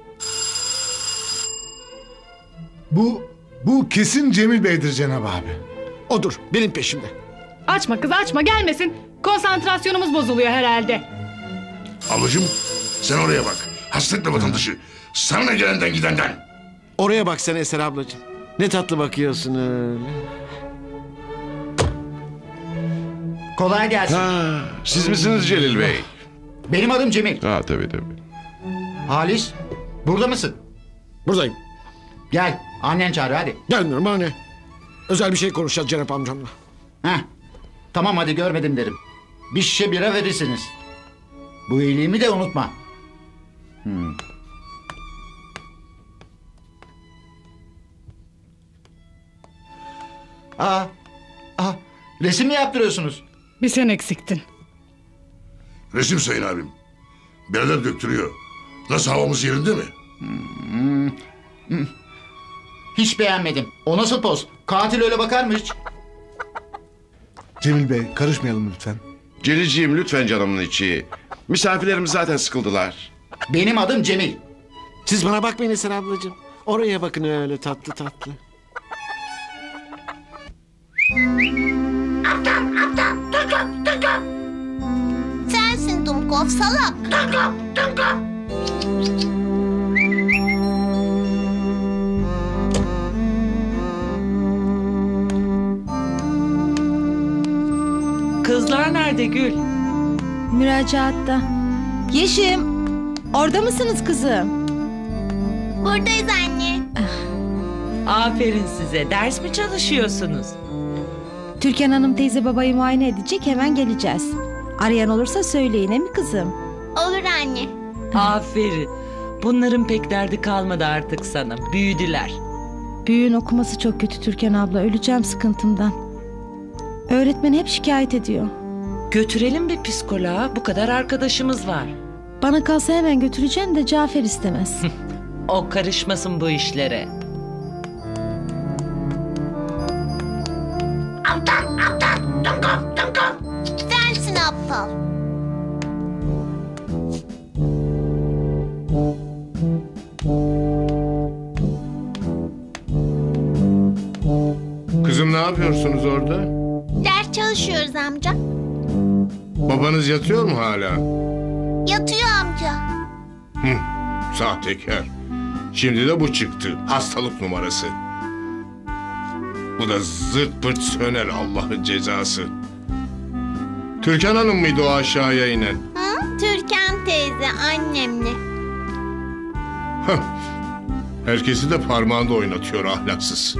Bu kesin Cemil Bey'dir Cenab abi. Odur, benim peşimde. Açma kız açma, gelmesin. Konsantrasyonumuz bozuluyor herhalde. Ablacığım sen oraya bak. Hasretle vatandaşı. Sana ne gelenden gidenden. Oraya baksana Eser ablacığım. Ne tatlı bakıyorsun öyle. Kolay gelsin. Ha, siz misiniz Celil Bey? Benim adım Cemil. Ha tabii. Halis, burada mısın? Buradayım. Gel, annen çağırıyor hadi. Gelmiyorum anne. Özel bir şey konuşacağız Cenap amcamla. Heh, tamam hadi görmedim derim. Bir şişe bira verirsiniz. Bu iyiliğimi de unutma. Aa, resim mi yaptırıyorsunuz? Bir sen eksiktin. Resim sayın abim. Birader döktürüyor. Nasıl, havamız yerinde mi? Hiç beğenmedim. O nasıl poz? Katil öyle bakar mı hiç? Cemil Bey karışmayalım lütfen. Celilciğim lütfen canımın içi. Misafirlerimiz zaten sıkıldılar. Benim adım Cemil. Siz bana bakmayın Eser ablacığım. Oraya bakın öyle tatlı tatlı. Sensin Dumkov salak. Kızlar nerede Gül? Müracaatta. Yeşim, orada mısınız kızım? Buradayız anne. Aferin size. Ders mi çalışıyorsunuz? Türkan Hanım teyze babayı muayene edecek, hemen geleceğiz. Arayan olursa söyleyin, he mi kızım? Olur anne. Aferin. Bunların pek derdi kalmadı artık sana. Büyüdüler. Büyüğün okuması çok kötü Türkan abla, öleceğim sıkıntımdan. Öğretmen hep şikayet ediyor. Götürelim bir psikoloğa. Bu kadar arkadaşımız var. Bana kalsa hemen götüreceğim de Cafer istemez. O karışmasın bu işlere. Sensin aptal. Kızım ne yapıyorsunuz orada? Ders çalışıyoruz amca. Babanız yatıyor mu hala? Yatıyor amca. Sahtekar. Şimdi de bu çıktı. Hastalık numarası. Bu da zırt pırt söner Allah'ın cezası. Türkan Hanım mıydı o aşağıya inen? Hı? Türkan teyze annemle. Herkesi de parmağında oynatıyor ahlaksız.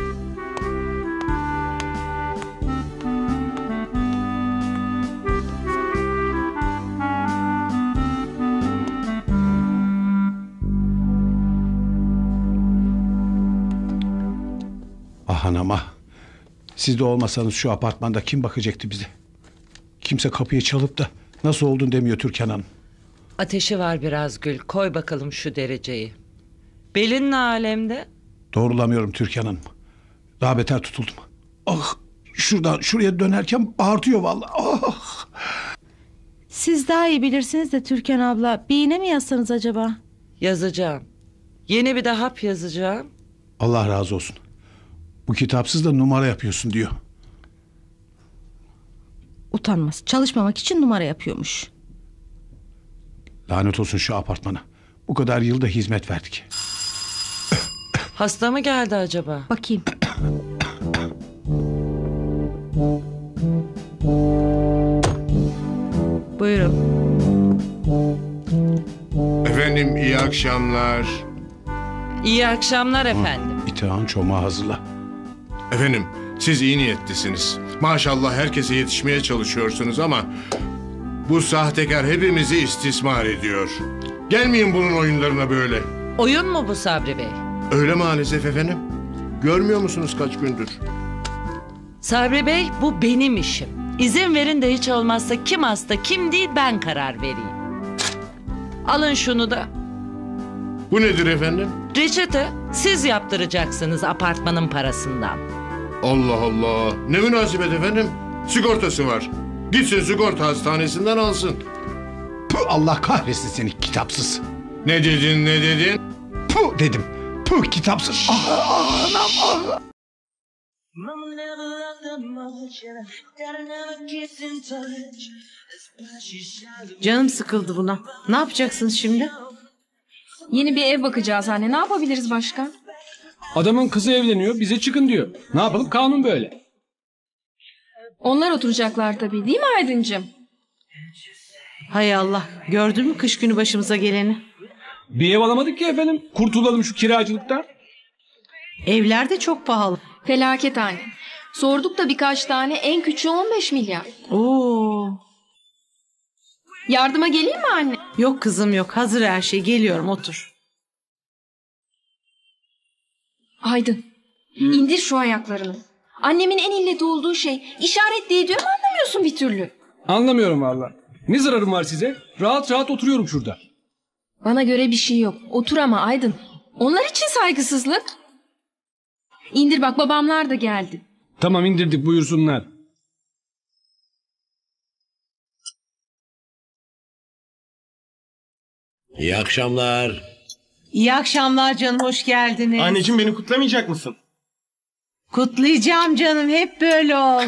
Ah anam ah. Siz de olmasanız şu apartmanda kim bakacaktı bize? Kimse kapıyı çalıp da nasıl oldun demiyor Türkan Hanım. Ateşi var biraz Gül. Koy bakalım şu dereceyi. Belin ne alemde? Doğrulamıyorum Türkan Hanım. Daha beter tutuldum. Ah, şuradan şuraya dönerken bağırtıyor vallahi. Ah. Siz daha iyi bilirsiniz de Türkan abla, bir iğne mi yazsanız acaba? Yazacağım. Yeni bir de hap yazacağım. Allah razı olsun. Bu kitapsız da numara yapıyorsun diyor. Utanmaz. Çalışmamak için numara yapıyormuş. Lanet olsun şu apartmana. Bu kadar yılda hizmet verdik. Hasta mı geldi acaba? Bakayım. Buyurun. Efendim iyi akşamlar. İyi akşamlar efendim. İtağın çomağı hazırla. Efendim siz iyi niyetlisiniz. Maşallah herkese yetişmeye çalışıyorsunuz ama bu sahtekar hepimizi istismar ediyor. Gelmeyin bunun oyunlarına böyle. Oyun mu bu Sabri Bey? Öyle maalesef efendim. Görmüyor musunuz kaç gündür? Sabri Bey bu benim işim. İzin verin de hiç olmazsa kim hasta kim değil ben karar vereyim. Alın şunu da. Bu nedir efendim? Reçete siz yaptıracaksınız apartmanın parasından. Allah Allah. Ne münasebet efendim? Sigortası var. Gitsin sigorta hastanesinden alsın. Puh, Allah kahretsin seni kitapsız. Ne dedin? Puh dedim. Puh kitapsız. Anam ah. Canım sıkıldı buna. Ne yapacaksınız şimdi? Yeni bir ev bakacağız anne. Ne yapabiliriz başka? Adamın kızı evleniyor, bize çıkın diyor. Ne yapalım, kanun böyle. Onlar oturacaklar tabii, değil mi Aydıncığım? Hay Allah, gördün mü kış günü başımıza geleni? Bir ev alamadık ki efendim. Kurtulalım şu kiracılıktan. Evler de çok pahalı. Felaket anne. Sorduk da birkaç tane, en küçüğü 15 milyar. Oo. Yardıma geleyim mi anne? Yok kızım yok, hazır her şey, geliyorum, otur. Aydın, indir şu ayaklarını. Annemin en illeti olduğu şey, işaret diye diyor mu anlamıyorsun bir türlü? Anlamıyorum valla. Ne zararım var size? Rahat rahat oturuyorum şurada. Bana göre bir şey yok. Otur ama Aydın. Onlar için saygısızlık. İndir bak, babamlar da geldi. Tamam, indirdik, buyursunlar. İyi akşamlar. İyi akşamlar canım, hoş geldiniz. Anneciğim, beni kutlamayacak mısın? Kutlayacağım canım, hep böyle ol.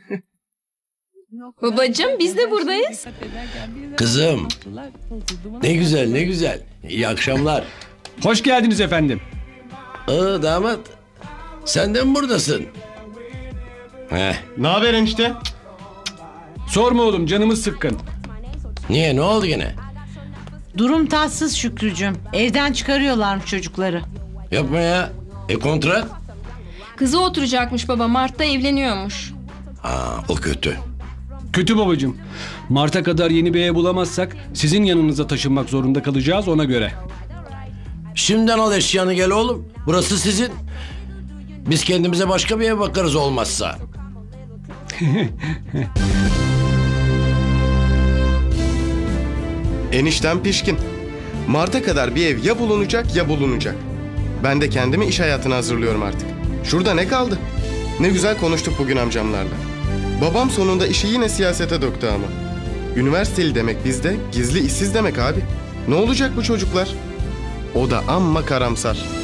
Babacığım, biz de buradayız. Kızım. Ne güzel, ne güzel. İyi akşamlar. Hoş geldiniz efendim. Damat. Sen de mi buradasın? Ne haber enişte? Sorma oğlum, canımız sıkkın. Niye, ne oldu gene? Durum tatsız Şükrücüğüm. Evden çıkarıyorlarmış çocukları. Yapma ya. Kontrat? Kızı oturacakmış baba, Mart'ta evleniyormuş. O kötü. Kötü babacığım. Mart'a kadar yeni bir ev bulamazsak sizin yanınıza taşınmak zorunda kalacağız, ona göre. Şimdiden al eşyanı, gel oğlum. Burası sizin. Biz kendimize başka bir ev bakarız olmazsa. Eniştem pişkin. Mart'a kadar bir ev ya bulunacak ya bulunacak. Ben de kendimi iş hayatına hazırlıyorum artık. Şurada ne kaldı? Ne güzel konuştuk bugün amcamlarla. Babam sonunda işi yine siyasete döktü ama. Üniversiteli demek bizde, gizli işsiz demek abi. Ne olacak bu çocuklar? O da amma karamsar.